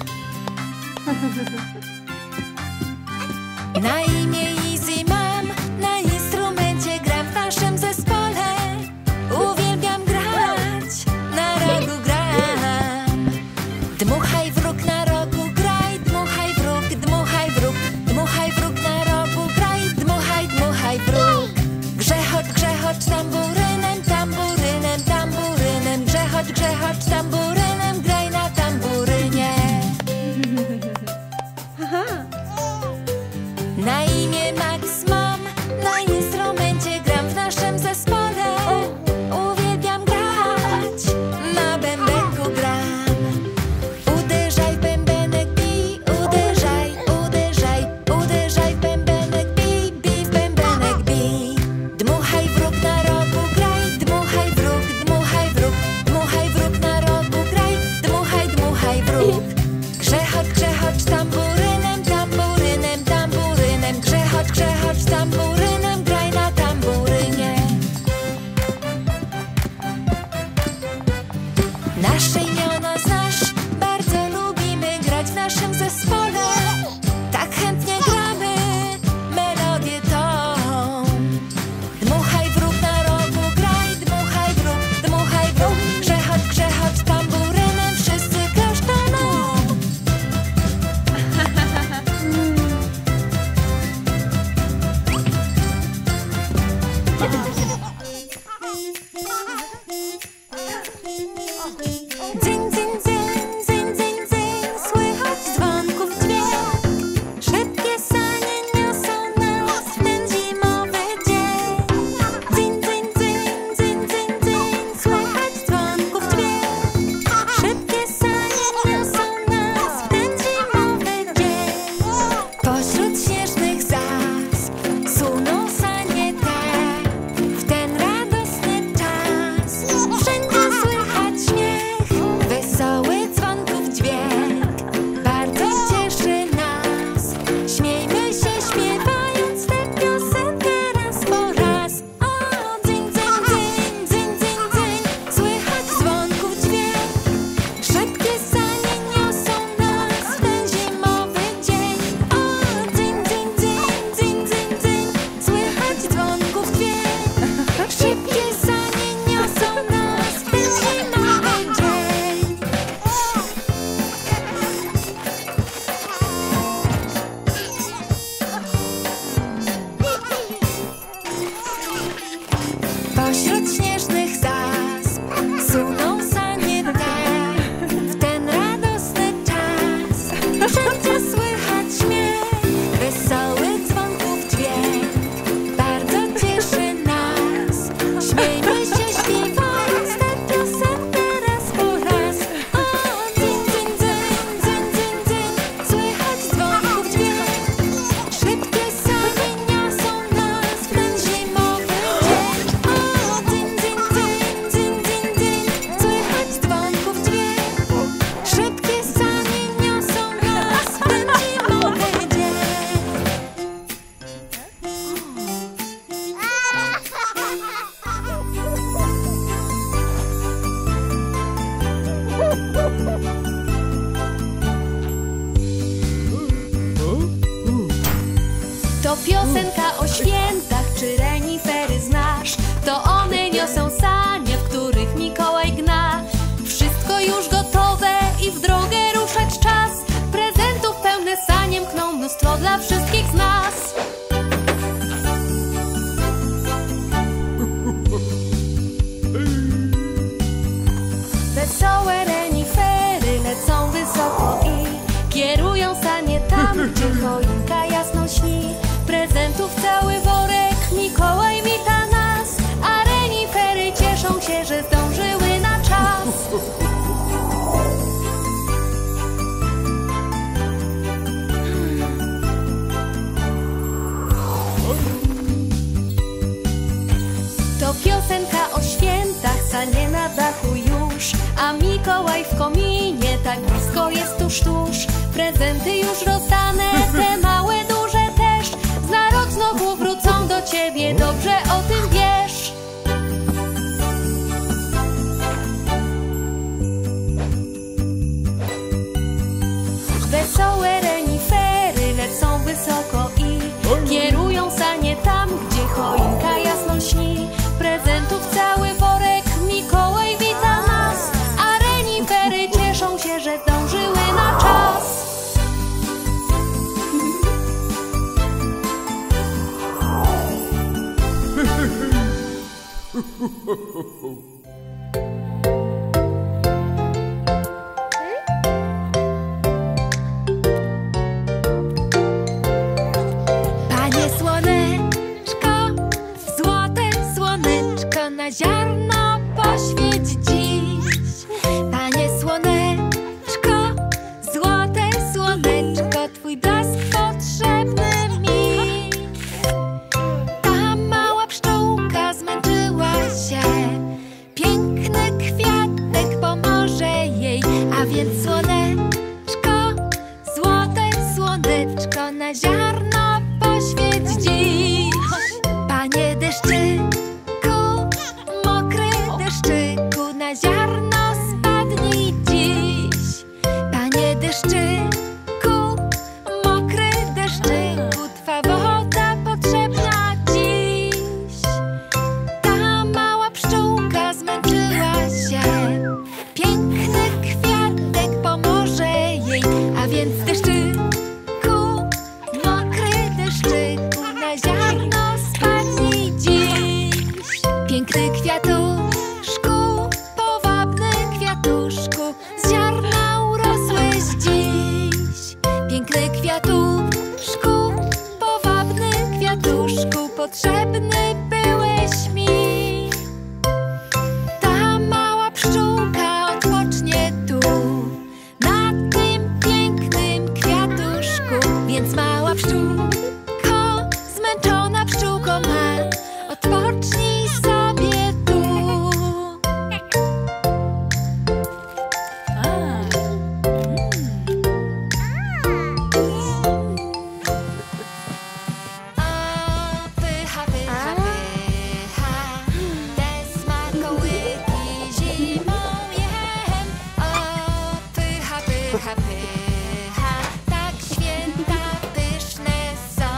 Na imię Easy mam, na instrumencie gram w naszym zespole. Uwielbiam grać, na rogu gram. Dmuchaj wróg na rogu, graj, dmuchaj wróg, dmuchaj wróg. Dmuchaj wróg na rogu, graj, dmuchaj, dmuchaj wróg. Grzechocz tamburynem, tamburynem, tamburynem. Grzechocz tamburynem, graj na tamburynie. Na imię Max mam, na instrumencie gram w naszym zespole. Uwielbiam grać, na bębenku gram. Uderzaj w bębenek, bij, uderzaj, uderzaj. Uderzaj w bębenek, bij, bij w bębenek, bij. Dmuchaj wróg na rogu, graj, dmuchaj wróg, dmuchaj wróg. Dmuchaj wróg na rogu, graj, dmuchaj, dmuchaj wróg. Grzechocz tamburynem, tamburynem, tamburynem. Grzechocz tamburynem, graj na tamburynie. Nasze imiona znasz, bardzo lubimy grać w naszym zespole. Tak chętnie gramy melodię tą. Dmuchaj wróg na rogu, graj, dmuchaj wróg, dmuchaj wróg. Grzechocz tamburynem, wszyscy klaszczą. Dzyń, dzyń, dzyń, dzyń, dzyń, dzyń, słychać dzwonków dźwięk. Szybkie sanie niosą nas w ten zimowy dzień. Dzyń, dzyń, dzyń, dzyń, dzyń, dzyń, słychać dzwonków dźwięk. Szybkie sanie niosą nas w ten zimowy dzień. Pośród śnieżnych zasp suną sanie To piosenka o świętach, czy renifery znasz? To one niosą sanie, w których Mikołaj gna. Wszystko już gotowe i w drogę ruszać czas. Prezentów pełne sanie mkną, mnóstwo dla wszystkich z nas. Wesołe renifery lecą wysoko i kierują sanie tam, gdzie choinka jasno śni. Prezentów cały worek, Mikołaj wita nas, a renifery cieszą się, że zdążyły na czas. To piosenka o świętach, sanie na dachu już, a Mikołaj w kominie, tak blisko jest tuż, tuż. Prezenty już rozdane, te małe, duże też. Za rok znowu wrócą do ciebie, dobrze o tym wiesz. Wesołe renifery lecą wysoko i kierują sanie tam, gdzie choinka jasno śni. Prezentów cały worek, Mikołaj wita nas, a renifery cieszą się, że zdążyły na czas. Panie słoneczko, złote słoneczko, na ziarno poświeć dziś. Panie słoneczko, złote słoneczko, twój blask potrzebny mi. Ta mała pszczółka zmęczyła się, piękny kwiatek pomoże jej. A więc słoneczko, złote słoneczko, na ziarno poświeć dziś. Panie deszczyku, mokry deszczyku, na ziarno spadnij dziś. Panie deszczyku, mokry deszczyku, twa woda potrzebna dziś. Ta mała pszczółka zmęczyła się, piękny kwiatek pomoże jej. A więc deszczyku, mokry deszczyku, na ziarno spadnij dziś. Piękny kwiatuszku, powabny kwiatuszku, z ziarna urosłeś dziś. Piękny kwiatuszku, powabny kwiatuszku, potrzebny byłeś mi. Ta mała pszczółka odpocznie tu, na tym pięknym kwiatuszku. Więc mała pszczółko, zmęczona pszczółko ma, odpocznij sobie tu. O, pycha, pycha, pycha, te smakołyki zimą jem. O, pycha, pycha, pycha, tak święta pyszne są.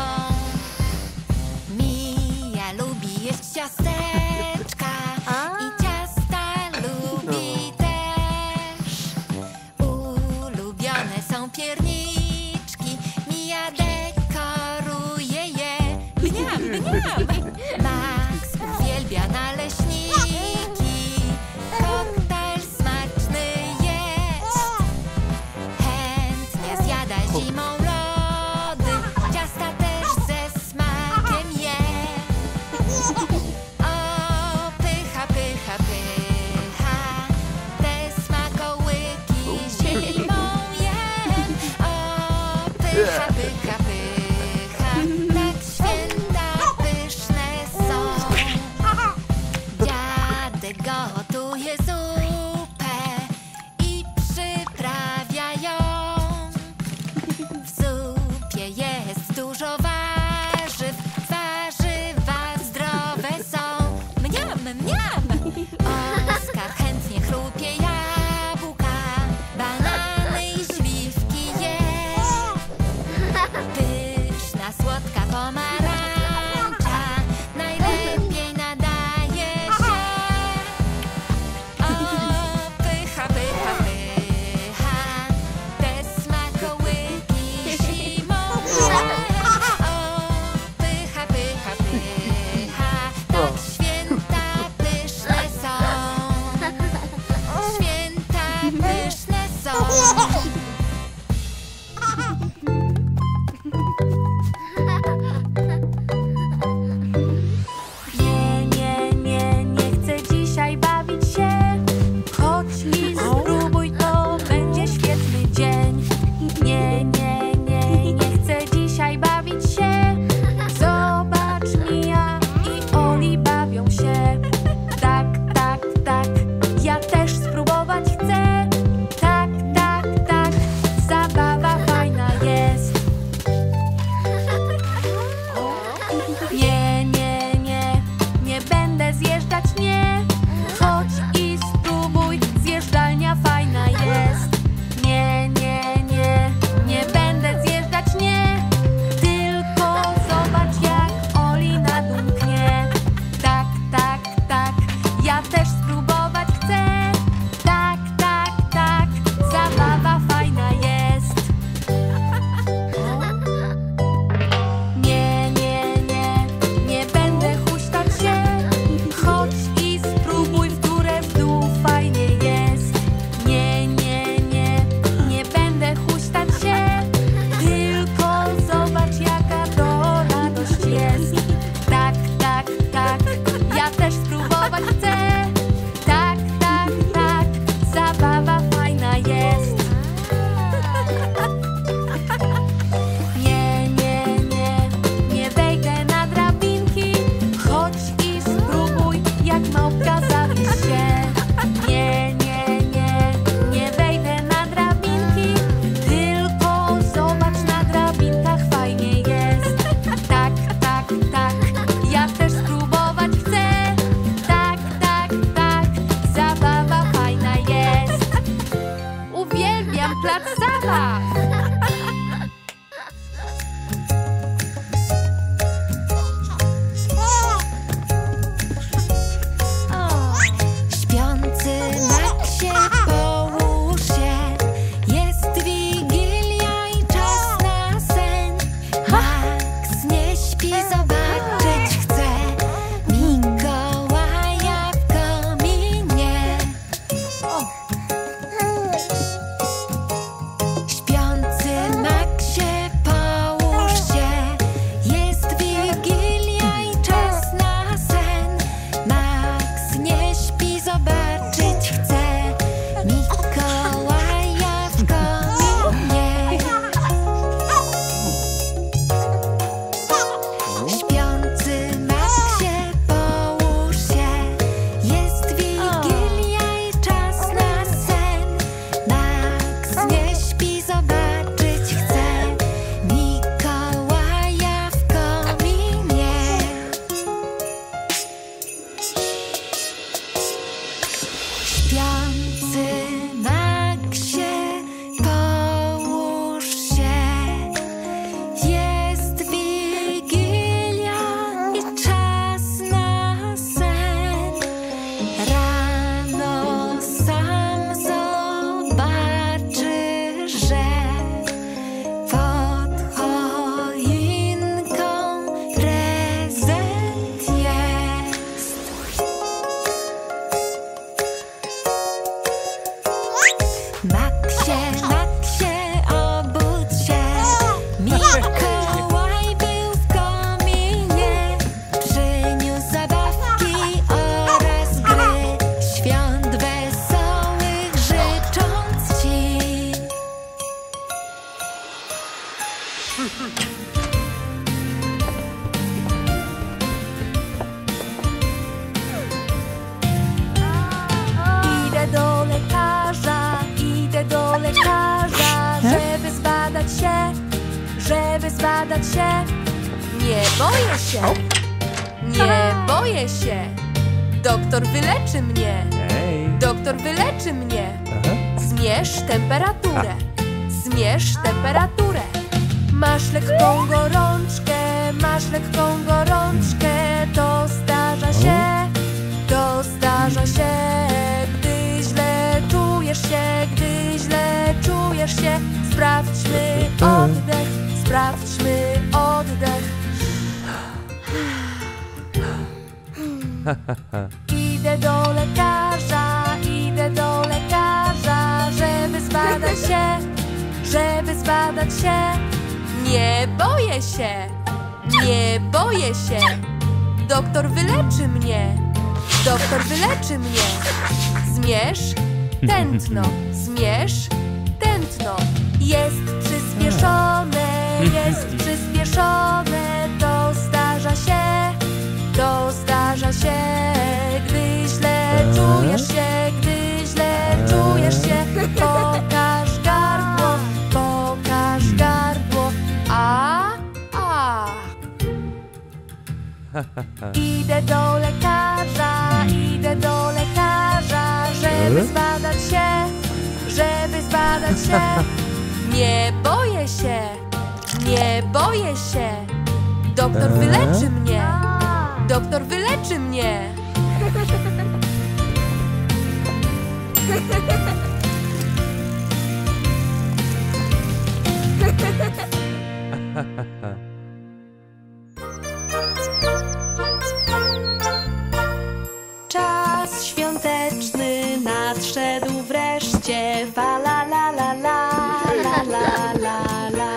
Mija lubi jeść ciasteczka i ciasta lubi też. Ulubione są pierniczki, Mija dekoruje je. Mniam, mniam! Max uwielbia naleśniki, koktajl smaczny jest. Chętnie zjada zimą lody, ciasta też ze smakiem je. O, pycha, pycha, pycha, te smakołyki zimą jem. O, pycha, pycha, pycha, tak święta pyszne są. Dziadek gotuje zupę i przyprawia ją. W zupie jest dużo warzyw, warzywa zdrowe są. Mniam, mniam! Oskar chętnie chrupie jabłka, Maksie, Maksie, obudź się. Mikołaj był w kominie, przyniósł zabawki oraz gry, świąt wesołych życząc ci. Idę do lekarza, żeby zbadać się. Nie boję się, nie boję się. Doktor wyleczy mnie, doktor wyleczy mnie. Zmierz temperaturę, zmierz temperaturę. Masz lekką gorączkę, to zdarza się, gdy źle czujesz się, sprawdźmy oddech, Idę do lekarza, żeby zbadać się. Nie boję się, nie boję się. Doktor wyleczy mnie, doktor wyleczy mnie. Zmierz tętno, zmierz tętno. Jest przyspieszone, to zdarza się, gdy źle czujesz się, pokaż gardło, Idę do lekarza, żeby zbadać się, Nie boję się, nie boję się. Doktor wyleczy mnie, doktor wyleczy mnie. Czas świąteczny nadszedł wreszcie. Fa la la la la la la la la.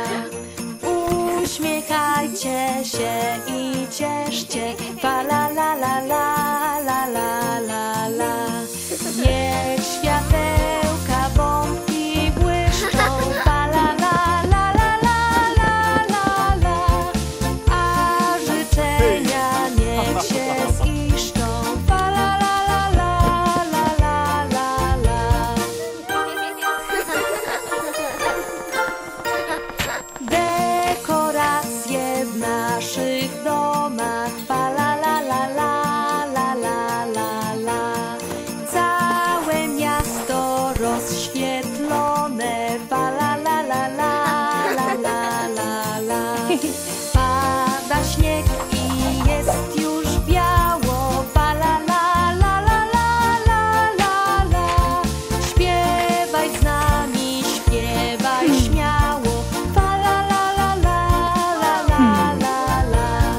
Uśmiechajcie się i cieszcie. Fa la la la la la la la la. Niech światełka bombki błyszczą. Fa la la la la la la la la. A życzenia niech się ziszczą. Fa la la la la la la la la. Dekoracje w naszych domach. Fa la la la la la la la la. Całe miasto rozświetlone. Fa la la la la la la la la. Pada śnieg i jest już biało. Fa la la la la la la la la. Śpiewaj z nami, śpiewaj śmiało. Fa la la la la la la la la.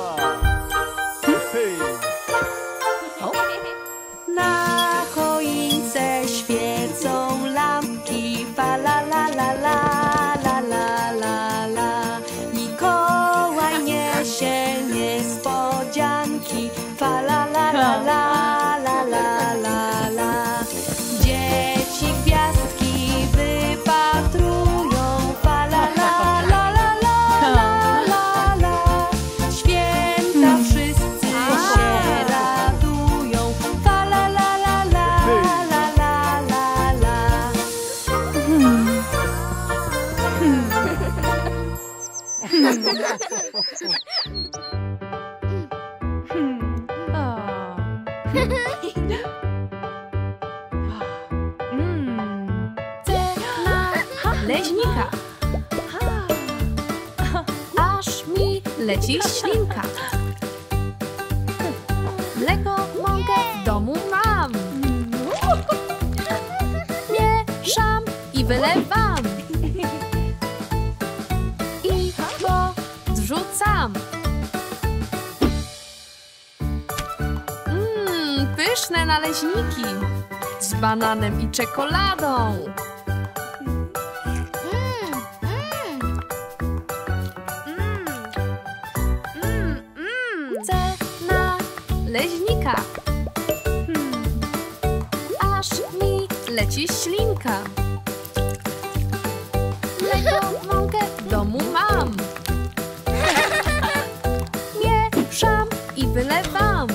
Na choince świecą lampki. Fa la la la la la la la la. Mikołaj niesie niespodzianki. Fa la la la la la la la la. Dzieci gwiazdki wypatrują. Fa la la la la la la la la. Święta wszyscy się radują. Fa la la la la la la la la. Leźnika. Aż mi leci ślinka. Mleko, mąkę w domu mam. Mieszam i wylewam. I podrzucam. Pyszne naleśniki z bananem i czekoladą. leźnika. Aż mi leci ślinka. Mleko, mąkę w domu mam. Mieszam i wylewam.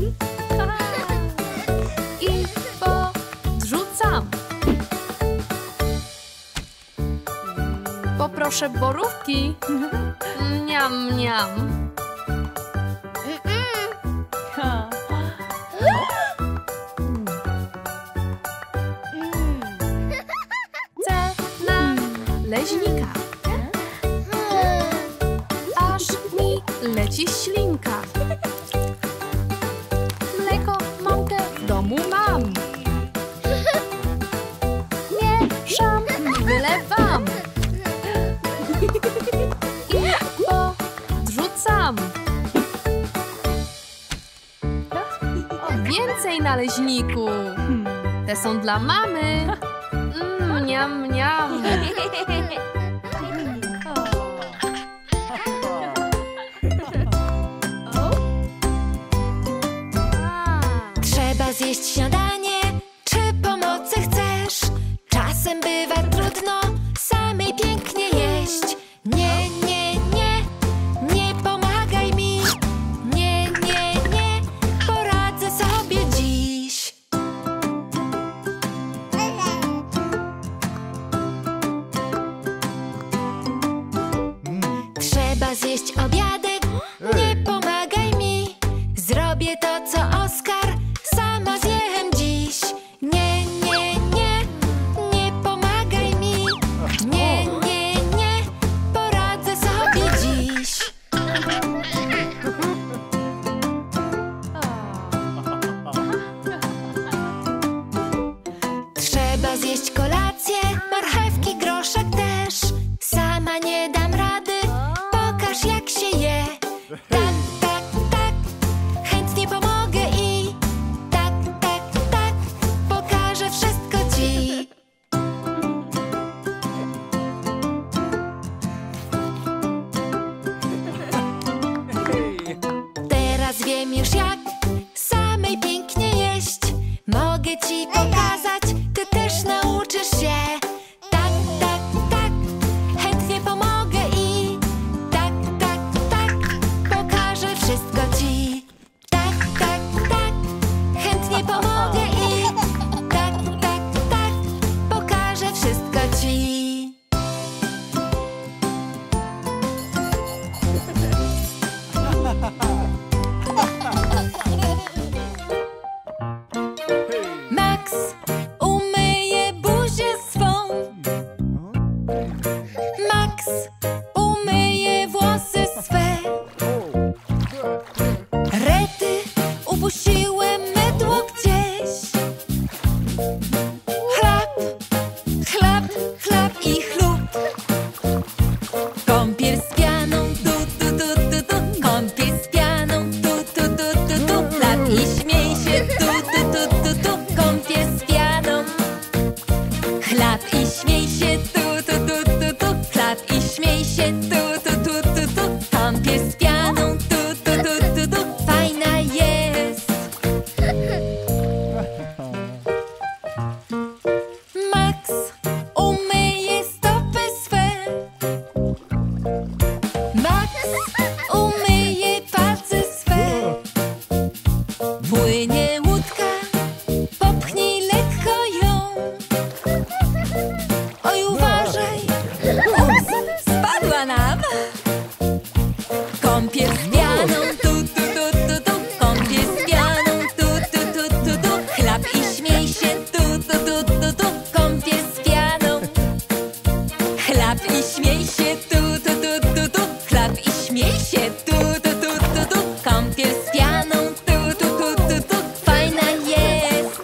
I podrzucam. Poproszę borówki. Niam, niam. Cena leźnika. Aż mi leci ślinka. Mleko, mąkę w domu mam. Mieszam i wylewam. I podrzucam. Więcej naleźniku. Te są dla mamy. Niam, niam. Trzeba zjeść śniadanie, czy pomocy chcesz? Czasem bywa trudno samej pięknie jeść. Nie, nie, nie, nie pomagaj mi. Nie, nie, nie, poradzę sobie dziś. Trzeba zjeść obiadek, nie pomagaj mi. Zrobię to, co Oskar, sama zjem dziś. Nie, nie, nie, nie pomagaj mi. Nie, nie, nie, poradzę sobie dziś. Trzeba zjeść kolację, marchewki, groszek też. Sama nie dam rady, pokaż jak się je. Tak, tak, tak, chętnie pomogę i tak, tak, tak, pokażę wszystko ci. Teraz wiem już jak samej pięknie jeść. Mogę ci pokazać, ty też nauczysz się. Tak, tak, tak, chętnie pomogę i tak, tak, tak, pokażę wszystko ci. Tak, tak, tak, chętnie pomogę i tak, tak, tak, pokażę wszystko ci. Max umyje buzię swą. Max umyje włosy swe. Rety, upuściłem mydło gdzieś. Chlap, chlap, chlap i chlup. Kąpiel z pianą, tu, tu, tu, tu, tu. Kąpiel z pianą, tu, tu, tu, tu, tu. Chlap i śmiej się, tu, tu, tu, tu, tu. Kąpiel z pianą. Chlap i śmiej się, tu, tu, tu, tu, tu. Chlap i śmiej się, tu, tu, tu, tu, tu. Kąpiel z pianą, tu, tu, tu, tu, tu. Fajna jest. Max umyje stopy swe. Max umyje palce swe. Płynie łódka, popchnij lekko ją. Oj, uważaj, ups, spadła nam. Kąpiel z pianą, tu, tu, tu, tu, tu. Kąpiel z pianą, tu, tu, tu, tu, tu. Chlap i śmiej się, tu, tu, tu, tu, tu. Kąpiel z pianą. Chlap i śmiej się, tu, tu, tu, tu, tu. Chlap i śmiej się, tu, tu, tu, tu, tu. Kąpiel z pianą, tu, tu, tu, tu, tu. Fajna jest.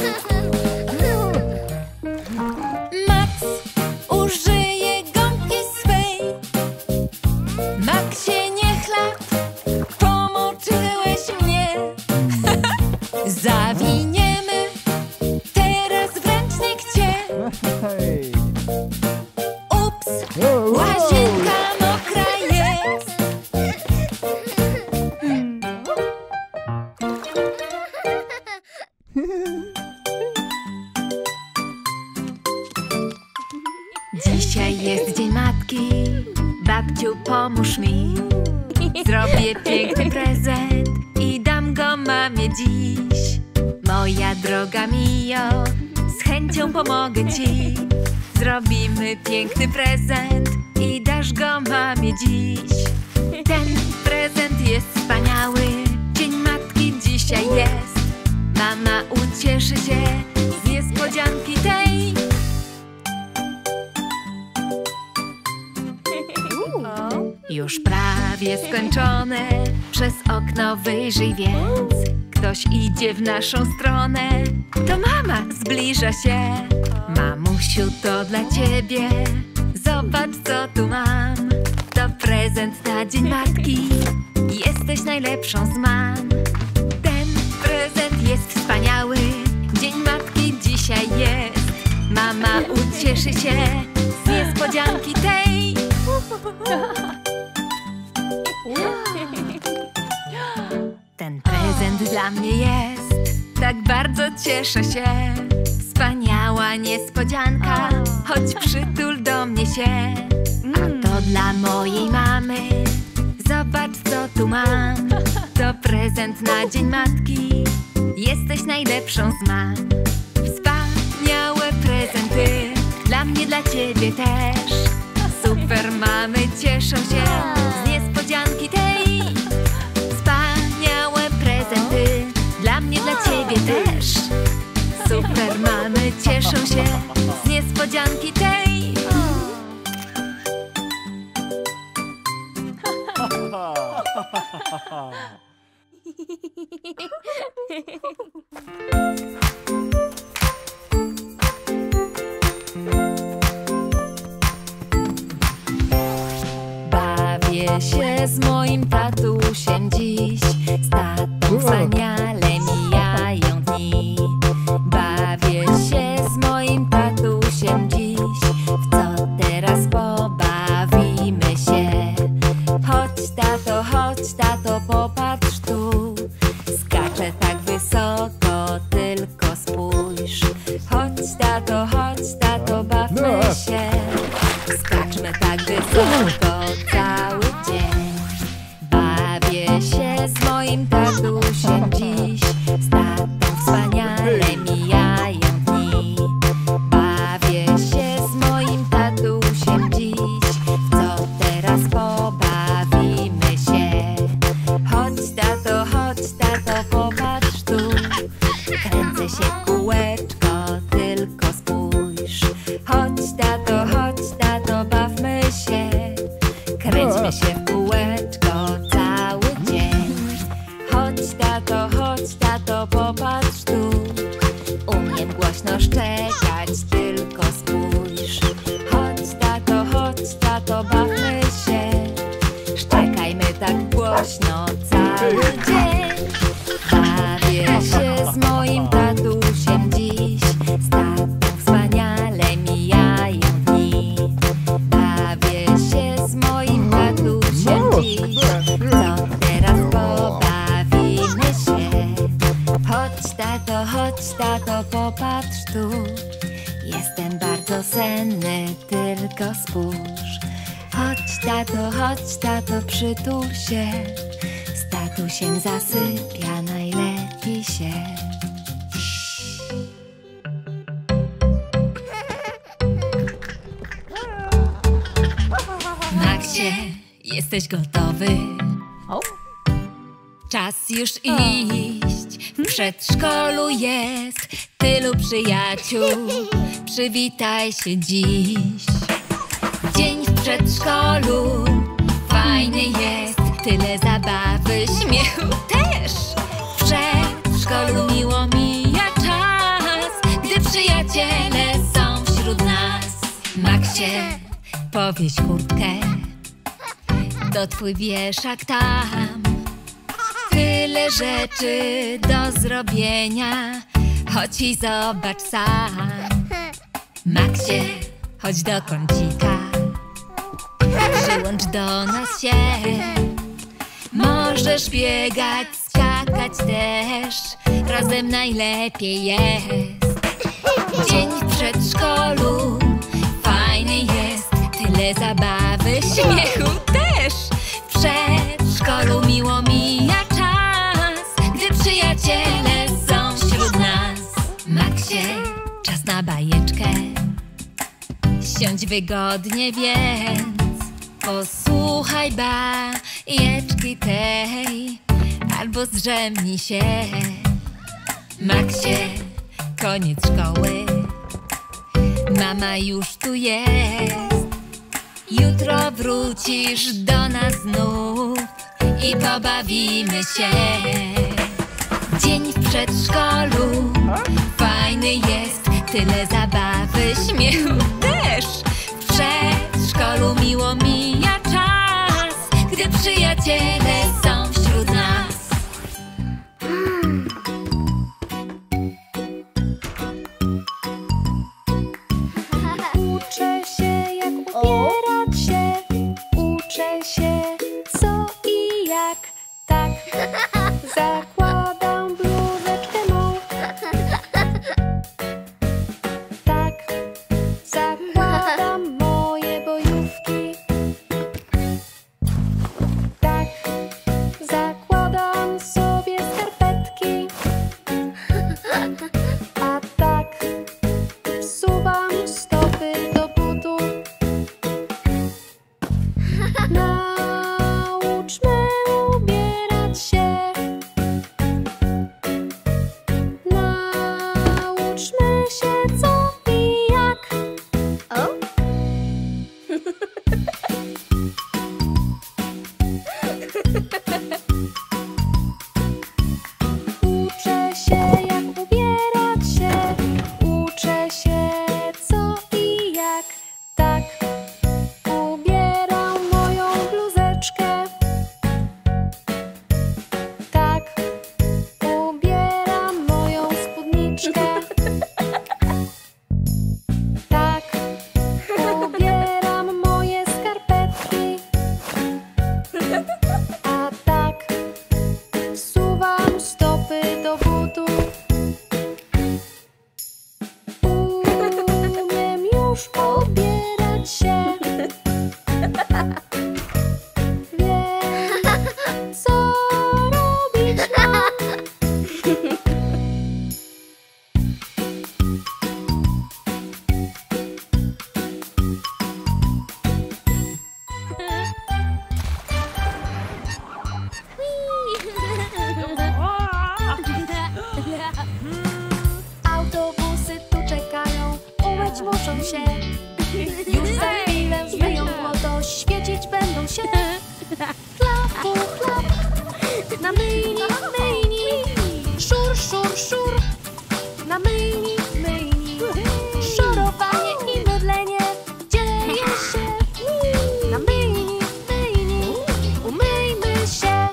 Max użyje gąbki swej. Maxie, nie chlap, pomoczyłeś mnie. Zawiniemy teraz w ręcznik cię. Ups, łazienka mokra jest. Dzisiaj jest Dzień Matki, babciu, pomóż mi. Zrobię piękny prezent i dam go mamie dziś. Moja droga Mio, z chęcią pomogę ci. Zrobimy piękny prezent i dasz go mamie dziś. Ten prezent jest wspaniały, Dzień Matki dzisiaj jest. Mama ucieszy się z niespodzianki tej. Już prawie skończone, przez okno wyjrzyj więc. Ktoś idzie w naszą stronę, to mama zbliża się. Mamusiu, to dla ciebie, zobacz co tu mam. To prezent na Dzień Matki, jesteś najlepszą z mam. Ten prezent jest wspaniały, Dzień Matki dzisiaj jest. Mama ucieszy się z niespodzianki tej. Ten prezent dla mnie jest, tak bardzo cieszę się. Wspaniała niespodzianka, chodź przytul do mnie się. A to dla mojej mamy, zobacz co tu mam. To prezent na Dzień Matki, jesteś najlepszą z mam. Wspaniałe prezenty, dla mnie, dla ciebie też. Super mamy cieszą się z niespodzianki tej. Wspaniałe prezenty, dla mnie, dla ciebie też. Super mamy cieszą się z niespodzianki tej. Bawię się z moim tatusiem dziś. Z tatą wspaniale mijają dni. Bawię się z moim tatusiem dziś. W co teraz pobawimy się? Chodź tato, popatrz tu. Skaczę tak wysoko, tylko spójrz. Chodź tato, bawmy się. Skaczmy tak wysoko cały dzień. Bawię się z moim tatusiem dziś. Z tatą wspaniale mijają dni. Bawię się z moim tatusiem dziś. W co teraz pobawimy się? Chodź tato, popatrz tu. Kręcę się w kółeczko, tylko spójrz. Chodź tato, bawmy się. Kręćmy się w kółeczko cały dzień. Chodź tato, popatrz tu. Umiem głośno szczekać, tylko spójrz. Chodź tato, bawmy się. Szczekajmy tak głośno cały dzień. Bawię się z moim tatusiem dziś. Z tatą wspaniale mijają dni. Bawię się z moim tatusiem dziś. Co teraz pobawimy się? Chodź tato, popatrz tu. Jestem bardzo senny, tylko spójrz. Chodź tato, przytul się. Z tatusiem zasypia najlepiej się. Maxie, jesteś gotowy? Czas już iść. W przedszkolu jest tylu przyjaciół. Przywitaj się dziś. Dzień w przedszkolu fajny jest. Tyle zabawy, śmiechu też. W przedszkolu miło mija czas, gdy przyjaciele są wśród nas. Maxie, powieś kurtkę, to twój wieszak tam. Tyle rzeczy do zrobienia, chodź i zobacz sam. Maxie, chodź do kącika, przyłącz do nas się. Możesz biegać, skakać też, razem najlepiej jest. Dzień w przedszkolu fajny tyle zabawy, śmiechu też. W przedszkolu miło mija czas, gdy przyjaciele są wśród nas. Maksie, czas na bajeczkę. Siądź wygodnie więc, posłuchaj bajeczki tej, albo zdrzemnij się. Maksie, koniec szkoły, mama już tu jest. Jutro wrócisz do nas znów i pobawimy się. Dzień w przedszkolu fajny jest, tyle zabawy, śmiechu też. W przedszkolu miło mija czas, gdy przyjaciele są wśród nas. Uczę się, jak ubierać się. Uczę się, co i jak. Tak, zakładam bluzeczkę mą. Tak, zakładam moje bojówki. Tak, zakładam sobie skarpetki. A tak, wsuwam stopy do butów. Nauczmy ubierać się. Nauczmy się, co i jak. Uczę się, jak ubierać się. Uczę się, co i jak. Tak, ubieram moją bluzeczkę. Tak, ubieram moją spódniczkę. Tak, ubieram moje skarpetki. A tak, wsuwam stopy do butów. Umiem już ubierać się. Wiem, co robić mam. Autobusy tu czekają, umyć muszą się. Już za chwilę zmyją błoto, świecić będą się. Chlapu, chlap, na myjni, myjni. Szur, szur, szur, na myjni, myjni. Szorowanie i mydlenie dzieje się. Na myjni, myjni, umyjmy się.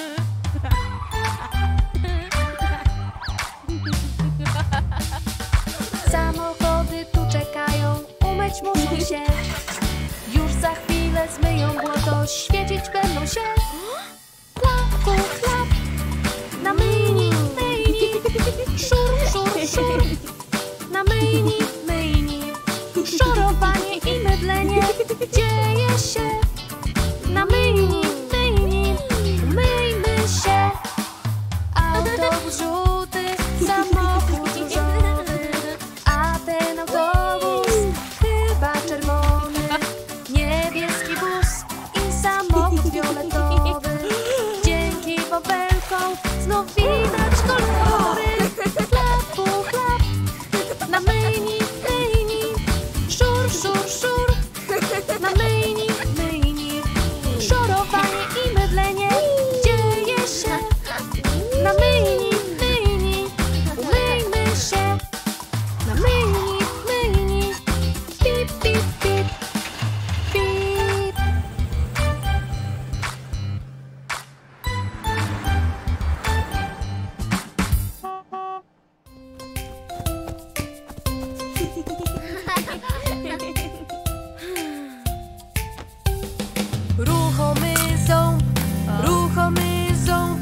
Samochody tu czekają, umyć muszą się. Już za chwilę zmyją błoto, świecić będą się. Chlapu, chlap, na myjni, myjni. Szur, szur, szur, na myjni, myjni. Szorowanie i mydlenie dzieje się. Na myjni, myjni, umyjmy się. Autobus żółty, samochód różowy, a ten autobus chyba czerwony. Niebieski bus i samochód fioletowy. Dzięki bąbelkom znów widać kolory. Chlapu, chlap, na myjni, myjni. Szur, szur, szur, na myjni, myjni. Szorowanie i mydlenie dzieje się. Na myjni, myjni, umyjmy się. Na myjni, myjni. Pip, pip, pip, pip. Ruchomy ząb, ruchomy ząb.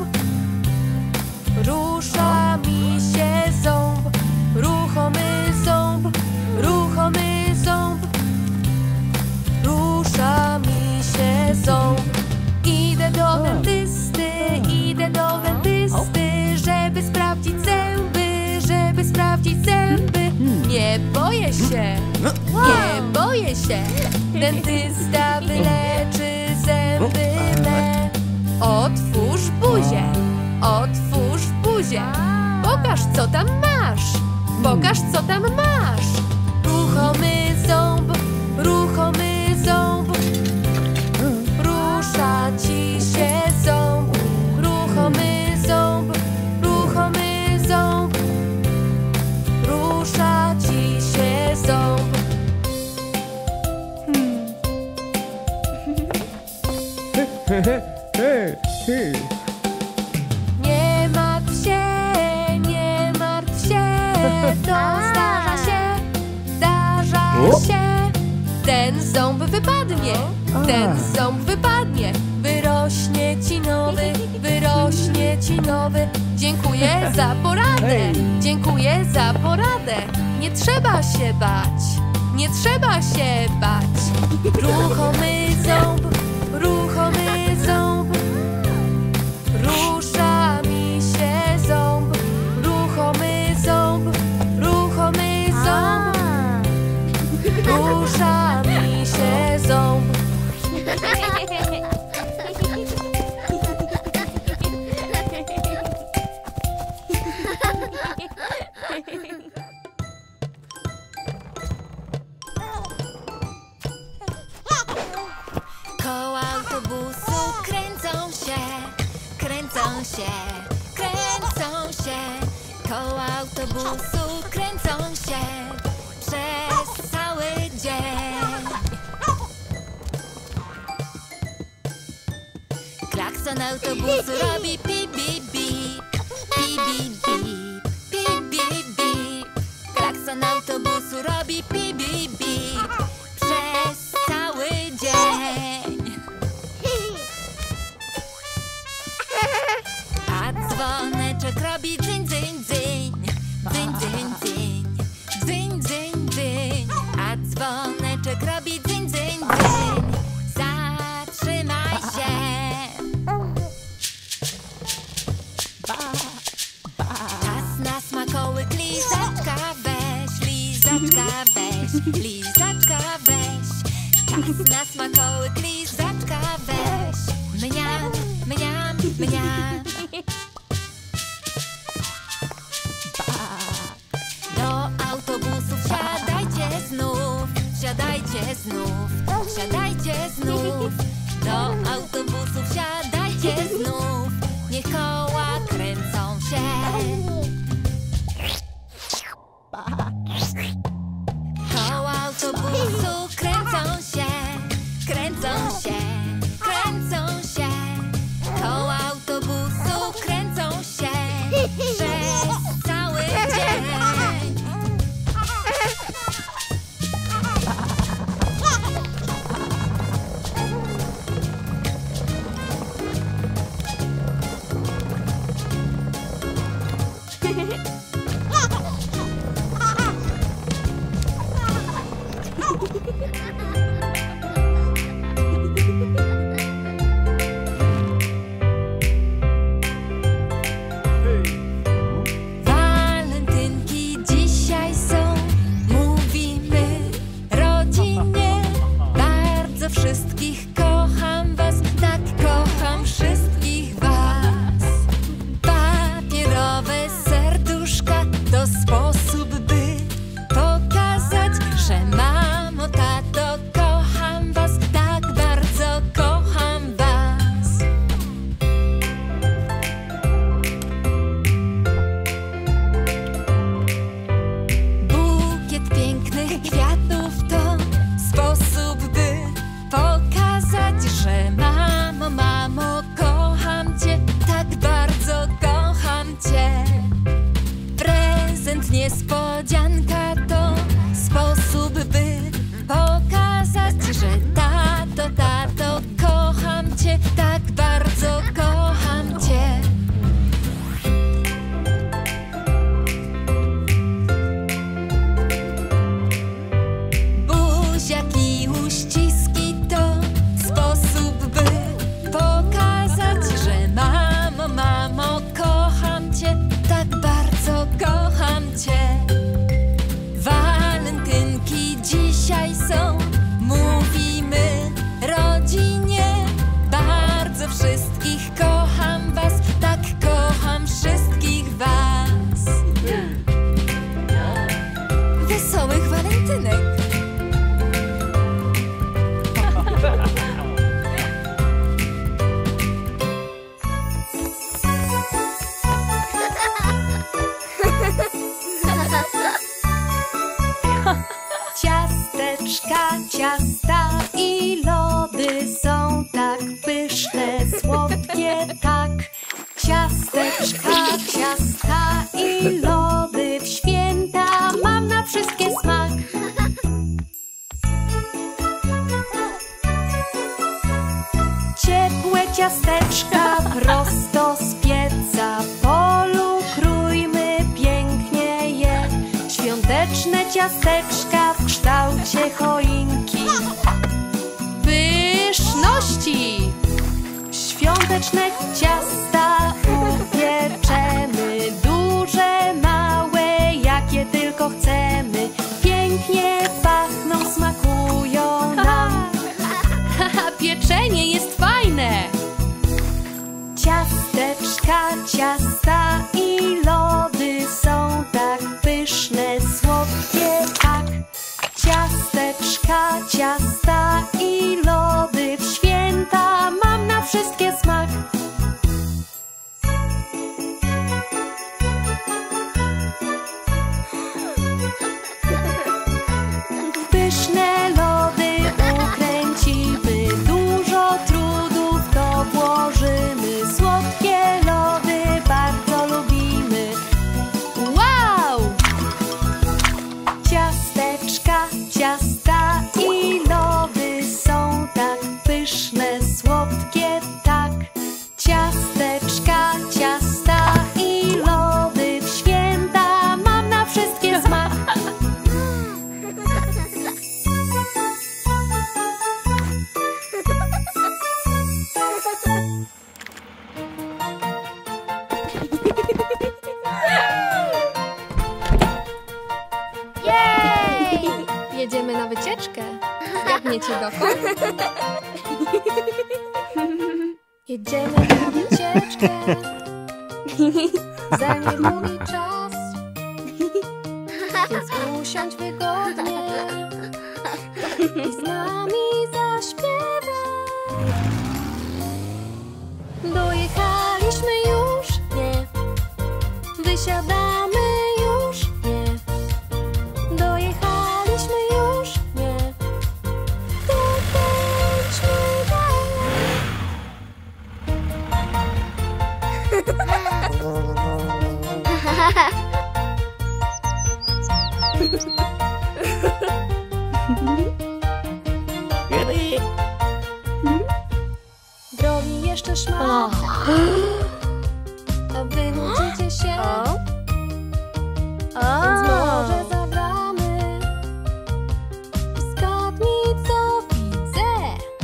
Rusza mi się ząb. Ruchomy ząb, ruchomy ząb. Rusza się, nie boję się. Dentysta wyleczy zęby me. Otwórz buzię, otwórz buzię. Pokaż, co tam masz, pokaż, co tam masz. Ruchomy ząb, ruchomy ząb. Rusza ci się ząb. Ruchomy ząb, ruchomy ząb. Rusza ci się ząb. Nie martw się, nie martw się. To zdarza się, zdarza się. Ten ząb wypadnie, ten ząb wypadnie. Wyrośnie ci nowy, wyrośnie ci nowy. Dziękuję za poradę, dziękuję za poradę. Nie trzeba się bać, nie trzeba się bać. Ruchomy ząb, ruchomy ząb. Rusza mi się ząb. Ruchomy ząb, ruchomy ząb. Rusza mi się ząb. Koła autobusu kręcą się, kręcą się, kręcą się. Koła autobusu kręcą się przez cały dzień. Klakson autobusu robi pip, bip, bip, pip, bip, bip, pip, bip, bip. Klakson autobusu robi pip, bip, bip przez cały dzień. A dzwoneczek robi dzyń, dzyń, dzyń, dzyń, dzyń, dzyń, dzyń, dzyń, dzyń. A dzwoneczek robi dzyń, dzyń, dzyń. Zatrzymaj się. Czas na smakołyk, lizaczka weź, lizaczka weź, lizaczka weź. Czas na smakołyk, lizaczka weź. Mniam, mniam, mniam. Do autobusu wsiadajcie znów, wsiadajcie znów, wsiadajcie znów. Do autobusu wsiadajcie znów. Niech koła kręcą się. Koła autobusu kręcą się, kręcą się, kręcą się. Koła autobusu kręcą się przez cały dzień. Walentynki dzisiaj są, mówimy rodzinie. Bardzo wszystkich kocham was, tak kocham wszystkich was. Papierowe serduszka to sposób, by pokazać, że mamo, tato, kocham was, tak bardzo kocham was. Bukiet pięknych kwiatów to sposób, by pokazać, że mamo, mamo, kocham cię, tak bardzo kocham cię. Prezent niespodzianka to sposób, by pokazać, że tato, tato, kocham cię, tak bardzo kocham cię. Buziaki, uściski to sposób, by pokazać, że mamo, mamo, kocham cię, tak bardzo kocham cię. Walentynki i lody w święta mam na wszystkie smak. Ciepłe ciasteczka prosto z pieca, polukrójmy pięknie je. Świąteczne ciasteczka w kształcie choinki. Pyszności! Świąteczne ciasta upieczemy, duże, małe, jakie tylko chcemy. Pięknie pachną, smakują nam. Haha, pieczenie jest fajne! Ciasteczka, ciasta i lody są tak pyszne, słodkie tak. Ciasteczka, ciasta i lody w święta mam na wszystkie smak. Pyszne lody ukręcimy, dużo trudu w to włożymy. Słodkie lody bardzo lubimy. Wow! Ciasteczka, ciasta i lody są tak pyszne, słodkie tak. Ciasteczka, ciasta i lody w święta mam na wszystkie smak. Jedziemy na wycieczkę. Zgadniecie dokąd? Jedziemy na wycieczkę. Zajmie długi czas, więc usiądź wygodnie i z nami zaśpiewaj. Dojechaliśmy już? Nie. Wysiadamy już? Nie. Dojechaliśmy już? Nie. To bądźmy dalej. Drogi jeszcze szmal, a wy nudzicie się, więc może zagramy. Zgadnij, co widzę.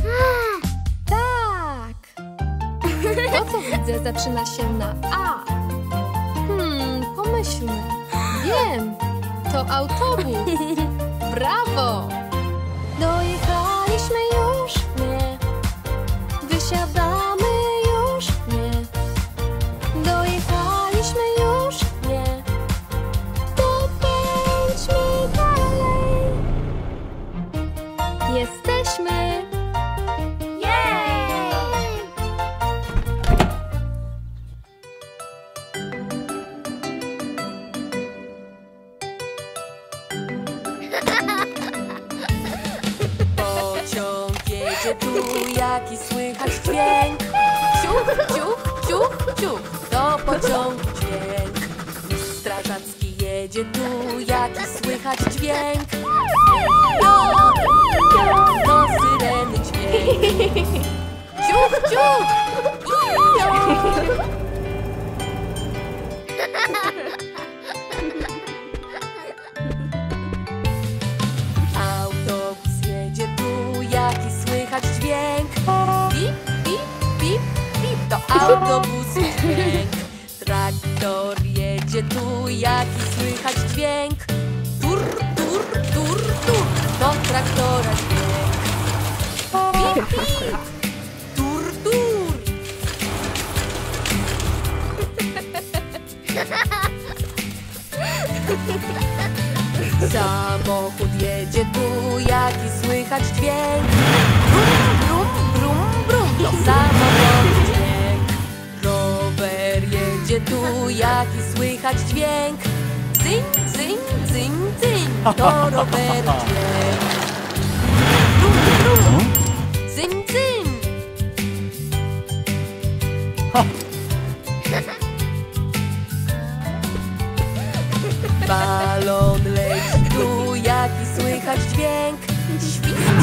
Tak. To, co widzę, zaczyna się na A. Pomyślmy. Wiem, to autobus. Brawo! Dojechaliśmy już? Nie. Wysiadamy już? Nie. Dojechaliśmy już? Nie. To bądźmy dalej. Jesteśmy. Jej! Pociąg jedzie tu, jaki słychać dźwięk. Ciuch, ciuch, ciuch, ciuch, to pociąg dźwięk. Strażacki jedzie tu, jaki słychać dźwięk. To syreny dźwięk. Ciuch, ciuch, autobus jedzie tu, jaki słychać dźwięk. Pip, pip, pip, pip, to autobusu dźwięk. Traktor jedzie tu, jaki słychać dźwięk. Tur, tur, tur, tur, to traktora dźwięk. Pip, pip, tur, tur. Samochód jedzie tu, jaki słychać dźwięk. Brum, brum, brum, brum, to samochód dźwięk. Rower jedzie tu, jaki słychać dźwięk. Cyń, cyń, cyń, cyń, to rower dźwięk. Brum, brum, cyń, cyń.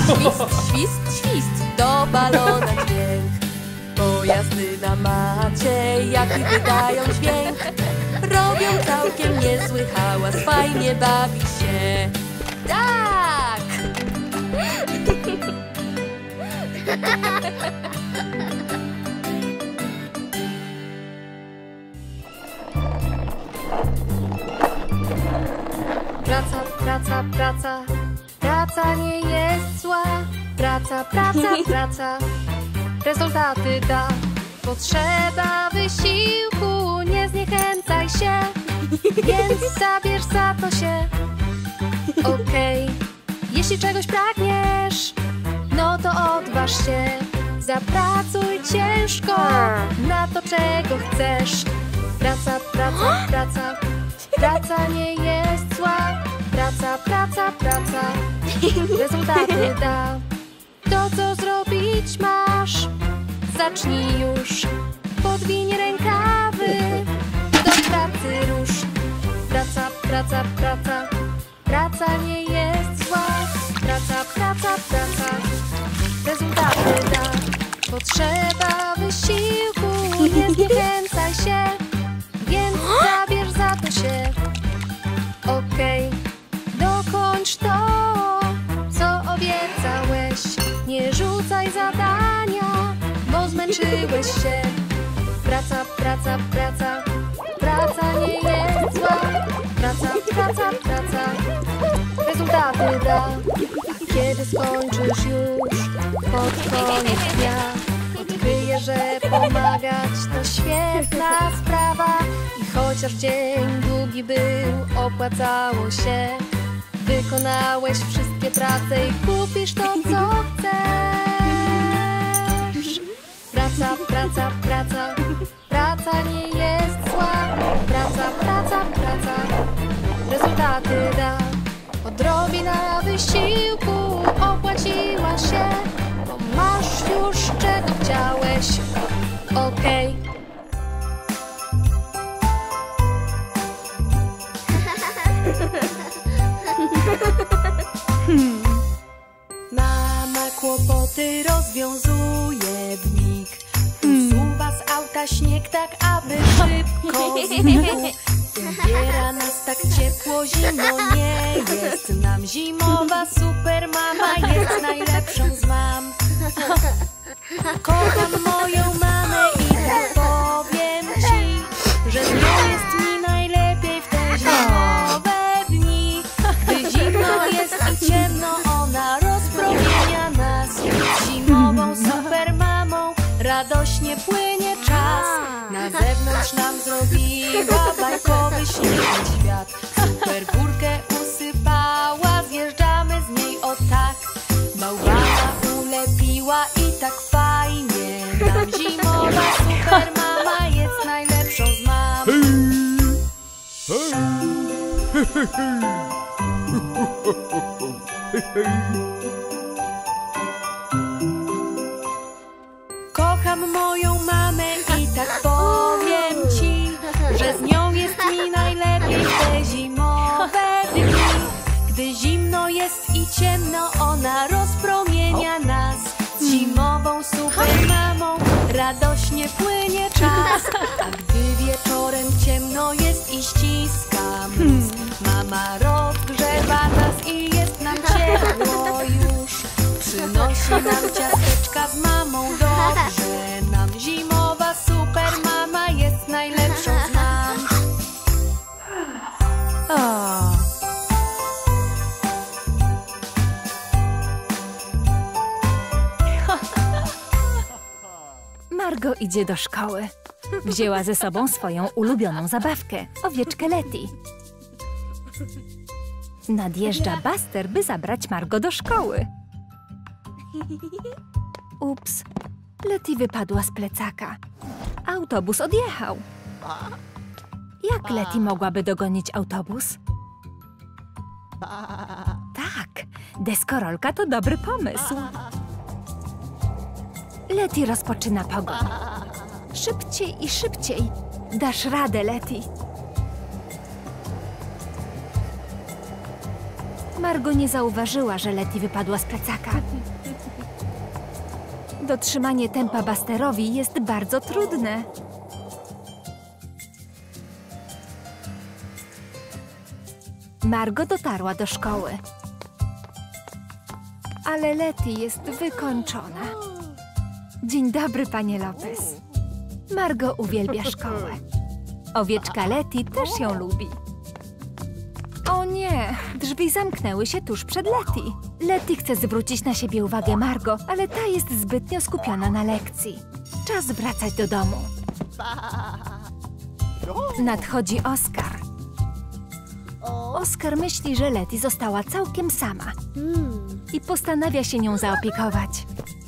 Świst, świst, świst, do balona dźwięk. Pojazdy na macie, jaki wydają dźwięk. Robią całkiem niezły hałas, fajnie bawi się. Tak! Praca, praca, praca, praca nie jest zła. Praca, praca, praca, rezultaty da. Potrzeba wysiłku, nie zniechęcaj się, więc zabierz za to się. Okej, jeśli czegoś pragniesz, no to odważ się. Zapracuj ciężko na to, czego chcesz. Praca, praca, praca, praca nie jest zła. Praca, praca, praca, rezultaty da. To, co zrobić masz, zacznij już. Podwiń rękawy, do pracy rusz. Praca, praca, praca, praca nie jest zła. Praca, praca, praca, rezultaty da. Potrzeba wysiłku, nie zniechęcaj się, więc zabierz za to się. Okej, dokończ to, co obiecałeś. Nie rzucaj zadania, bo zmęczyłeś się. Praca, praca, praca, praca nie jest zła. Praca, praca, praca, rezultaty da. Kiedy skończysz już pod koniec dnia, odkryjesz, że pomagać to świetna sprawa. I chociaż dzień długi był, opłacało się. Wykonałeś wszystkie prace i kupisz to, co chcesz. Praca, praca, praca, praca nie jest zła. Praca, praca, praca, rezultaty da. Odrobina wysiłku opłaciła się, bo masz już czego chciałeś. Okej. Mama kłopoty rozwiązuje w mig. Usuwa z auta śnieg tak, aby szybko znikł. Ubiera nas tak ciepło, zimno nie jest nam. Zimowa super mama jest najlepszą z mam. Kocham moją mamę i tak powiem ci, że z nią jest mi najlepiej w te zimowe dni. Gdy zimno jest i ciemno, ona rozpromienia nas. Zimową super mamą radośnie płynie czas. Na zewnątrz nam zrobiła bajkowy śnieg świat. Super górkę usypała, zjeżdżamy z niej o tak. Bałwana ulepiła i tak fajnie nam. Zimowa super mama jest najlepszą z mam. Kocham moją mamę i tak powiem ci, że z nią jest mi najlepiej w te zimowe dni. Gdy zimno jest i ciemno, ona rozpromienia nas. Z zimową super mamą radośnie płynie czas. A gdy wieczorem ciemno jest i ściska mózg, mama rozgrzewa nas i jest nam ciepło już. Przynosi nam ciasteczka z mamą, dobrze nam. Zimowa super mama jest najlepszą z nam. Margo idzie do szkoły. Wzięła ze sobą swoją ulubioną zabawkę, owieczkę Leti. Nadjeżdża Buster, by zabrać Margo do szkoły. Ups, Leti wypadła z plecaka. Autobus odjechał. Jak Leti mogłaby dogonić autobus? Tak, deskorolka to dobry pomysł. Leti rozpoczyna pogoń. Szybciej i szybciej. Dasz radę, Leti. Margo nie zauważyła, że Letty wypadła z plecaka. Dotrzymanie tempa Busterowi jest bardzo trudne. Margo dotarła do szkoły. Ale Letty jest wykończona. Dzień dobry, panie Lopez. Margo uwielbia szkołę. Owieczka Letty też ją lubi. O nie, drzwi zamknęły się tuż przed Letty. Letty chce zwrócić na siebie uwagę Margo, ale ta jest zbytnio skupiona na lekcji. Czas wracać do domu. Nadchodzi Oskar. Oskar myśli, że Letty została całkiem sama i postanawia się nią zaopiekować.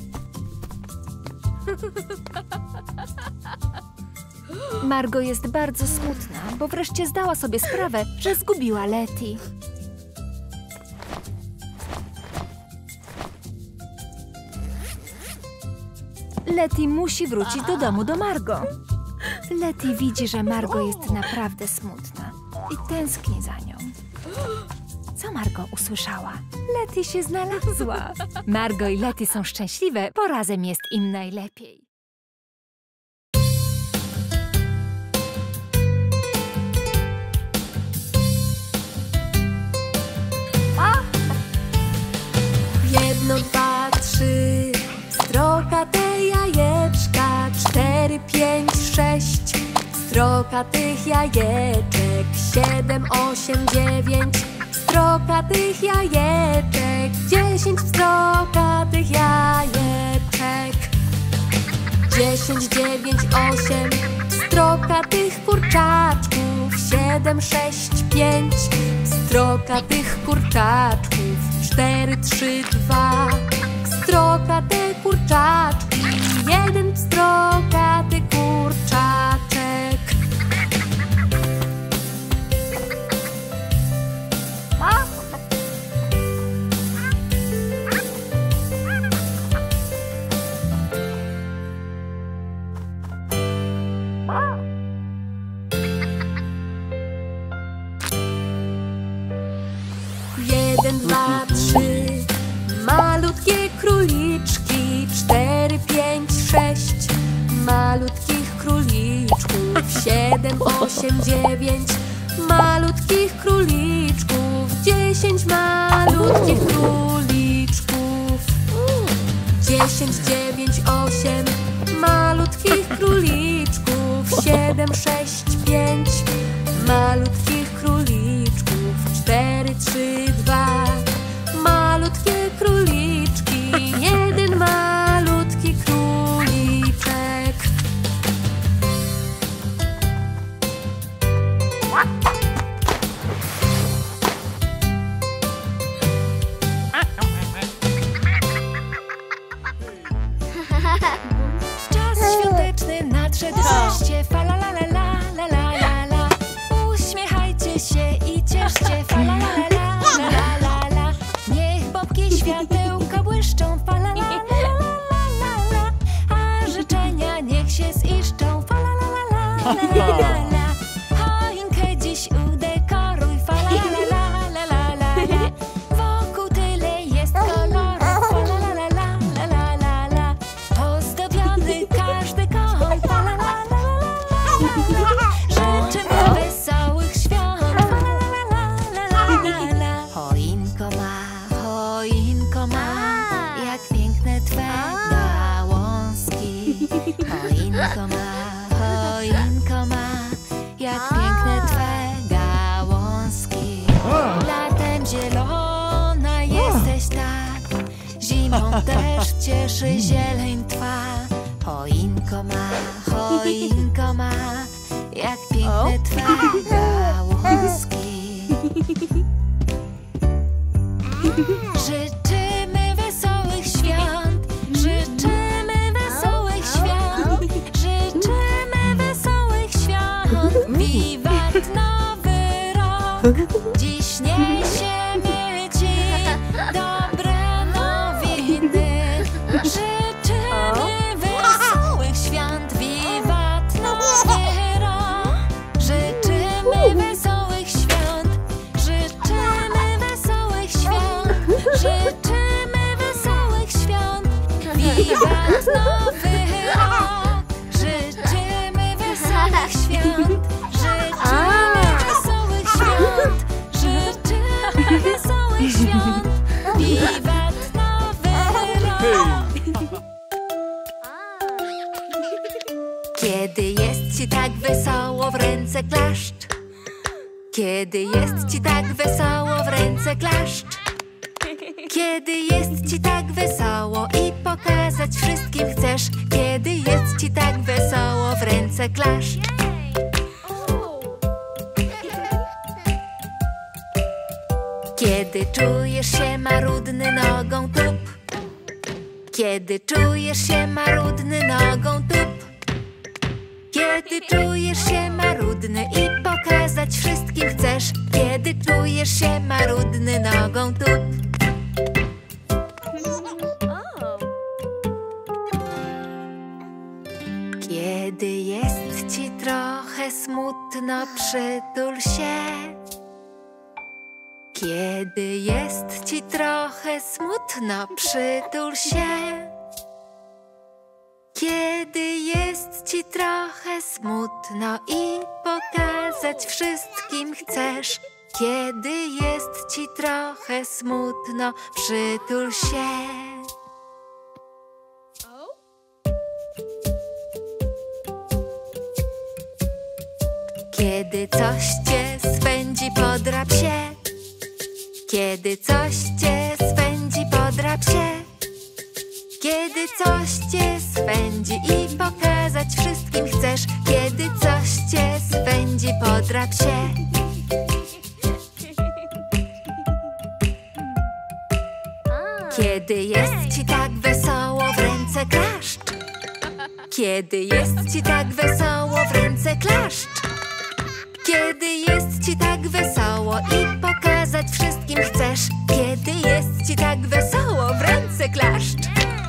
Margo jest bardzo smutna, bo wreszcie zdała sobie sprawę, że zgubiła Letty. Letty musi wrócić do domu do Margo. Letty widzi, że Margo jest naprawdę smutna i tęskni za nią. Co Margo usłyszała? Letty się znalazła. Margo i Letty są szczęśliwe, bo razem jest im najlepiej. Jedno, dwa, trzy, strokate jajeczka. 4, 5, 6, strokatych jajeczek. 7, 8, 9, strokatych jajeczek. 10 strokatych jajeczek. 10, 9, 8, strokatych kurczaczków. 7, 6, 5, strokatych kurczaczków. 4, 3, 2, strokate kurczaczki. 1 strokaty kurczaczek. Jeden, dwa, trzy, malutkie króliczki. 4, 5, 6, malutkich króliczków. 7, 8, 9, malutkich króliczków. 10 malutkich króliczków. 10, 9, 8, malutkich króliczków. 7, 6, 5, malutkich króliczków. 4, 3, 2, malutkie króliczki. 1 malutki króliczek. Czas świąteczny nadszedł wreszcie. Fa la la la la la la la la. Uśmiechajcie się i cieszcie. Fa la la la la la la la. Niech bobki światełka błyszczą. Fa la la la la la la. A życzenia niech się ziszczą. Fa la la la la la la la. Choinkę dziś udekoruj. Fa la la la la la la la. Wokół tyle jest kolorów. Fa la la la la la la la. Ozdobiony każdy kąt. Fa la la la la la la. Życzymy wesołych świąt. Fa la la la la la la. Choinko ma, jak piękne twe gałązki. Choinko ma, jak piękne twe gałązki. Latem zielona jesteś tak, zimą deszcz cieszy zieleń twa. Choinko ma, jak piękne twe gałązki. Życzymy wesołych świąt, życzymy wesołych świąt, życzymy wesołych świąt. Wiwat nowy rok, dziś niesiemy ci dobre nowiny. Życzymy wesołych świąt, wiwat nowy rok. Życzymy wesołych świąt, życzymy wesołych świąt. Wiwat nowy rok, życzymy wesołych świąt, życzymy wesołych świąt, życzymy wesołych świąt. Wiwat nowy rok. Kiedy jest ci tak wesoło, w ręce klaszcz. Kiedy jest ci tak wesoło, w ręce klaszcz. Kiedy jest ci tak wesoło i pokazać wszystkim chcesz. Kiedy jest ci tak wesoło, w ręce klaszcz. Kiedy czujesz się marudny, nogą tup. Kiedy czujesz się marudny, nogą tup. Kiedy czujesz się marudny i pokazać wszystkim chcesz. Kiedy czujesz się marudny, nogą tup. Kiedy jest ci trochę smutno, przytul się. Kiedy jest ci trochę smutno, przytul się. Kiedy jest ci trochę smutno i pokazać wszystkim chcesz. Kiedy jest ci trochę smutno, przytul się. Kiedy coś cię swędzi, podrap się. Kiedy coś cię swędzi, podrap się. Kiedy coś cię swędzi i pokazać wszystkim chcesz. Kiedy coś cię swędzi, podrap się. Kiedy jest ci tak wesoło, w ręce klaszcz. Kiedy jest ci tak wesoło, w ręce klaszcz. Kiedy jest ci tak wesoło i pokazać wszystkim chcesz. Kiedy jest ci tak wesoło, w ręce klaszcz.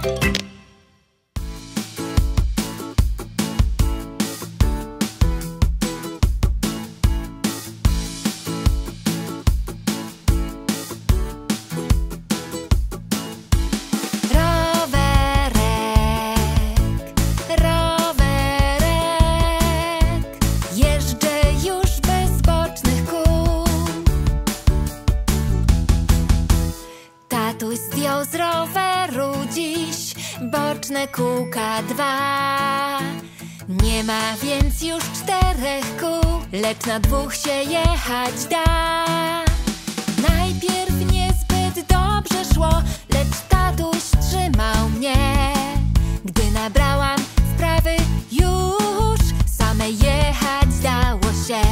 Zdjął z roweru dziś boczne kółka 2. Nie ma więc już 4 kół, lecz na 2 się jechać da. Najpierw niezbyt dobrze szło, lecz tatuś trzymał mnie. Gdy nabrałam wprawy, już same jechać dało się.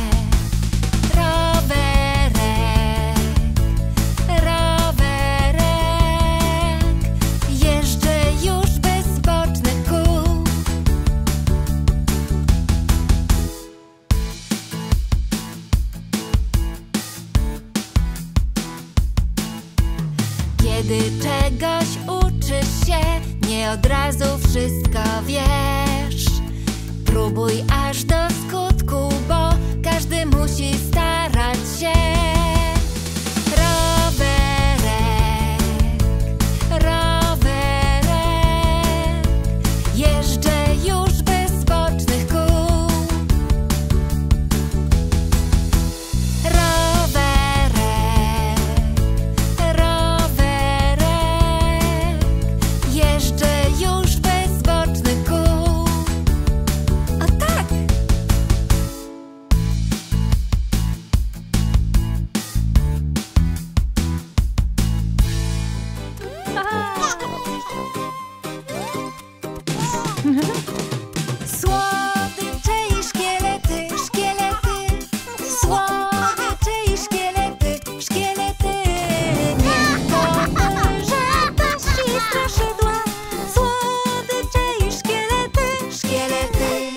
Kiedy czegoś uczysz się, nie od razu wszystko wiesz. Próbuj aż do skutku, bo każdy musi starać się. Rowerek, jeżdżę już bez bocznych kół. Słodycze i szkielety, szkielety. Słodycze i szkielety, szkielety. Niech pomoże paści straszydła. Słodycze i szkielety, szkielety.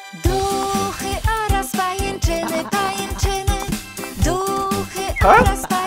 Duchy oraz pajęczyny, pajęczyny. Duchy oraz pajęczyny.